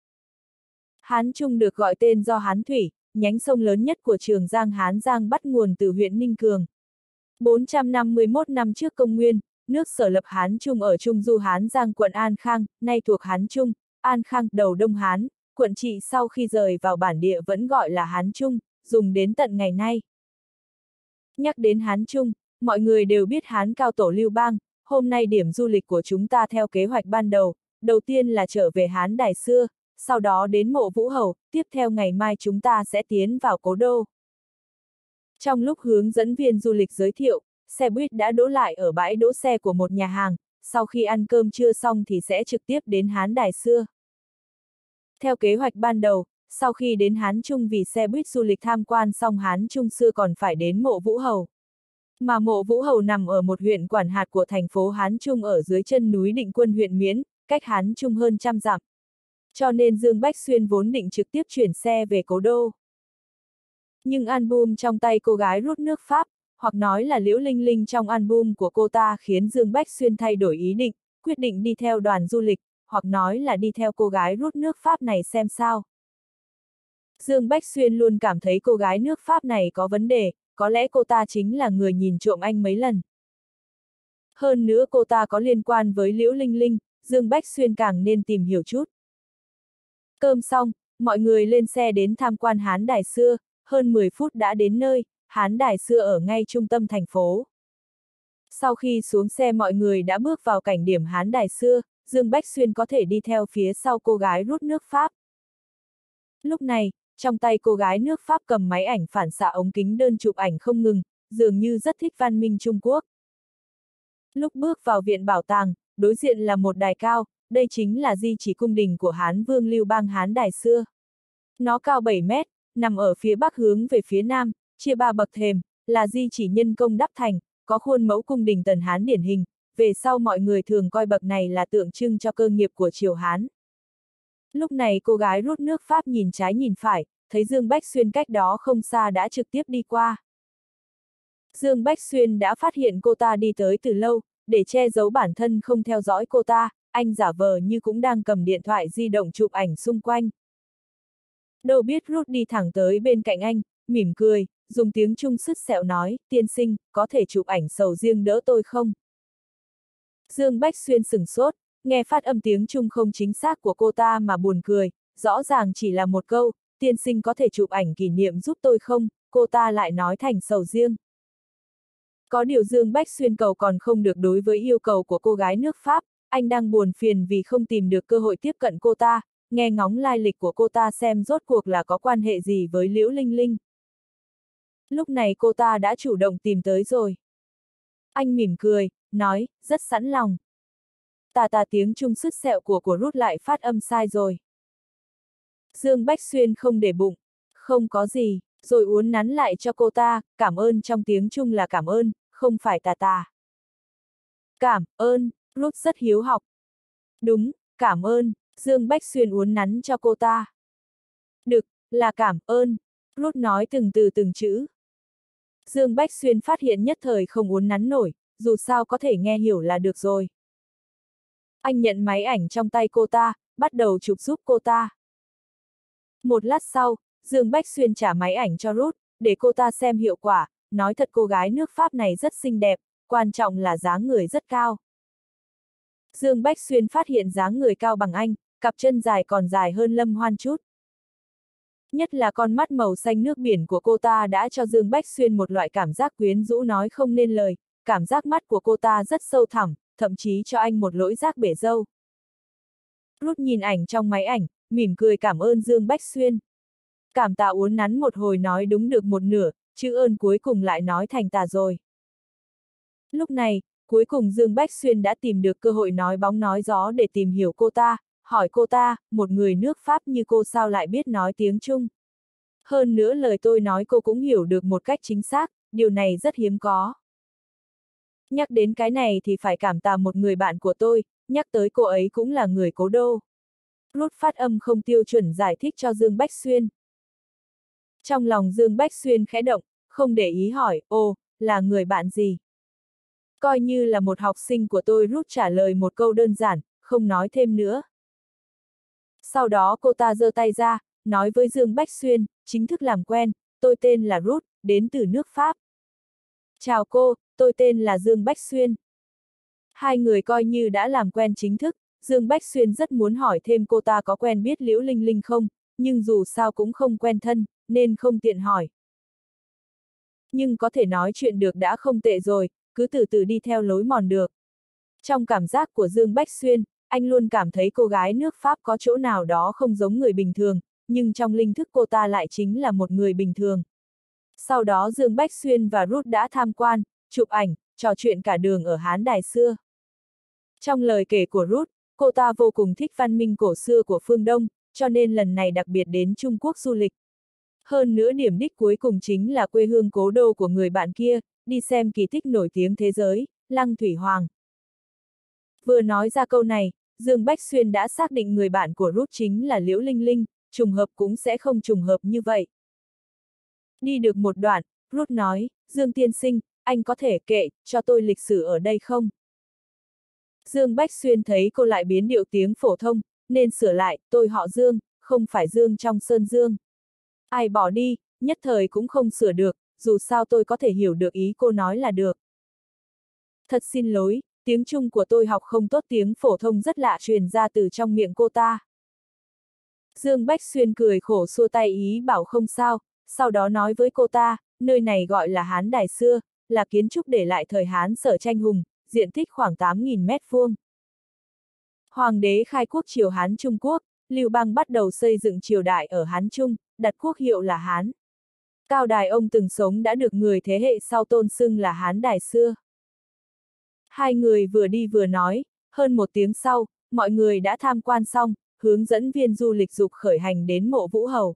Hán Trung được gọi tên do Hán Thủy, nhánh sông lớn nhất của Trường Giang Hán Giang bắt nguồn từ huyện Ninh Cường. bốn trăm năm mươi mốt năm trước công nguyên, nước sở lập Hán Trung ở Trung Du Hán Giang quận An Khang, nay thuộc Hán Trung, An Khang, đầu Đông Hán, quận trị sau khi rời vào bản địa vẫn gọi là Hán Trung, dùng đến tận ngày nay. Nhắc đến Hán Trung, mọi người đều biết Hán Cao Tổ Lưu Bang, hôm nay điểm du lịch của chúng ta theo kế hoạch ban đầu, đầu tiên là trở về Hán Đài xưa, sau đó đến mộ Vũ Hầu, tiếp theo ngày mai chúng ta sẽ tiến vào cố đô. Trong lúc hướng dẫn viên du lịch giới thiệu, xe buýt đã đỗ lại ở bãi đỗ xe của một nhà hàng, sau khi ăn cơm trưa xong thì sẽ trực tiếp đến Hán Đài xưa. Theo kế hoạch ban đầu, sau khi đến Hán Trung vì xe buýt du lịch tham quan xong Hán Trung xưa còn phải đến mộ Vũ Hầu. Mà mộ Vũ Hầu nằm ở một huyện quản hạt của thành phố Hán Trung ở dưới chân núi Định Quân huyện Miến, cách Hán Trung hơn trăm dặm. Cho nên Dương Bách Xuyên vốn định trực tiếp chuyển xe về cố đô. Nhưng album trong tay cô gái rút nước Pháp, hoặc nói là Liễu Linh Linh trong album của cô ta khiến Dương Bách Xuyên thay đổi ý định, quyết định đi theo đoàn du lịch, hoặc nói là đi theo cô gái rút nước Pháp này xem sao. Dương Bách Xuyên luôn cảm thấy cô gái nước Pháp này có vấn đề, có lẽ cô ta chính là người nhìn trộm anh mấy lần. Hơn nữa cô ta có liên quan với Liễu Linh Linh, Dương Bách Xuyên càng nên tìm hiểu chút. Cơm xong, mọi người lên xe đến tham quan Hán Đài xưa, hơn mười phút đã đến nơi, Hán Đài xưa ở ngay trung tâm thành phố. Sau khi xuống xe mọi người đã bước vào cảnh điểm Hán đài xưa, Dương Bách Xuyên có thể đi theo phía sau cô gái rút nước Pháp. Lúc này, trong tay cô gái nước Pháp cầm máy ảnh phản xạ ống kính đơn chụp ảnh không ngừng, dường như rất thích văn minh Trung Quốc. Lúc bước vào viện bảo tàng, đối diện là một đài cao, đây chính là di chỉ cung đình của Hán Vương Lưu Bang Hán đài xưa. Nó cao bảy mét, nằm ở phía bắc hướng về phía nam, chia ba bậc thềm, là di chỉ nhân công đắp thành, có khuôn mẫu cung đình Tần Hán điển hình, về sau mọi người thường coi bậc này là tượng trưng cho cơ nghiệp của triều Hán. Lúc này cô gái rút nước Pháp nhìn trái nhìn phải, thấy Dương Bách Xuyên cách đó không xa đã trực tiếp đi qua. Dương Bách Xuyên đã phát hiện cô ta đi tới từ lâu, để che giấu bản thân không theo dõi cô ta, anh giả vờ như cũng đang cầm điện thoại di động chụp ảnh xung quanh. Đâu biết Ruth đi thẳng tới bên cạnh anh, mỉm cười, dùng tiếng Trung sứt sẹo nói, tiên sinh, có thể chụp ảnh sầu riêng đỡ tôi không? Dương Bách Xuyên sửng sốt, nghe phát âm tiếng Trung không chính xác của cô ta mà buồn cười, rõ ràng chỉ là một câu, tiên sinh có thể chụp ảnh kỷ niệm giúp tôi không, cô ta lại nói thành sầu riêng. Có điều Dương Bách Xuyên cầu còn không được đối với yêu cầu của cô gái nước Pháp, anh đang buồn phiền vì không tìm được cơ hội tiếp cận cô ta, nghe ngóng lai lịch của cô ta xem rốt cuộc là có quan hệ gì với Liễu Linh Linh. Lúc này cô ta đã chủ động tìm tới rồi. Anh mỉm cười, nói, rất sẵn lòng. Tà tà tiếng Trung sứt sẹo của của Ruth lại phát âm sai rồi. Dương Bách Xuyên không để bụng, không có gì, rồi uốn nắn lại cho cô ta, cảm ơn trong tiếng Trung là cảm ơn, không phải tà tà. Cảm ơn, Ruth rất hiếu học. Đúng, cảm ơn, Dương Bách Xuyên uốn nắn cho cô ta. Được, là cảm ơn, Ruth nói từng từ từng chữ. Dương Bách Xuyên phát hiện nhất thời không uốn nắn nổi, dù sao có thể nghe hiểu là được rồi. Anh nhận máy ảnh trong tay cô ta, bắt đầu chụp giúp cô ta. Một lát sau, Dương Bách Xuyên trả máy ảnh cho Ruth, để cô ta xem hiệu quả, nói thật cô gái nước Pháp này rất xinh đẹp, quan trọng là dáng người rất cao. Dương Bách Xuyên phát hiện dáng người cao bằng anh, cặp chân dài còn dài hơn Lâm Hoan chút. Nhất là con mắt màu xanh nước biển của cô ta đã cho Dương Bách Xuyên một loại cảm giác quyến rũ nói không nên lời, cảm giác mắt của cô ta rất sâu thẳm, thậm chí cho anh một lỗi giác bể râu. Ruth nhìn ảnh trong máy ảnh, mỉm cười cảm ơn Dương Bách Xuyên. Cảm tạ uốn nắn một hồi nói đúng được một nửa, chữ ơn cuối cùng lại nói thành tà rồi. Lúc này, cuối cùng Dương Bách Xuyên đã tìm được cơ hội nói bóng nói gió để tìm hiểu cô ta, hỏi cô ta, một người nước Pháp như cô sao lại biết nói tiếng Trung. Hơn nữa lời tôi nói cô cũng hiểu được một cách chính xác, điều này rất hiếm có. Nhắc đến cái này thì phải cảm tạ một người bạn của tôi, nhắc tới cô ấy cũng là người cố đô. Ruth phát âm không tiêu chuẩn giải thích cho Dương Bách Xuyên. Trong lòng Dương Bách Xuyên khẽ động, không để ý hỏi, ồ, là người bạn gì? Coi như là một học sinh của tôi. Ruth trả lời một câu đơn giản, không nói thêm nữa. Sau đó cô ta giơ tay ra, nói với Dương Bách Xuyên, chính thức làm quen, tôi tên là Ruth, đến từ nước Pháp. Chào cô, tôi tên là Dương Bách Xuyên. Hai người coi như đã làm quen chính thức, Dương Bách Xuyên rất muốn hỏi thêm cô ta có quen biết Liễu Linh Linh không, nhưng dù sao cũng không quen thân, nên không tiện hỏi. Nhưng có thể nói chuyện được đã không tệ rồi, cứ từ từ đi theo lối mòn được. Trong cảm giác của Dương Bách Xuyên, anh luôn cảm thấy cô gái nước Pháp có chỗ nào đó không giống người bình thường, nhưng trong linh thức cô ta lại chính là một người bình thường. Sau đó Dương Bách Xuyên và Ruth đã tham quan, chụp ảnh, trò chuyện cả đường ở Hán đài xưa. Trong lời kể của Ruth, cô ta vô cùng thích văn minh cổ xưa của phương Đông, cho nên lần này đặc biệt đến Trung Quốc du lịch. Hơn nữa điểm đích cuối cùng chính là quê hương cố đô của người bạn kia, đi xem kỳ tích nổi tiếng thế giới, Lăng Thủy Hoàng. Vừa nói ra câu này, Dương Bách Xuyên đã xác định người bạn của Ruth chính là Liễu Linh Linh, trùng hợp cũng sẽ không trùng hợp như vậy. Đi được một đoạn, Ruth nói, Dương tiên sinh, anh có thể kể cho tôi lịch sử ở đây không? Dương Bách Xuyên thấy cô lại biến điệu tiếng phổ thông, nên sửa lại, tôi họ Dương, không phải Dương trong Sơn Dương. Ai bỏ đi, nhất thời cũng không sửa được, dù sao tôi có thể hiểu được ý cô nói là được. Thật xin lỗi, tiếng Trung của tôi học không tốt, tiếng phổ thông rất lạ truyền ra từ trong miệng cô ta. Dương Bách Xuyên cười khổ xua tay ý bảo không sao, sau đó nói với cô ta, nơi này gọi là Hán đài xưa, là kiến trúc để lại thời Hán Sở Tranh Hùng, diện tích khoảng tám nghìn mét vuông. Hoàng đế khai quốc triều Hán Trung Quốc, Lưu Bang bắt đầu xây dựng triều đại ở Hán Trung, đặt quốc hiệu là Hán. Cao đài ông từng sống đã được người thế hệ sau tôn xưng là Hán đài xưa. Hai người vừa đi vừa nói, hơn một tiếng sau, mọi người đã tham quan xong, hướng dẫn viên du lịch dục khởi hành đến mộ Vũ Hầu.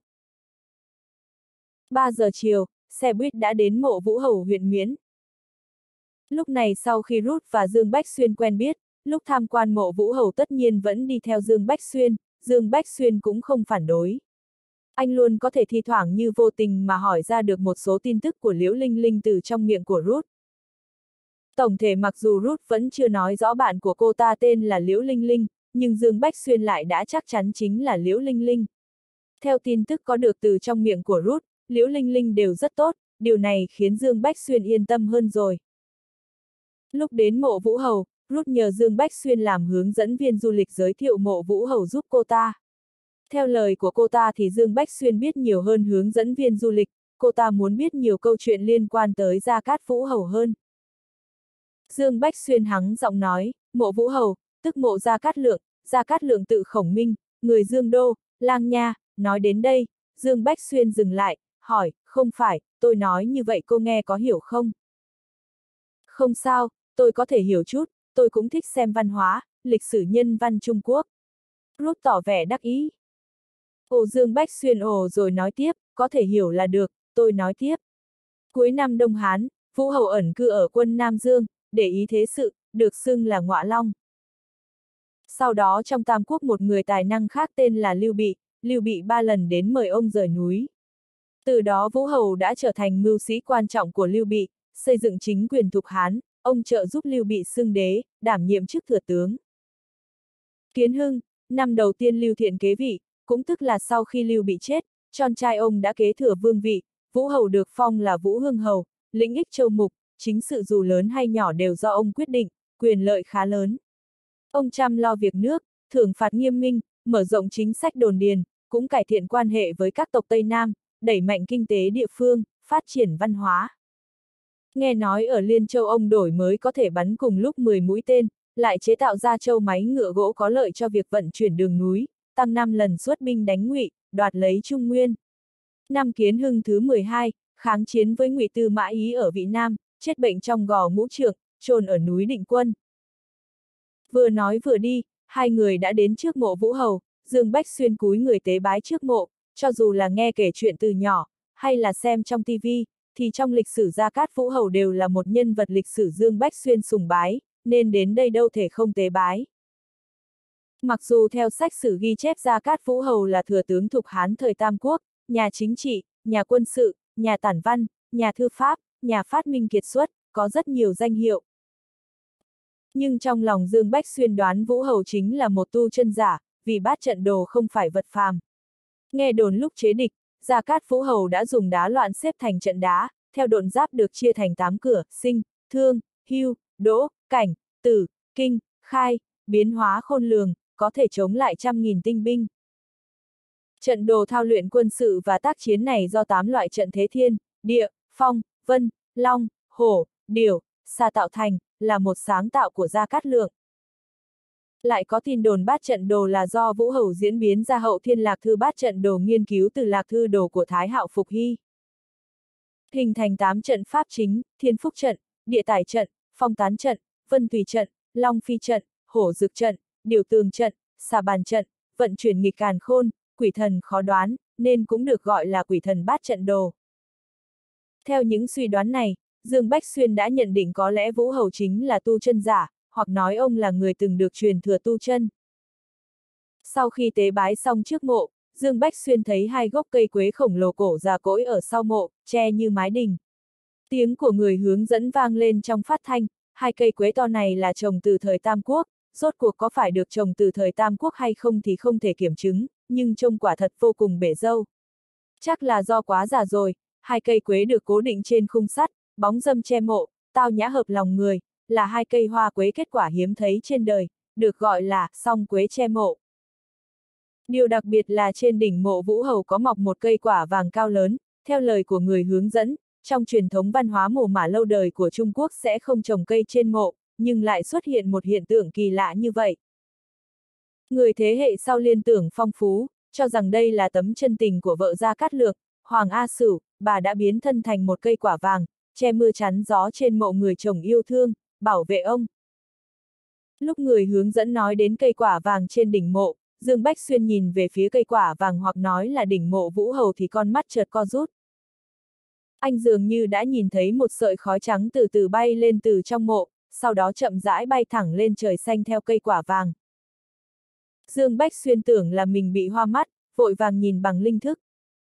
ba giờ chiều, xe buýt đã đến mộ Vũ Hầu huyện Miến. Lúc này sau khi Ruth và Dương Bách Xuyên quen biết, lúc tham quan mộ Vũ Hầu tất nhiên vẫn đi theo Dương Bách Xuyên, Dương Bách Xuyên cũng không phản đối. Anh luôn có thể thi thoảng như vô tình mà hỏi ra được một số tin tức của Liễu Linh Linh từ trong miệng của Ruth. Tổng thể mặc dù Ruth vẫn chưa nói rõ bạn của cô ta tên là Liễu Linh Linh, nhưng Dương Bách Xuyên lại đã chắc chắn chính là Liễu Linh Linh. Theo tin tức có được từ trong miệng của Ruth, Liễu Linh Linh đều rất tốt, điều này khiến Dương Bách Xuyên yên tâm hơn rồi. Lúc đến mộ Vũ Hầu, Ruth nhờ Dương Bách Xuyên làm hướng dẫn viên du lịch giới thiệu mộ Vũ Hầu giúp cô ta. Theo lời của cô ta thì Dương Bách Xuyên biết nhiều hơn hướng dẫn viên du lịch, cô ta muốn biết nhiều câu chuyện liên quan tới Gia Cát Vũ Hầu hơn. Dương Bách Xuyên hắng giọng nói, mộ Vũ Hầu, tức mộ Gia Cát Lượng, Gia Cát Lượng tự Khổng Minh, người Dương Đô, Lang Nha. Nói đến đây, Dương Bách Xuyên dừng lại, hỏi, không phải, tôi nói như vậy cô nghe có hiểu không? Không sao, tôi có thể hiểu chút, tôi cũng thích xem văn hóa, lịch sử nhân văn Trung Quốc. Ruth tỏ vẻ đắc ý. Ồ Dương Bách Xuyên ồ rồi nói tiếp, có thể hiểu là được, tôi nói tiếp. Cuối năm Đông Hán, Vũ Hầu ẩn cư ở quân Nam Dương, để ý thế sự, được xưng là Ngọa Long. Sau đó trong Tam Quốc một người tài năng khác tên là Lưu Bị, Lưu Bị ba lần đến mời ông rời núi. Từ đó Vũ Hầu đã trở thành mưu sĩ quan trọng của Lưu Bị, xây dựng chính quyền Thục Hán, ông trợ giúp Lưu Bị xưng đế, đảm nhiệm chức thừa tướng. Kiến Hưng, năm đầu tiên Lưu Thiện kế vị, cũng tức là sau khi Lưu Bị chết, con trai ông đã kế thừa vương vị, Vũ Hầu được phong là Vũ Hưng Hầu, lĩnh ích châu mục, chính sự dù lớn hay nhỏ đều do ông quyết định, quyền lợi khá lớn. Ông chăm lo việc nước, thưởng phạt nghiêm minh, mở rộng chính sách đồn điền, cũng cải thiện quan hệ với các tộc Tây Nam, đẩy mạnh kinh tế địa phương, phát triển văn hóa. Nghe nói ở Liên Châu ông đổi mới có thể bắn cùng lúc mười mũi tên, lại chế tạo ra châu máy ngựa gỗ có lợi cho việc vận chuyển đường núi, tăng năm lần xuất binh đánh Ngụy, đoạt lấy Trung Nguyên. Năm Kiến Hưng thứ mười hai, kháng chiến với Ngụy Tư Mã Ý ở Vị Nam, chết bệnh trong gò Ngũ Trượng, chôn ở núi Định Quân. Vừa nói vừa đi, hai người đã đến trước mộ Vũ Hầu, Dương Bách Xuyên cúi người tế bái trước mộ, cho dù là nghe kể chuyện từ nhỏ, hay là xem trong tivi, thì trong lịch sử Gia Cát Vũ Hầu đều là một nhân vật lịch sử Dương Bách Xuyên sùng bái, nên đến đây đâu thể không tế bái. Mặc dù theo sách sử ghi chép Gia Cát Vũ Hầu là thừa tướng Thục Hán thời Tam Quốc, nhà chính trị, nhà quân sự, nhà tản văn, nhà thư pháp, nhà phát minh kiệt xuất, có rất nhiều danh hiệu. Nhưng trong lòng Dương Bách Xuyên đoán Vũ Hầu chính là một tu chân giả, vì bát trận đồ không phải vật phàm. Nghe đồn lúc chế địch, Gia Cát Vũ Hầu đã dùng đá loạn xếp thành trận đá, theo độn giáp được chia thành tám cửa, sinh, thương, hưu, đỗ, cảnh, tử, kinh, khai, biến hóa khôn lường, có thể chống lại trăm nghìn tinh binh. Trận đồ thao luyện quân sự và tác chiến này do tám loại trận thế thiên, địa, phong, vân, long, hổ, điểu, xà tạo thành, là một sáng tạo của Gia Cát Lượng. Lại có tin đồn bát trận đồ là do Vũ Hầu diễn biến ra hậu thiên lạc thư bát trận đồ nghiên cứu từ lạc thư đồ của Thái Hạo Phục Hy. Hình thành tám trận pháp chính, thiên phúc trận, địa tải trận, phong tán trận, vân tùy trận, long phi trận, hổ dực trận, điều tường trận, xà bàn trận, vận chuyển nghịch càn khôn, quỷ thần khó đoán, nên cũng được gọi là quỷ thần bát trận đồ. Theo những suy đoán này, Dương Bách Xuyên đã nhận định có lẽ Vũ Hầu chính là tu chân giả, hoặc nói ông là người từng được truyền thừa tu chân. Sau khi tế bái xong trước mộ, Dương Bách Xuyên thấy hai gốc cây quế khổng lồ cổ già cỗi ở sau mộ, che như mái đình. Tiếng của người hướng dẫn vang lên trong phát thanh, hai cây quế to này là trồng từ thời Tam Quốc, rốt cuộc có phải được trồng từ thời Tam Quốc hay không thì không thể kiểm chứng, nhưng trông quả thật vô cùng bể râu. Chắc là do quá già rồi, hai cây quế được cố định trên khung sắt, bóng râm che mộ, tao nhã hợp lòng người, là hai cây hoa quế kết quả hiếm thấy trên đời, được gọi là song quế che mộ. Điều đặc biệt là trên đỉnh mộ Vũ Hầu có mọc một cây quả vàng cao lớn, theo lời của người hướng dẫn, trong truyền thống văn hóa mồ mả lâu đời của Trung Quốc sẽ không trồng cây trên mộ, nhưng lại xuất hiện một hiện tượng kỳ lạ như vậy. Người thế hệ sau liên tưởng phong phú, cho rằng đây là tấm chân tình của vợ Gia Cát Lượng, Hoàng A Sửu, bà đã biến thân thành một cây quả vàng, che mưa chắn gió trên mộ người chồng yêu thương, bảo vệ ông. Lúc người hướng dẫn nói đến cây quả vàng trên đỉnh mộ, Dương Bách Xuyên nhìn về phía cây quả vàng hoặc nói là đỉnh mộ Vũ Hầu thì con mắt chợt co rút. Anh dường như đã nhìn thấy một sợi khói trắng từ từ bay lên từ trong mộ, sau đó chậm rãi bay thẳng lên trời xanh theo cây quả vàng. Dương Bách Xuyên tưởng là mình bị hoa mắt, vội vàng nhìn bằng linh thức.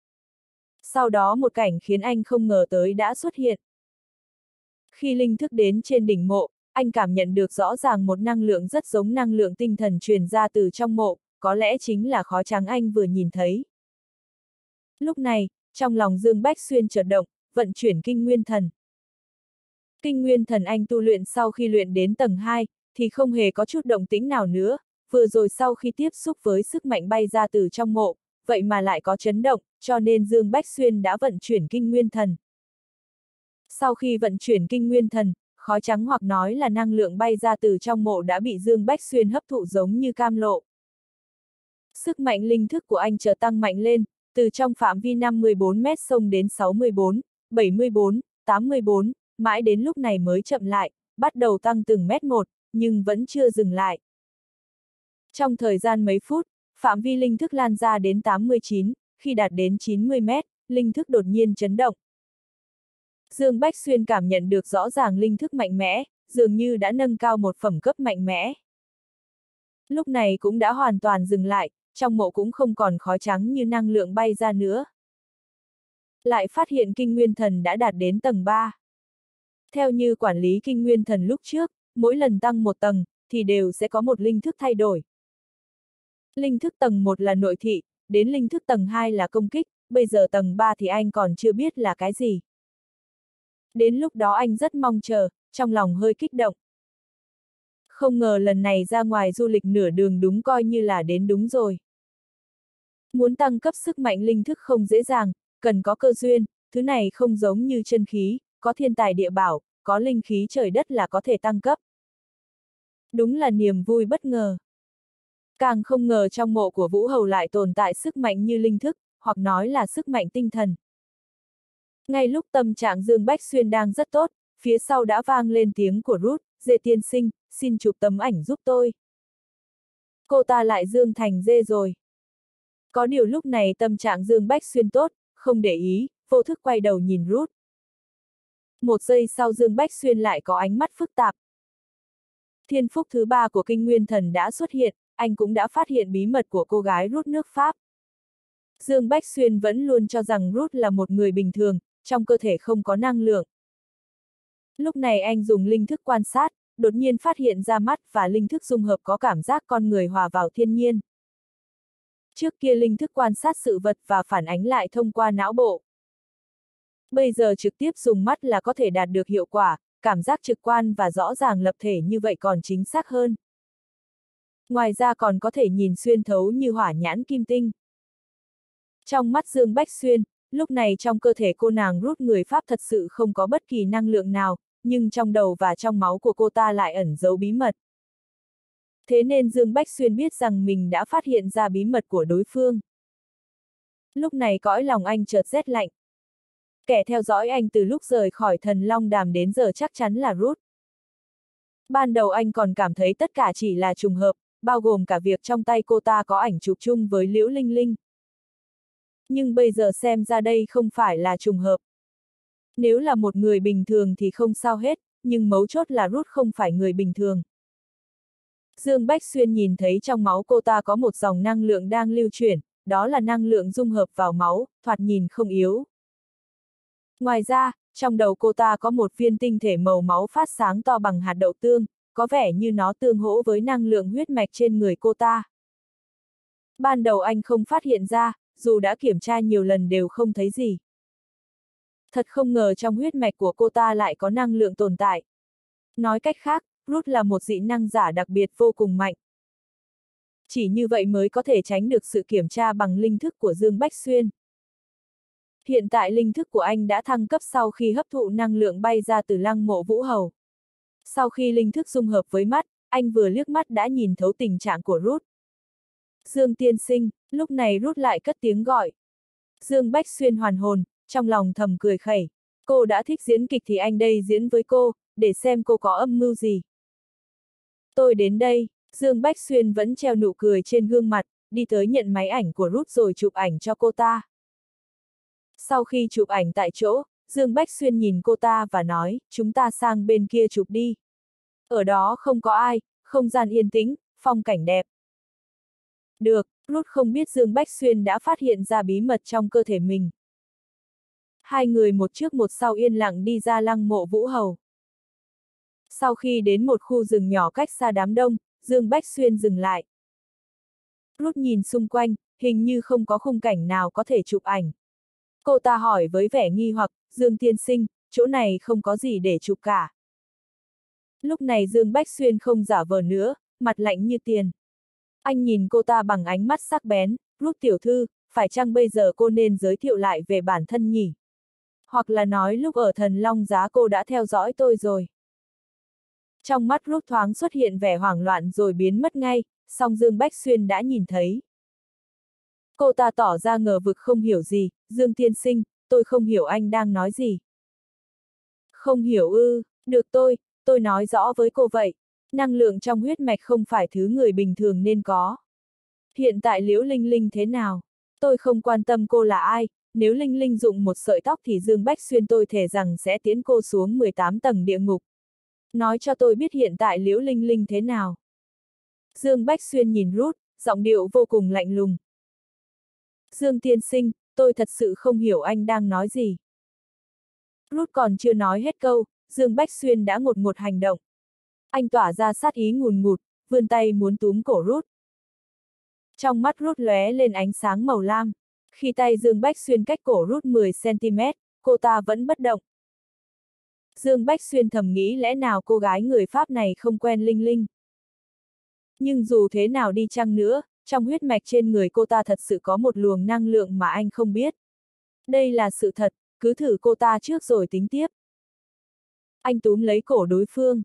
Sau đó một cảnh khiến anh không ngờ tới đã xuất hiện. Khi linh thức đến trên đỉnh mộ, anh cảm nhận được rõ ràng một năng lượng rất giống năng lượng tinh thần truyền ra từ trong mộ, có lẽ chính là khói trắng anh vừa nhìn thấy. Lúc này, trong lòng Dương Bách Xuyên chợt động, vận chuyển kinh nguyên thần. Kinh nguyên thần anh tu luyện sau khi luyện đến tầng hai, thì không hề có chút động tĩnh nào nữa, vừa rồi sau khi tiếp xúc với sức mạnh bay ra từ trong mộ, vậy mà lại có chấn động, cho nên Dương Bách Xuyên đã vận chuyển kinh nguyên thần. Sau khi vận chuyển kinh nguyên thần, khói trắng hoặc nói là năng lượng bay ra từ trong mộ đã bị Dương Bách Xuyên hấp thụ giống như cam lộ. Sức mạnh linh thức của anh chợt tăng mạnh lên, từ trong phạm vi năm mươi bốn mét xông đến sáu mươi bốn, bảy mươi bốn, tám mươi bốn, mãi đến lúc này mới chậm lại, bắt đầu tăng từng mét một, nhưng vẫn chưa dừng lại. Trong thời gian mấy phút, phạm vi linh thức lan ra đến tám mươi chín, khi đạt đến chín mươi mét, linh thức đột nhiên chấn động. Dương Bách Xuyên cảm nhận được rõ ràng linh thức mạnh mẽ, dường như đã nâng cao một phẩm cấp mạnh mẽ. Lúc này cũng đã hoàn toàn dừng lại, trong mộ cũng không còn khói trắng như năng lượng bay ra nữa. Lại phát hiện kinh nguyên thần đã đạt đến tầng ba. Theo như quản lý kinh nguyên thần lúc trước, mỗi lần tăng một tầng, thì đều sẽ có một linh thức thay đổi. Linh thức tầng một là nội thị, đến linh thức tầng hai là công kích, bây giờ tầng ba thì anh còn chưa biết là cái gì. Đến lúc đó anh rất mong chờ, trong lòng hơi kích động. Không ngờ lần này ra ngoài du lịch nửa đường đúng coi như là đến đúng rồi. Muốn tăng cấp sức mạnh linh thức không dễ dàng, cần có cơ duyên, thứ này không giống như chân khí, có thiên tài địa bảo, có linh khí trời đất là có thể tăng cấp. Đúng là niềm vui bất ngờ. Càng không ngờ trong mộ của Vũ Hầu lại tồn tại sức mạnh như linh thức, hoặc nói là sức mạnh tinh thần. Ngay lúc tâm trạng Dương Bách Xuyên đang rất tốt, phía sau đã vang lên tiếng của Ruth, Dê tiên sinh, xin chụp tấm ảnh giúp tôi. Cô ta lại Dương thành dê rồi. Có điều lúc này tâm trạng Dương Bách Xuyên tốt, không để ý, vô thức quay đầu nhìn Ruth. Một giây sau Dương Bách Xuyên lại có ánh mắt phức tạp. Thiên phúc thứ ba của kinh nguyên thần đã xuất hiện, anh cũng đã phát hiện bí mật của cô gái Ruth nước Pháp. Dương Bách Xuyên vẫn luôn cho rằng Ruth là một người bình thường, trong cơ thể không có năng lượng. Lúc này anh dùng linh thức quan sát, đột nhiên phát hiện ra mắt và linh thức dung hợp có cảm giác con người hòa vào thiên nhiên. Trước kia linh thức quan sát sự vật và phản ánh lại thông qua não bộ. Bây giờ trực tiếp dùng mắt là có thể đạt được hiệu quả, cảm giác trực quan và rõ ràng lập thể như vậy còn chính xác hơn. Ngoài ra còn có thể nhìn xuyên thấu như hỏa nhãn kim tinh. Trong mắt Dương Bách Xuyên, lúc này trong cơ thể cô nàng Ruth người Pháp thật sự không có bất kỳ năng lượng nào, nhưng trong đầu và trong máu của cô ta lại ẩn giấu bí mật. Thế nên Dương Bách Xuyên biết rằng mình đã phát hiện ra bí mật của đối phương. Lúc này cõi lòng anh chợt rét lạnh. Kẻ theo dõi anh từ lúc rời khỏi Thần Long Đàm đến giờ chắc chắn là Ruth. Ban đầu anh còn cảm thấy tất cả chỉ là trùng hợp, bao gồm cả việc trong tay cô ta có ảnh chụp chung với Liễu Linh Linh. Nhưng bây giờ xem ra đây không phải là trùng hợp. Nếu là một người bình thường thì không sao hết, nhưng mấu chốt là Ruth không phải người bình thường. Dương Bách Xuyên nhìn thấy trong máu cô ta có một dòng năng lượng đang lưu chuyển, đó là năng lượng dung hợp vào máu, thoạt nhìn không yếu. Ngoài ra, trong đầu cô ta có một viên tinh thể màu máu phát sáng to bằng hạt đậu tương, có vẻ như nó tương hỗ với năng lượng huyết mạch trên người cô ta. Ban đầu anh không phát hiện ra, dù đã kiểm tra nhiều lần đều không thấy gì. Thật không ngờ trong huyết mạch của cô ta lại có năng lượng tồn tại. Nói cách khác, Ruth là một dị năng giả đặc biệt vô cùng mạnh. Chỉ như vậy mới có thể tránh được sự kiểm tra bằng linh thức của Dương Bách Xuyên. Hiện tại linh thức của anh đã thăng cấp sau khi hấp thụ năng lượng bay ra từ lăng mộ vũ hầu. Sau khi linh thức dung hợp với mắt, anh vừa liếc mắt đã nhìn thấu tình trạng của Ruth. Dương tiên sinh, lúc này Ruth lại cất tiếng gọi. Dương Bách Xuyên hoàn hồn, trong lòng thầm cười khẩy. Cô đã thích diễn kịch thì anh đây diễn với cô, để xem cô có âm mưu gì. Tôi đến đây, Dương Bách Xuyên vẫn treo nụ cười trên gương mặt, đi tới nhận máy ảnh của Ruth rồi chụp ảnh cho cô ta. Sau khi chụp ảnh tại chỗ, Dương Bách Xuyên nhìn cô ta và nói, chúng ta sang bên kia chụp đi. Ở đó không có ai, không gian yên tĩnh, phong cảnh đẹp. Được, Ruth không biết Dương Bách Xuyên đã phát hiện ra bí mật trong cơ thể mình. Hai người một trước một sau yên lặng đi ra lăng mộ vũ hầu. Sau khi đến một khu rừng nhỏ cách xa đám đông, Dương Bách Xuyên dừng lại. Ruth nhìn xung quanh, hình như không có khung cảnh nào có thể chụp ảnh. Cô ta hỏi với vẻ nghi hoặc, Dương tiên sinh, chỗ này không có gì để chụp cả. Lúc này Dương Bách Xuyên không giả vờ nữa, mặt lạnh như tiền. Anh nhìn cô ta bằng ánh mắt sắc bén, Ruth tiểu thư, phải chăng bây giờ cô nên giới thiệu lại về bản thân nhỉ? Hoặc là nói lúc ở Thần Long Giá cô đã theo dõi tôi rồi. Trong mắt Ruth thoáng xuất hiện vẻ hoảng loạn rồi biến mất ngay, song Dương Bách Xuyên đã nhìn thấy. Cô ta tỏ ra ngờ vực không hiểu gì, Dương tiên sinh, tôi không hiểu anh đang nói gì. Không hiểu ư, được tôi, tôi nói rõ với cô vậy. Năng lượng trong huyết mạch không phải thứ người bình thường nên có. Hiện tại Liễu Linh Linh thế nào? Tôi không quan tâm cô là ai, nếu Linh Linh dụng một sợi tóc thì Dương Bách Xuyên tôi thề rằng sẽ tiến cô xuống mười tám tầng địa ngục. Nói cho tôi biết hiện tại Liễu Linh Linh thế nào. Dương Bách Xuyên nhìn Ruth, giọng điệu vô cùng lạnh lùng. Dương tiên sinh, tôi thật sự không hiểu anh đang nói gì. Ruth còn chưa nói hết câu, Dương Bách Xuyên đã ngột ngột hành động. Anh tỏa ra sát ý ngùn ngụt, vươn tay muốn túm cổ Ruth. Trong mắt Ruth lóe lên ánh sáng màu lam. Khi tay Dương Bách Xuyên cách cổ Ruth mười xăng ti mét, cô ta vẫn bất động. Dương Bách Xuyên thầm nghĩ lẽ nào cô gái người Pháp này không quen Linh Linh. Nhưng dù thế nào đi chăng nữa, trong huyết mạch trên người cô ta thật sự có một luồng năng lượng mà anh không biết. Đây là sự thật, cứ thử cô ta trước rồi tính tiếp. Anh túm lấy cổ đối phương.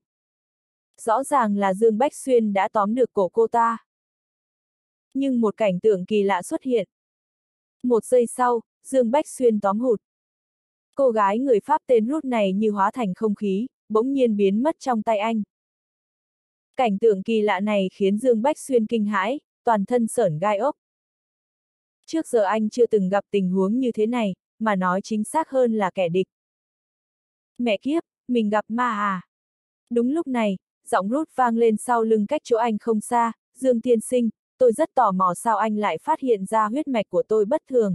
Rõ ràng là Dương Bách Xuyên đã tóm được cổ cô ta. Nhưng một cảnh tượng kỳ lạ xuất hiện. Một giây sau, Dương Bách Xuyên tóm hụt. Cô gái người Pháp tên Ruth này như hóa thành không khí, bỗng nhiên biến mất trong tay anh. Cảnh tượng kỳ lạ này khiến Dương Bách Xuyên kinh hãi, toàn thân sởn gai ốc. Trước giờ anh chưa từng gặp tình huống như thế này, mà nói chính xác hơn là kẻ địch. Mẹ kiếp, mình gặp ma à? Đúng lúc này, giọng Ruth vang lên sau lưng cách chỗ anh không xa, Dương tiên sinh, tôi rất tò mò sao anh lại phát hiện ra huyết mạch của tôi bất thường.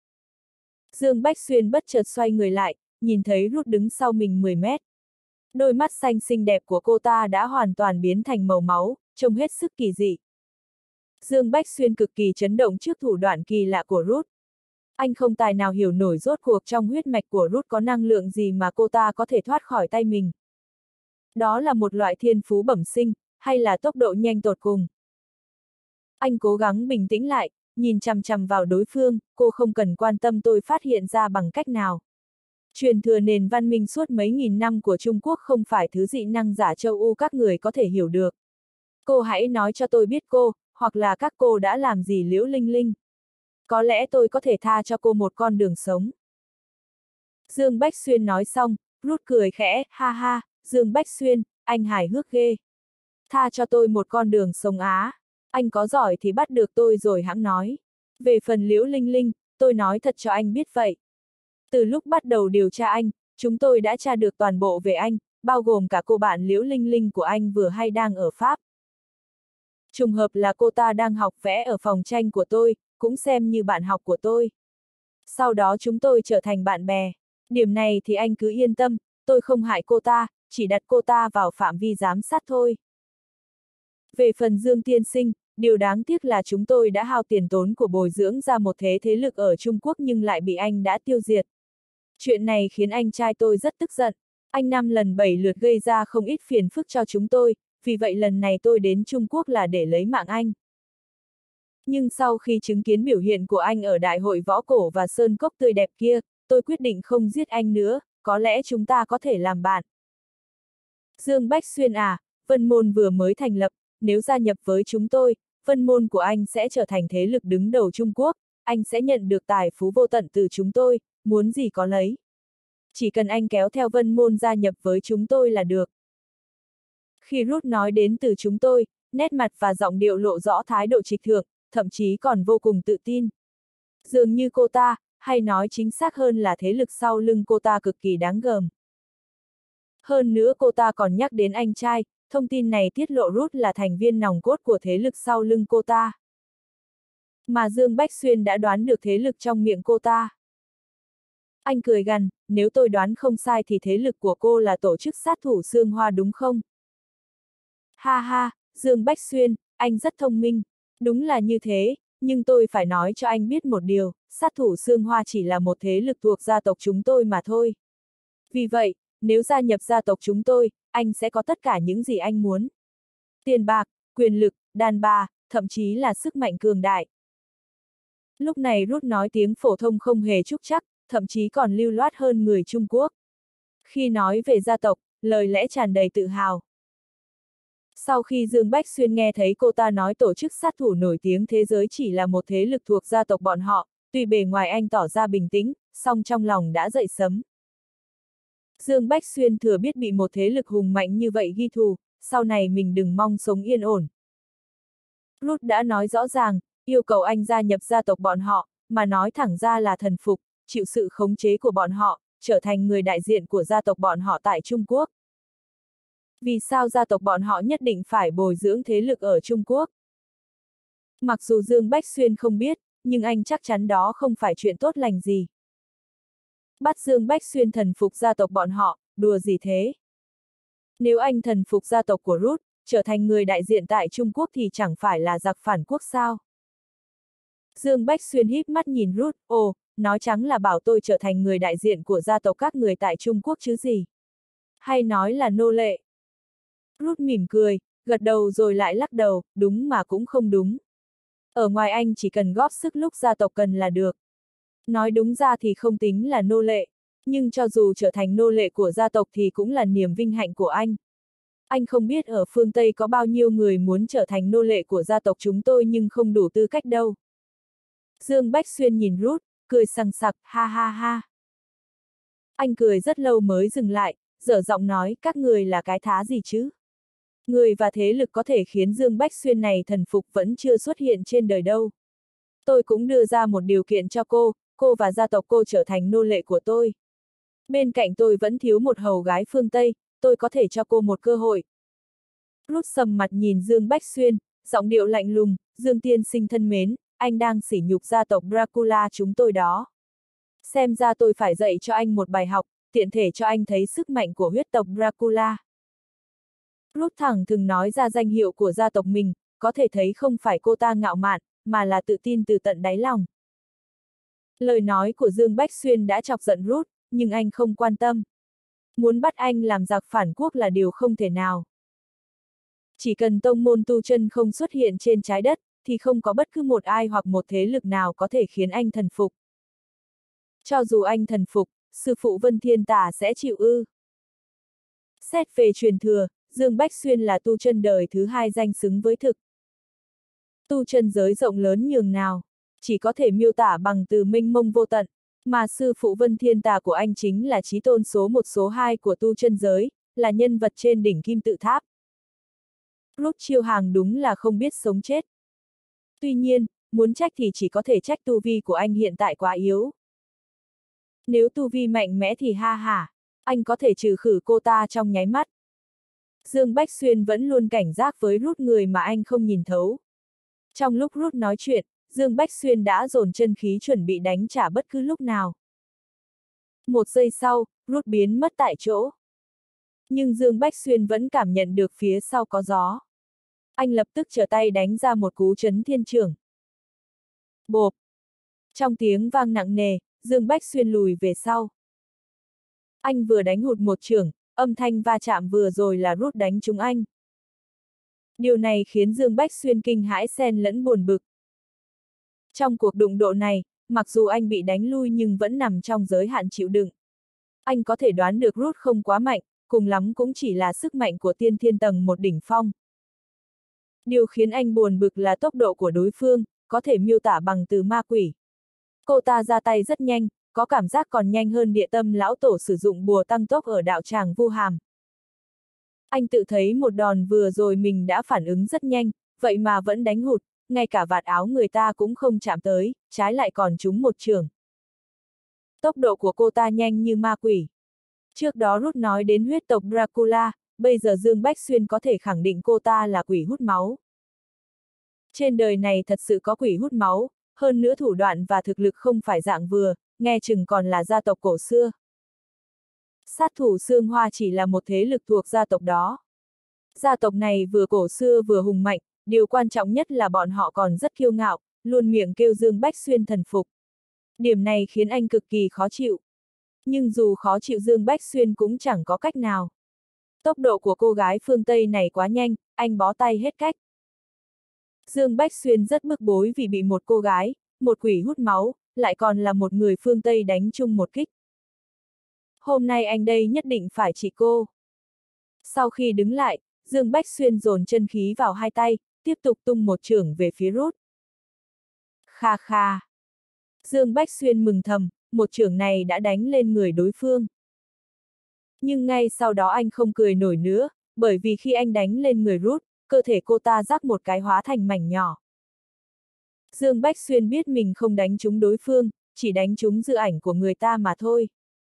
Dương Bách Xuyên bất chợt xoay người lại, nhìn thấy Ruth đứng sau mình mười mét. Đôi mắt xanh xinh đẹp của cô ta đã hoàn toàn biến thành màu máu, trông hết sức kỳ dị. Dương Bách Xuyên cực kỳ chấn động trước thủ đoạn kỳ lạ của Ruth. Anh không tài nào hiểu nổi rốt cuộc trong huyết mạch của Ruth có năng lượng gì mà cô ta có thể thoát khỏi tay mình. Đó là một loại thiên phú bẩm sinh, hay là tốc độ nhanh tột cùng. Anh cố gắng bình tĩnh lại, nhìn chằm chằm vào đối phương, cô không cần quan tâm tôi phát hiện ra bằng cách nào. Truyền thừa nền văn minh suốt mấy nghìn năm của Trung Quốc không phải thứ dị năng giả châu Âu các người có thể hiểu được. Cô hãy nói cho tôi biết cô, hoặc là các cô đã làm gì Liễu Linh Linh. Có lẽ tôi có thể tha cho cô một con đường sống. Dương Bách Xuyên nói xong, Ruth cười khẽ, ha ha, Dương Bách Xuyên, anh hài hước ghê. Tha cho tôi một con đường sống á, anh có giỏi thì bắt được tôi rồi hãng nói. Về phần Liễu Linh Linh, tôi nói thật cho anh biết vậy. Từ lúc bắt đầu điều tra anh, chúng tôi đã tra được toàn bộ về anh, bao gồm cả cô bạn Liễu Linh Linh của anh vừa hay đang ở Pháp. Trùng hợp là cô ta đang học vẽ ở phòng tranh của tôi, cũng xem như bạn học của tôi. Sau đó chúng tôi trở thành bạn bè. Điểm này thì anh cứ yên tâm, tôi không hại cô ta, chỉ đặt cô ta vào phạm vi giám sát thôi. Về phần Dương tiên sinh, điều đáng tiếc là chúng tôi đã hao tiền tốn của bồi dưỡng ra một thế thế lực ở Trung Quốc nhưng lại bị anh đã tiêu diệt. Chuyện này khiến anh trai tôi rất tức giận. Anh năm lần bảy lượt gây ra không ít phiền phức cho chúng tôi, vì vậy lần này tôi đến Trung Quốc là để lấy mạng anh. Nhưng sau khi chứng kiến biểu hiện của anh ở đại hội võ cổ và sơn cốc tươi đẹp kia, tôi quyết định không giết anh nữa, có lẽ chúng ta có thể làm bạn. Dương Bách Xuyên à, Vân Môn vừa mới thành lập, nếu gia nhập với chúng tôi, Vân Môn của anh sẽ trở thành thế lực đứng đầu Trung Quốc, anh sẽ nhận được tài phú vô tận từ chúng tôi, muốn gì có lấy. Chỉ cần anh kéo theo Vân Môn gia nhập với chúng tôi là được. Khi Ruth nói đến từ chúng tôi, nét mặt và giọng điệu lộ rõ thái độ trịch thượng, thậm chí còn vô cùng tự tin. Dường như cô ta, hay nói chính xác hơn là thế lực sau lưng cô ta cực kỳ đáng gờm. Hơn nữa cô ta còn nhắc đến anh trai, thông tin này tiết lộ Ruth là thành viên nòng cốt của thế lực sau lưng cô ta. Mà Dương Bách Xuyên đã đoán được thế lực trong miệng cô ta. Anh cười gằn, nếu tôi đoán không sai thì thế lực của cô là tổ chức sát thủ Sương Hoa đúng không? Ha ha, Dương Bách Xuyên, anh rất thông minh. Đúng là như thế, nhưng tôi phải nói cho anh biết một điều, sát thủ Sương Hoa chỉ là một thế lực thuộc gia tộc chúng tôi mà thôi. Vì vậy, nếu gia nhập gia tộc chúng tôi, anh sẽ có tất cả những gì anh muốn. Tiền bạc, quyền lực, đàn bà, thậm chí là sức mạnh cường đại. Lúc này Ruth nói tiếng phổ thông không hề trúc trắc, thậm chí còn lưu loát hơn người Trung Quốc. Khi nói về gia tộc, lời lẽ tràn đầy tự hào. Sau khi Dương Bách Xuyên nghe thấy cô ta nói tổ chức sát thủ nổi tiếng thế giới chỉ là một thế lực thuộc gia tộc bọn họ, tuy bề ngoài anh tỏ ra bình tĩnh, song trong lòng đã dậy sấm. Dương Bách Xuyên thừa biết bị một thế lực hùng mạnh như vậy ghi thù, sau này mình đừng mong sống yên ổn. Ruth đã nói rõ ràng, yêu cầu anh gia nhập gia tộc bọn họ, mà nói thẳng ra là thần phục, chịu sự khống chế của bọn họ, trở thành người đại diện của gia tộc bọn họ tại Trung Quốc. Vì sao gia tộc bọn họ nhất định phải bồi dưỡng thế lực ở Trung Quốc? Mặc dù Dương Bách Xuyên không biết, nhưng anh chắc chắn đó không phải chuyện tốt lành gì. Bắt Dương Bách Xuyên thần phục gia tộc bọn họ, đùa gì thế? Nếu anh thần phục gia tộc của Ruth, trở thành người đại diện tại Trung Quốc thì chẳng phải là giặc phản quốc sao? Dương Bách Xuyên híp mắt nhìn Ruth, ồ, nói trắng là bảo tôi trở thành người đại diện của gia tộc các người tại Trung Quốc chứ gì? Hay nói là nô lệ? Ruth mỉm cười, gật đầu rồi lại lắc đầu, đúng mà cũng không đúng. Ở ngoài anh chỉ cần góp sức lúc gia tộc cần là được. Nói đúng ra thì không tính là nô lệ, nhưng cho dù trở thành nô lệ của gia tộc thì cũng là niềm vinh hạnh của anh. Anh không biết ở phương Tây có bao nhiêu người muốn trở thành nô lệ của gia tộc chúng tôi nhưng không đủ tư cách đâu. Dương Bách Xuyên nhìn Ruth, cười sằng sặc, ha ha ha. Anh cười rất lâu mới dừng lại, dở giọng nói, các người là cái thá gì chứ? Người và thế lực có thể khiến Dương Bách Xuyên này thần phục vẫn chưa xuất hiện trên đời đâu. Tôi cũng đưa ra một điều kiện cho cô, cô và gia tộc cô trở thành nô lệ của tôi. Bên cạnh tôi vẫn thiếu một hầu gái phương Tây, tôi có thể cho cô một cơ hội. Ruth sầm mặt nhìn Dương Bách Xuyên, giọng điệu lạnh lùng, Dương tiên sinh thân mến, anh đang sỉ nhục gia tộc Dracula chúng tôi đó. Xem ra tôi phải dạy cho anh một bài học, tiện thể cho anh thấy sức mạnh của huyết tộc Dracula. Ruth thẳng thừng nói ra danh hiệu của gia tộc mình, có thể thấy không phải cô ta ngạo mạn, mà là tự tin từ tận đáy lòng. Lời nói của Dương Bách Xuyên đã chọc giận Ruth, nhưng anh không quan tâm. Muốn bắt anh làm giặc phản quốc là điều không thể nào. Chỉ cần tông môn tu chân không xuất hiện trên trái đất, thì không có bất cứ một ai hoặc một thế lực nào có thể khiến anh thần phục. Cho dù anh thần phục, sư phụ Vân Thiên Tà sẽ chịu ư. Xét về truyền thừa, Dương Bách Xuyên là tu chân đời thứ hai danh xứng với thực. Tu chân giới rộng lớn nhường nào, chỉ có thể miêu tả bằng từ mênh mông vô tận, mà sư phụ Vân Thiên Tà của anh chính là chí tôn số một số hai của tu chân giới, là nhân vật trên đỉnh kim tự tháp. Ruth Chiêu Hàng đúng là không biết sống chết. Tuy nhiên, muốn trách thì chỉ có thể trách tu vi của anh hiện tại quá yếu. Nếu tu vi mạnh mẽ thì ha hả, anh có thể trừ khử cô ta trong nháy mắt. Dương Bách Xuyên vẫn luôn cảnh giác với Ruth, người mà anh không nhìn thấu. Trong lúc Ruth nói chuyện, Dương Bách Xuyên đã dồn chân khí chuẩn bị đánh trả bất cứ lúc nào. Một giây sau, Ruth biến mất tại chỗ. Nhưng Dương Bách Xuyên vẫn cảm nhận được phía sau có gió. Anh lập tức trở tay đánh ra một cú chấn thiên chưởng. Bộp! Trong tiếng vang nặng nề, Dương Bách Xuyên lùi về sau. Anh vừa đánh hụt một chưởng, âm thanh va chạm vừa rồi là Ruth đánh trúng anh. Điều này khiến Dương Bách Xuyên kinh hãi xen lẫn buồn bực. Trong cuộc đụng độ này, mặc dù anh bị đánh lui nhưng vẫn nằm trong giới hạn chịu đựng. Anh có thể đoán được Ruth không quá mạnh, cùng lắm cũng chỉ là sức mạnh của tiên thiên tầng một đỉnh phong. Điều khiến anh buồn bực là tốc độ của đối phương, có thể miêu tả bằng từ ma quỷ. Cô ta ra tay rất nhanh, có cảm giác còn nhanh hơn địa tâm lão tổ sử dụng bùa tăng tốc ở đạo tràng Vu Hàm. Anh tự thấy một đòn vừa rồi mình đã phản ứng rất nhanh, vậy mà vẫn đánh hụt, ngay cả vạt áo người ta cũng không chạm tới, trái lại còn trúng một chưởng. Tốc độ của cô ta nhanh như ma quỷ. Trước đó Ruth nói đến huyết tộc Dracula, bây giờ Dương Bách Xuyên có thể khẳng định cô ta là quỷ hút máu. Trên đời này thật sự có quỷ hút máu, hơn nữa thủ đoạn và thực lực không phải dạng vừa, nghe chừng còn là gia tộc cổ xưa. Sát thủ Sương Hoa chỉ là một thế lực thuộc gia tộc đó. Gia tộc này vừa cổ xưa vừa hùng mạnh, điều quan trọng nhất là bọn họ còn rất kiêu ngạo, luôn miệng kêu Dương Bách Xuyên thần phục. Điểm này khiến anh cực kỳ khó chịu. Nhưng dù khó chịu Dương Bách Xuyên cũng chẳng có cách nào. Tốc độ của cô gái phương Tây này quá nhanh, anh bó tay hết cách. Dương Bách Xuyên rất bức bối vì bị một cô gái, một quỷ hút máu, lại còn là một người phương Tây đánh chung một kích. Hôm nay anh đây nhất định phải trị cô. Sau khi đứng lại, Dương Bách Xuyên dồn chân khí vào hai tay, tiếp tục tung một chưởng về phía Ruth. Kha kha. Dương Bách Xuyên mừng thầm, một chưởng này đã đánh lên người đối phương. Nhưng ngay sau đó anh không cười nổi nữa, bởi vì khi anh đánh lên người Ruth, cơ thể cô ta rắc một cái hóa thành mảnh nhỏ. Dương Bách Xuyên biết mình không đánh trúng đối phương, chỉ đánh trúng dự ảnh của người ta mà thôi.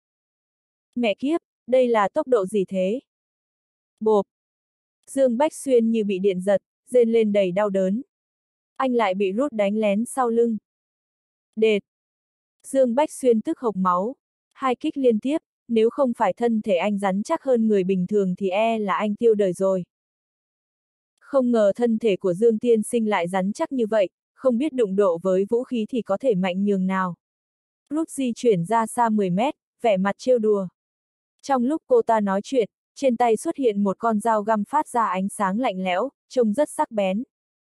Mẹ kiếp, đây là tốc độ gì thế? Bộp! Dương Bách Xuyên như bị điện giật, rên lên đầy đau đớn. Anh lại bị Ruth đánh lén sau lưng. Đệt! Dương Bách Xuyên tức hộc máu. Hai kích liên tiếp, nếu không phải thân thể anh rắn chắc hơn người bình thường thì e là anh tiêu đời rồi. Không ngờ thân thể của Dương Tiên Sinh lại rắn chắc như vậy, không biết đụng độ với vũ khí thì có thể mạnh nhường nào. Ruth di chuyển ra xa mười mét, vẻ mặt trêu đùa. Trong lúc cô ta nói chuyện, trên tay xuất hiện một con dao găm phát ra ánh sáng lạnh lẽo, trông rất sắc bén.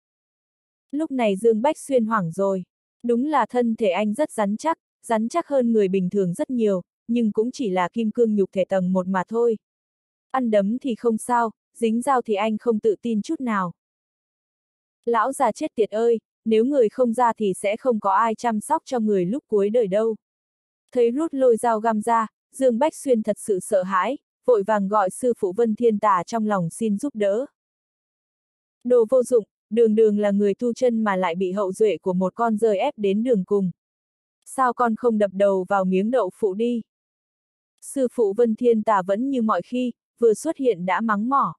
Lúc này Dương Bách Xuyên hoảng rồi. Đúng là thân thể anh rất rắn chắc, rắn chắc hơn người bình thường rất nhiều, nhưng cũng chỉ là kim cương nhục thể tầng một mà thôi. Ăn đấm thì không sao, dính dao thì anh không tự tin chút nào. Lão già chết tiệt ơi, nếu người không ra thì sẽ không có ai chăm sóc cho người lúc cuối đời đâu. Thấy Ruth lôi dao găm ra, Dương Bách Xuyên thật sự sợ hãi, vội vàng gọi sư phụ Vân Thiên Tà trong lòng xin giúp đỡ. Đồ vô dụng, đường đường là người tu chân mà lại bị hậu duệ của một con rơi ép đến đường cùng. Sao con không đập đầu vào miếng đậu phụ đi? Sư phụ Vân Thiên Tà vẫn như mọi khi, vừa xuất hiện đã mắng mỏ.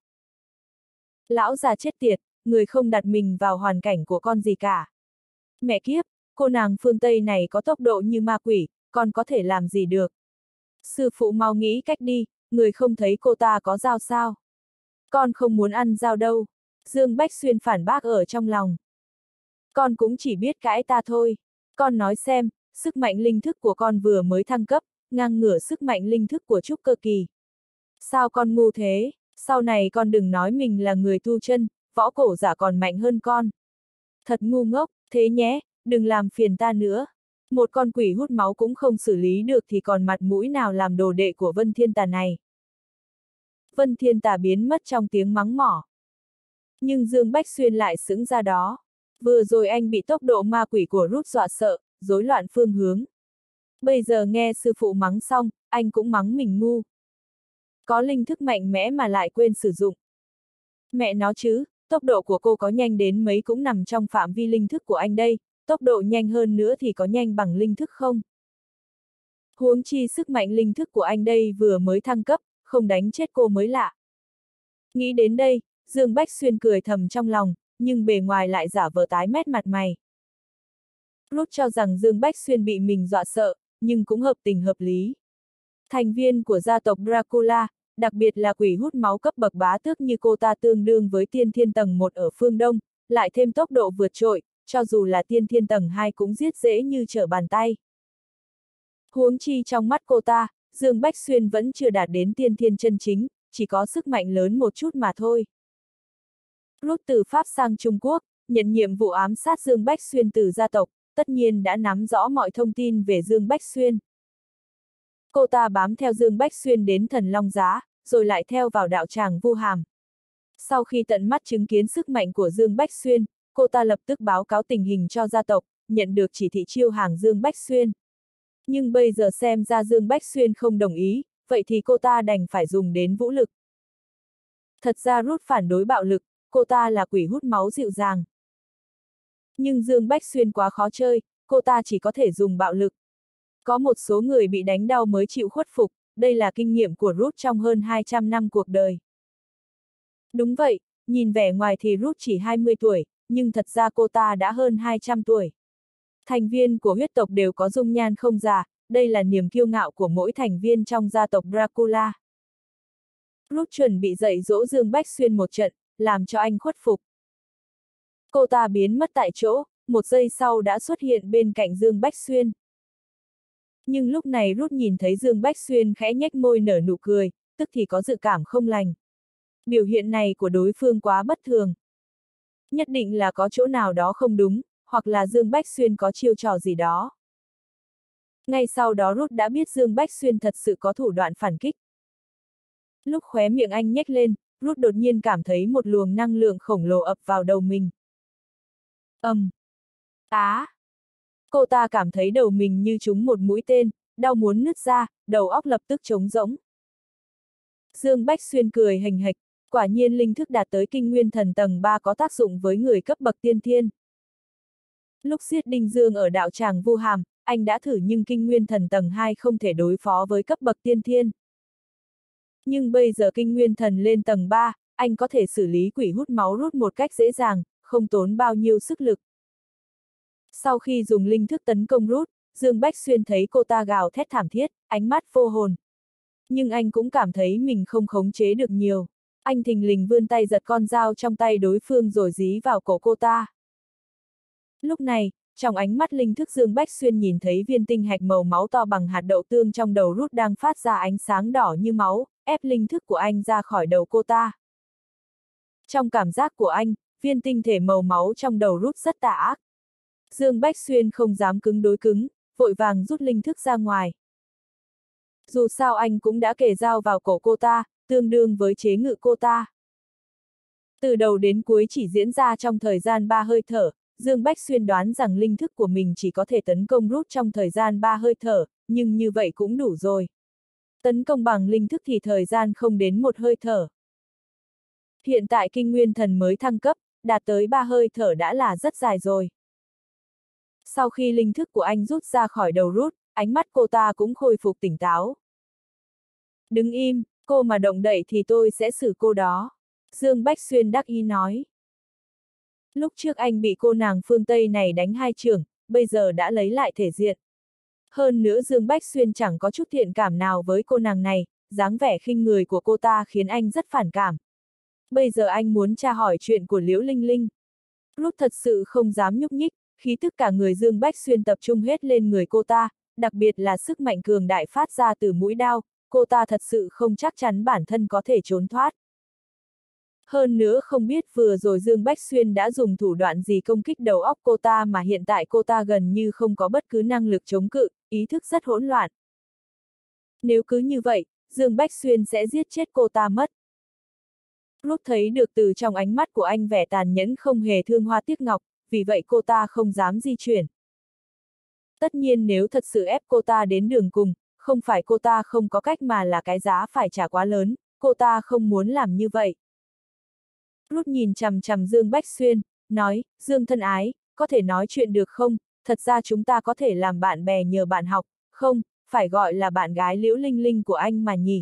Lão già chết tiệt, người không đặt mình vào hoàn cảnh của con gì cả. Mẹ kiếp, cô nàng phương Tây này có tốc độ như ma quỷ, con có thể làm gì được? Sư phụ mau nghĩ cách đi, người không thấy cô ta có dao sao? Con không muốn ăn dao đâu. Dương Bách Xuyên phản bác ở trong lòng. Con cũng chỉ biết cãi ta thôi. Con nói xem, sức mạnh linh thức của con vừa mới thăng cấp, ngang ngửa sức mạnh linh thức của trúc cơ kỳ. Sao con ngu thế? Sau này con đừng nói mình là người tu chân, võ cổ giả còn mạnh hơn con. Thật ngu ngốc, thế nhé, đừng làm phiền ta nữa. Một con quỷ hút máu cũng không xử lý được thì còn mặt mũi nào làm đồ đệ của Vân Thiên Tà này. Vân Thiên Tà biến mất trong tiếng mắng mỏ. Nhưng Dương Bách Xuyên lại sững ra đó. Vừa rồi anh bị tốc độ ma quỷ của Ruth dọa sợ, rối loạn phương hướng. Bây giờ nghe sư phụ mắng xong, anh cũng mắng mình ngu. Có linh thức mạnh mẽ mà lại quên sử dụng. Mẹ nó chứ, tốc độ của cô có nhanh đến mấy cũng nằm trong phạm vi linh thức của anh đây, tốc độ nhanh hơn nữa thì có nhanh bằng linh thức không? Huống chi sức mạnh linh thức của anh đây vừa mới thăng cấp, không đánh chết cô mới lạ. Nghĩ đến đây, Dương Bách Xuyên cười thầm trong lòng, nhưng bề ngoài lại giả vờ tái mét mặt mày. Ruth cho rằng Dương Bách Xuyên bị mình dọa sợ, nhưng cũng hợp tình hợp lý. Thành viên của gia tộc Dracula, đặc biệt là quỷ hút máu cấp bậc bá tước như cô ta tương đương với tiên thiên tầng một ở phương Đông, lại thêm tốc độ vượt trội, cho dù là tiên thiên tầng hai cũng giết dễ như trở bàn tay. Huống chi trong mắt cô ta, Dương Bách Xuyên vẫn chưa đạt đến tiên thiên chân chính, chỉ có sức mạnh lớn một chút mà thôi. Ruth từ Pháp sang Trung Quốc, nhận nhiệm vụ ám sát Dương Bách Xuyên từ gia tộc, tất nhiên đã nắm rõ mọi thông tin về Dương Bách Xuyên. Cô ta bám theo Dương Bách Xuyên đến Thần Long Giá, rồi lại theo vào đạo tràng Vu Hàm. Sau khi tận mắt chứng kiến sức mạnh của Dương Bách Xuyên, cô ta lập tức báo cáo tình hình cho gia tộc, nhận được chỉ thị chiêu hàng Dương Bách Xuyên. Nhưng bây giờ xem ra Dương Bách Xuyên không đồng ý, vậy thì cô ta đành phải dùng đến vũ lực. Thật ra Ruth phản đối bạo lực, cô ta là quỷ hút máu dịu dàng. Nhưng Dương Bách Xuyên quá khó chơi, cô ta chỉ có thể dùng bạo lực. Có một số người bị đánh đau mới chịu khuất phục, đây là kinh nghiệm của Ruth trong hơn hai trăm năm cuộc đời. Đúng vậy, nhìn vẻ ngoài thì Ruth chỉ hai mươi tuổi, nhưng thật ra cô ta đã hơn hai trăm tuổi. Thành viên của huyết tộc đều có dung nhan không già, đây là niềm kiêu ngạo của mỗi thành viên trong gia tộc Dracula. Ruth chuẩn bị dạy dỗ Dương Bách Xuyên một trận, làm cho anh khuất phục. Cô ta biến mất tại chỗ, một giây sau đã xuất hiện bên cạnh Dương Bách Xuyên. Nhưng lúc này Ruth nhìn thấy Dương Bách Xuyên khẽ nhếch môi nở nụ cười, tức thì có dự cảm không lành. Biểu hiện này của đối phương quá bất thường. Nhất định là có chỗ nào đó không đúng, hoặc là Dương Bách Xuyên có chiêu trò gì đó. Ngay sau đó Ruth đã biết Dương Bách Xuyên thật sự có thủ đoạn phản kích. Lúc khóe miệng anh nhếch lên, Ruth đột nhiên cảm thấy một luồng năng lượng khổng lồ ập vào đầu mình. Ầm! Um. Á! Cô ta cảm thấy đầu mình như trúng một mũi tên, đau muốn nứt ra, đầu óc lập tức trống rỗng. Dương Bách Xuyên cười hềnh hệch, quả nhiên linh thức đạt tới kinh nguyên thần tầng ba có tác dụng với người cấp bậc tiên thiên. Lúc giết Đinh Dương ở đạo tràng Vu Hàm, anh đã thử nhưng kinh nguyên thần tầng hai không thể đối phó với cấp bậc tiên thiên. Nhưng bây giờ kinh nguyên thần lên tầng ba, anh có thể xử lý quỷ hút máu Ruth một cách dễ dàng, không tốn bao nhiêu sức lực. Sau khi dùng linh thức tấn công Ruth, Dương Bách Xuyên thấy cô ta gào thét thảm thiết, ánh mắt vô hồn. Nhưng anh cũng cảm thấy mình không khống chế được nhiều. Anh thình lình vươn tay giật con dao trong tay đối phương rồi dí vào cổ cô ta. Lúc này, trong ánh mắt linh thức Dương Bách Xuyên nhìn thấy viên tinh hạch màu máu to bằng hạt đậu tương trong đầu Ruth đang phát ra ánh sáng đỏ như máu, ép linh thức của anh ra khỏi đầu cô ta. Trong cảm giác của anh, viên tinh thể màu máu trong đầu Ruth rất tà ác. Dương Bách Xuyên không dám cứng đối cứng, vội vàng rút linh thức ra ngoài. Dù sao anh cũng đã kề dao vào cổ cô ta, tương đương với chế ngự cô ta. Từ đầu đến cuối chỉ diễn ra trong thời gian ba hơi thở, Dương Bách Xuyên đoán rằng linh thức của mình chỉ có thể tấn công Ruth trong thời gian ba hơi thở, nhưng như vậy cũng đủ rồi. Tấn công bằng linh thức thì thời gian không đến một hơi thở. Hiện tại kinh nguyên thần mới thăng cấp, đạt tới ba hơi thở đã là rất dài rồi. Sau khi linh thức của anh rút ra khỏi đầu Ruth, ánh mắt cô ta cũng khôi phục tỉnh táo. Đứng im, cô mà động đậy thì tôi sẽ xử cô đó. Dương Bách Xuyên đắc ý nói. Lúc trước anh bị cô nàng phương Tây này đánh hai chưởng, bây giờ đã lấy lại thể diện. Hơn nữa Dương Bách Xuyên chẳng có chút thiện cảm nào với cô nàng này, dáng vẻ khinh người của cô ta khiến anh rất phản cảm. Bây giờ anh muốn tra hỏi chuyện của Liễu Linh Linh. Ruth thật sự không dám nhúc nhích, khí tức cả người Dương Bách Xuyên tập trung hết lên người cô ta, đặc biệt là sức mạnh cường đại phát ra từ mũi đao, cô ta thật sự không chắc chắn bản thân có thể trốn thoát. Hơn nữa không biết vừa rồi Dương Bách Xuyên đã dùng thủ đoạn gì công kích đầu óc cô ta mà hiện tại cô ta gần như không có bất cứ năng lực chống cự, ý thức rất hỗn loạn. Nếu cứ như vậy, Dương Bách Xuyên sẽ giết chết cô ta mất. Ruth thấy được từ trong ánh mắt của anh vẻ tàn nhẫn không hề thương hoa tiếc ngọc, vì vậy cô ta không dám di chuyển. Tất nhiên nếu thật sự ép cô ta đến đường cùng, không phải cô ta không có cách mà là cái giá phải trả quá lớn, cô ta không muốn làm như vậy. Ruth nhìn chằm chằm Dương Bách Xuyên, nói, Dương thân ái, có thể nói chuyện được không, thật ra chúng ta có thể làm bạn bè nhờ bạn học, không, phải gọi là bạn gái Liễu Linh Linh của anh mà nhỉ.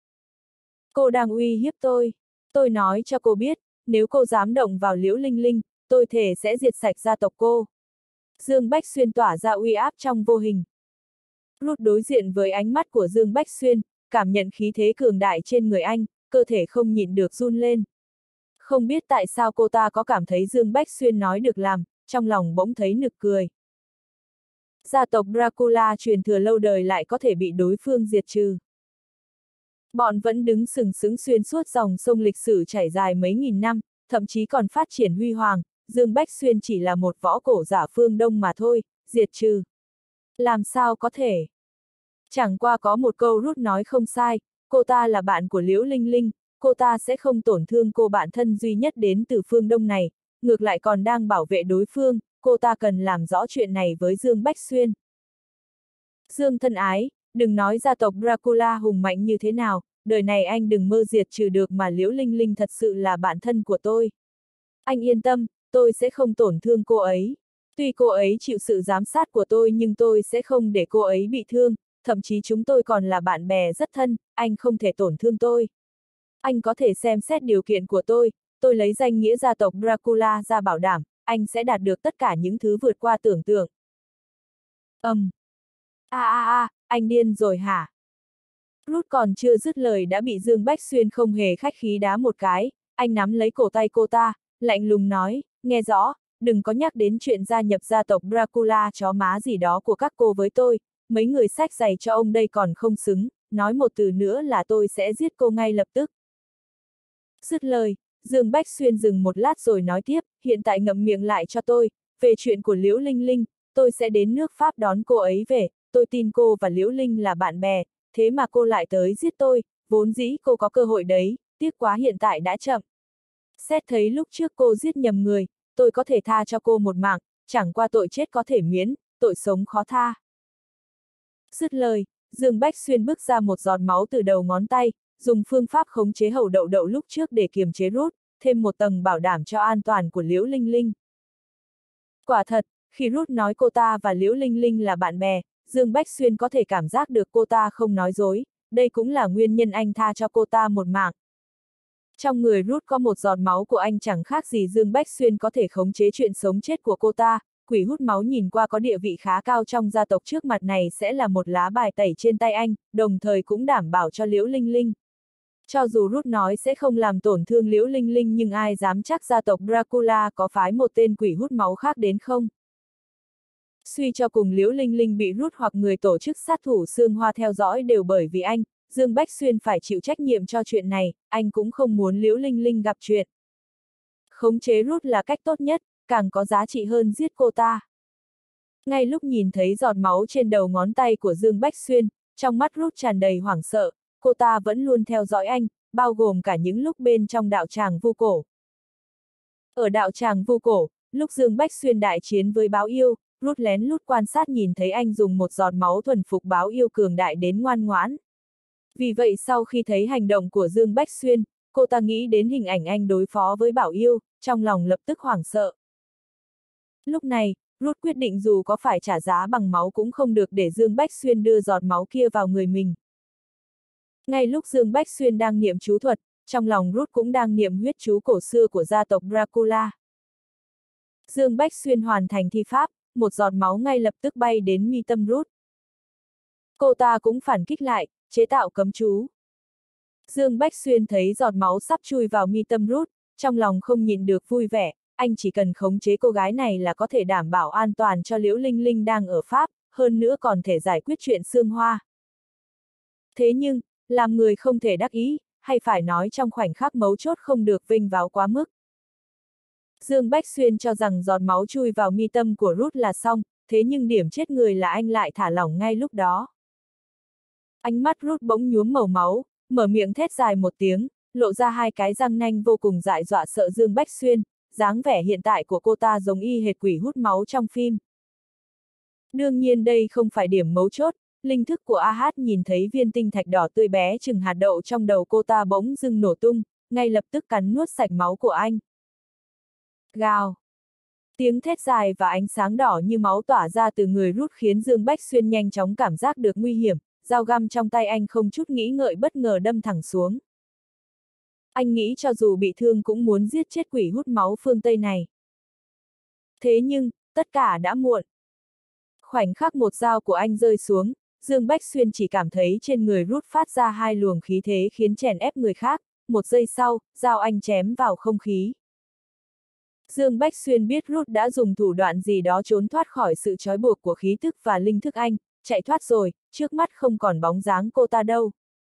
Cô đang uy hiếp tôi, tôi nói cho cô biết, nếu cô dám động vào Liễu Linh Linh, tôi thề sẽ diệt sạch gia tộc cô. Dương Bách Xuyên tỏa ra uy áp trong vô hình. Ruth đối diện với ánh mắt của Dương Bách Xuyên, cảm nhận khí thế cường đại trên người anh, cơ thể không nhịn được run lên. Không biết tại sao cô ta có cảm thấy Dương Bách Xuyên nói được làm, trong lòng bỗng thấy nực cười. Gia tộc Dracula truyền thừa lâu đời lại có thể bị đối phương diệt trừ. Bọn vẫn đứng sừng sững xuyên suốt dòng sông lịch sử trải dài mấy nghìn năm, thậm chí còn phát triển huy hoàng, Dương Bách Xuyên chỉ là một võ cổ giả phương Đông mà thôi, diệt trừ. Làm sao có thể? Chẳng qua có một câu Ruth nói không sai, cô ta là bạn của Liễu Linh Linh, cô ta sẽ không tổn thương cô bạn thân duy nhất đến từ phương Đông này, ngược lại còn đang bảo vệ đối phương, cô ta cần làm rõ chuyện này với Dương Bách Xuyên. Dương thân ái, đừng nói gia tộc Dracula hùng mạnh như thế nào, đời này anh đừng mơ diệt trừ được mà Liễu Linh Linh thật sự là bạn thân của tôi. Anh yên tâm, tôi sẽ không tổn thương cô ấy. Tuy cô ấy chịu sự giám sát của tôi nhưng tôi sẽ không để cô ấy bị thương, thậm chí chúng tôi còn là bạn bè rất thân, anh không thể tổn thương tôi. Anh có thể xem xét điều kiện của tôi, tôi lấy danh nghĩa gia tộc Dracula ra bảo đảm, anh sẽ đạt được tất cả những thứ vượt qua tưởng tượng. Ầm. Um. A a a, anh điên rồi hả? Ruth còn chưa dứt lời đã bị Dương Bách Xuyên không hề khách khí đá một cái, anh nắm lấy cổ tay cô ta, lạnh lùng nói, nghe rõ, đừng có nhắc đến chuyện gia nhập gia tộc Dracula chó má gì đó của các cô với tôi, mấy người xách giày cho ông đây còn không xứng, nói một từ nữa là tôi sẽ giết cô ngay lập tức. Dứt lời, Dương Bách Xuyên dừng một lát rồi nói tiếp, hiện tại ngậm miệng lại cho tôi, về chuyện của Liễu Linh Linh, tôi sẽ đến nước Pháp đón cô ấy về, tôi tin cô và Liễu Linh là bạn bè, thế mà cô lại tới giết tôi, vốn dĩ cô có cơ hội đấy, tiếc quá hiện tại đã chậm. Xét thấy lúc trước cô giết nhầm người, tôi có thể tha cho cô một mạng, chẳng qua tội chết có thể miễn, tội sống khó tha. Dứt lời, Dương Bách Xuyên bước ra một giọt máu từ đầu ngón tay, dùng phương pháp khống chế hầu đậu đậu lúc trước để kiềm chế Ruth, thêm một tầng bảo đảm cho an toàn của Liễu Linh Linh. Quả thật, khi Ruth nói cô ta và Liễu Linh Linh là bạn bè, Dương Bách Xuyên có thể cảm giác được cô ta không nói dối, đây cũng là nguyên nhân anh tha cho cô ta một mạng. Trong người Ruth có một giọt máu của anh chẳng khác gì Dương Bách Xuyên có thể khống chế chuyện sống chết của cô ta, quỷ hút máu nhìn qua có địa vị khá cao trong gia tộc trước mặt này sẽ là một lá bài tẩy trên tay anh, đồng thời cũng đảm bảo cho Liễu Linh Linh. Cho dù Ruth nói sẽ không làm tổn thương Liễu Linh Linh nhưng ai dám chắc gia tộc Dracula có phái một tên quỷ hút máu khác đến không? Suy cho cùng Liễu Linh Linh bị Ruth hoặc người tổ chức sát thủ Sương Hoa theo dõi đều bởi vì anh, Dương Bách Xuyên phải chịu trách nhiệm cho chuyện này, anh cũng không muốn Liễu Linh Linh gặp chuyện. Khống chế Ruth là cách tốt nhất, càng có giá trị hơn giết cô ta. Ngay lúc nhìn thấy giọt máu trên đầu ngón tay của Dương Bách Xuyên, trong mắt Ruth tràn đầy hoảng sợ, cô ta vẫn luôn theo dõi anh, bao gồm cả những lúc bên trong đạo tràng vu cổ. Ở đạo tràng vu cổ, lúc Dương Bách Xuyên đại chiến với báo yêu, Ruth lén lút quan sát nhìn thấy anh dùng một giọt máu thuần phục báo yêu cường đại đến ngoan ngoãn. Vì vậy sau khi thấy hành động của Dương Bách Xuyên, cô ta nghĩ đến hình ảnh anh đối phó với bảo yêu, trong lòng lập tức hoảng sợ. Lúc này, Ruth quyết định dù có phải trả giá bằng máu cũng không được để Dương Bách Xuyên đưa giọt máu kia vào người mình. Ngay lúc Dương Bách Xuyên đang niệm chú thuật, trong lòng Ruth cũng đang niệm huyết chú cổ xưa của gia tộc Dracula. Dương Bách Xuyên hoàn thành thi pháp, một giọt máu ngay lập tức bay đến mi tâm Ruth. Cô ta cũng phản kích lại, chế tạo cấm chú. Dương Bách Xuyên thấy giọt máu sắp chui vào mi tâm Ruth, trong lòng không nhịn được vui vẻ, anh chỉ cần khống chế cô gái này là có thể đảm bảo an toàn cho Liễu Linh Linh đang ở Pháp, hơn nữa còn thể giải quyết chuyện Sương Hoa. Thế nhưng, làm người không thể đắc ý, hay phải nói trong khoảnh khắc mấu chốt không được vinh váo quá mức. Dương Bách Xuyên cho rằng giọt máu chui vào mi tâm của Ruth là xong, thế nhưng điểm chết người là anh lại thả lỏng ngay lúc đó. Ánh mắt Ruth bỗng nhuốm màu máu, mở miệng thét dài một tiếng, lộ ra hai cái răng nanh vô cùng dại dọa sợ Dương Bách Xuyên, dáng vẻ hiện tại của cô ta giống y hệt quỷ hút máu trong phim. Đương nhiên đây không phải điểm mấu chốt, linh thức của a hát nhìn thấy viên tinh thạch đỏ tươi bé chừng hạt đậu trong đầu cô ta bỗng dưng nổ tung, ngay lập tức cắn nuốt sạch máu của anh. Gào! Tiếng thét dài và ánh sáng đỏ như máu tỏa ra từ người Ruth khiến Dương Bách Xuyên nhanh chóng cảm giác được nguy hiểm, dao găm trong tay anh không chút nghĩ ngợi bất ngờ đâm thẳng xuống. Anh nghĩ cho dù bị thương cũng muốn giết chết quỷ hút máu phương Tây này. Thế nhưng, tất cả đã muộn. Khoảnh khắc một dao của anh rơi xuống, Dương Bách Xuyên chỉ cảm thấy trên người Ruth phát ra hai luồng khí thế khiến chèn ép người khác, một giây sau, dao anh chém vào không khí. Dương Bách Xuyên biết Ruth đã dùng thủ đoạn gì đó trốn thoát khỏi sự trói buộc của khí thức và linh thức anh, chạy thoát rồi, trước mắt không còn bóng dáng cô ta đâu.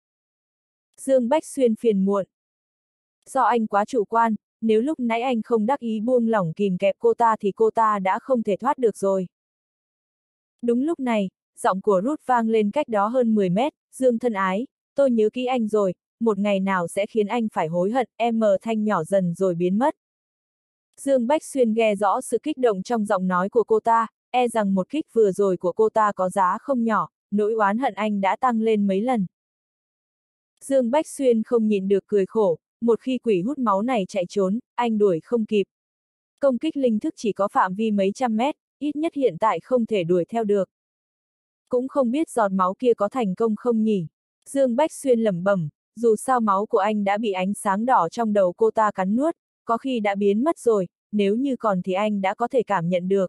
Dương Bách Xuyên phiền muộn. Do anh quá chủ quan, nếu lúc nãy anh không đắc ý buông lỏng kìm kẹp cô ta thì cô ta đã không thể thoát được rồi. Đúng lúc này, giọng của Ruth vang lên cách đó hơn mười mét, Dương thân ái, tôi nhớ kỹ anh rồi, một ngày nào sẽ khiến anh phải hối hận, em mờ thanh nhỏ dần rồi biến mất. Dương Bách Xuyên nghe rõ sự kích động trong giọng nói của cô ta, e rằng một kích vừa rồi của cô ta có giá không nhỏ, nỗi oán hận anh đã tăng lên mấy lần. Dương Bách Xuyên không nhịn được cười khổ, một khi quỷ hút máu này chạy trốn, anh đuổi không kịp. Công kích linh thức chỉ có phạm vi mấy trăm mét, ít nhất hiện tại không thể đuổi theo được. Cũng không biết giọt máu kia có thành công không nhỉ? Dương Bách Xuyên lẩm bẩm, dù sao máu của anh đã bị ánh sáng đỏ trong đầu cô ta cắn nuốt, có khi đã biến mất rồi, nếu như còn thì anh đã có thể cảm nhận được.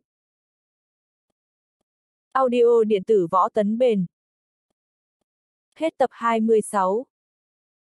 Audio điện tử Võ Tấn Bền. Hết tập hai mươi sáu.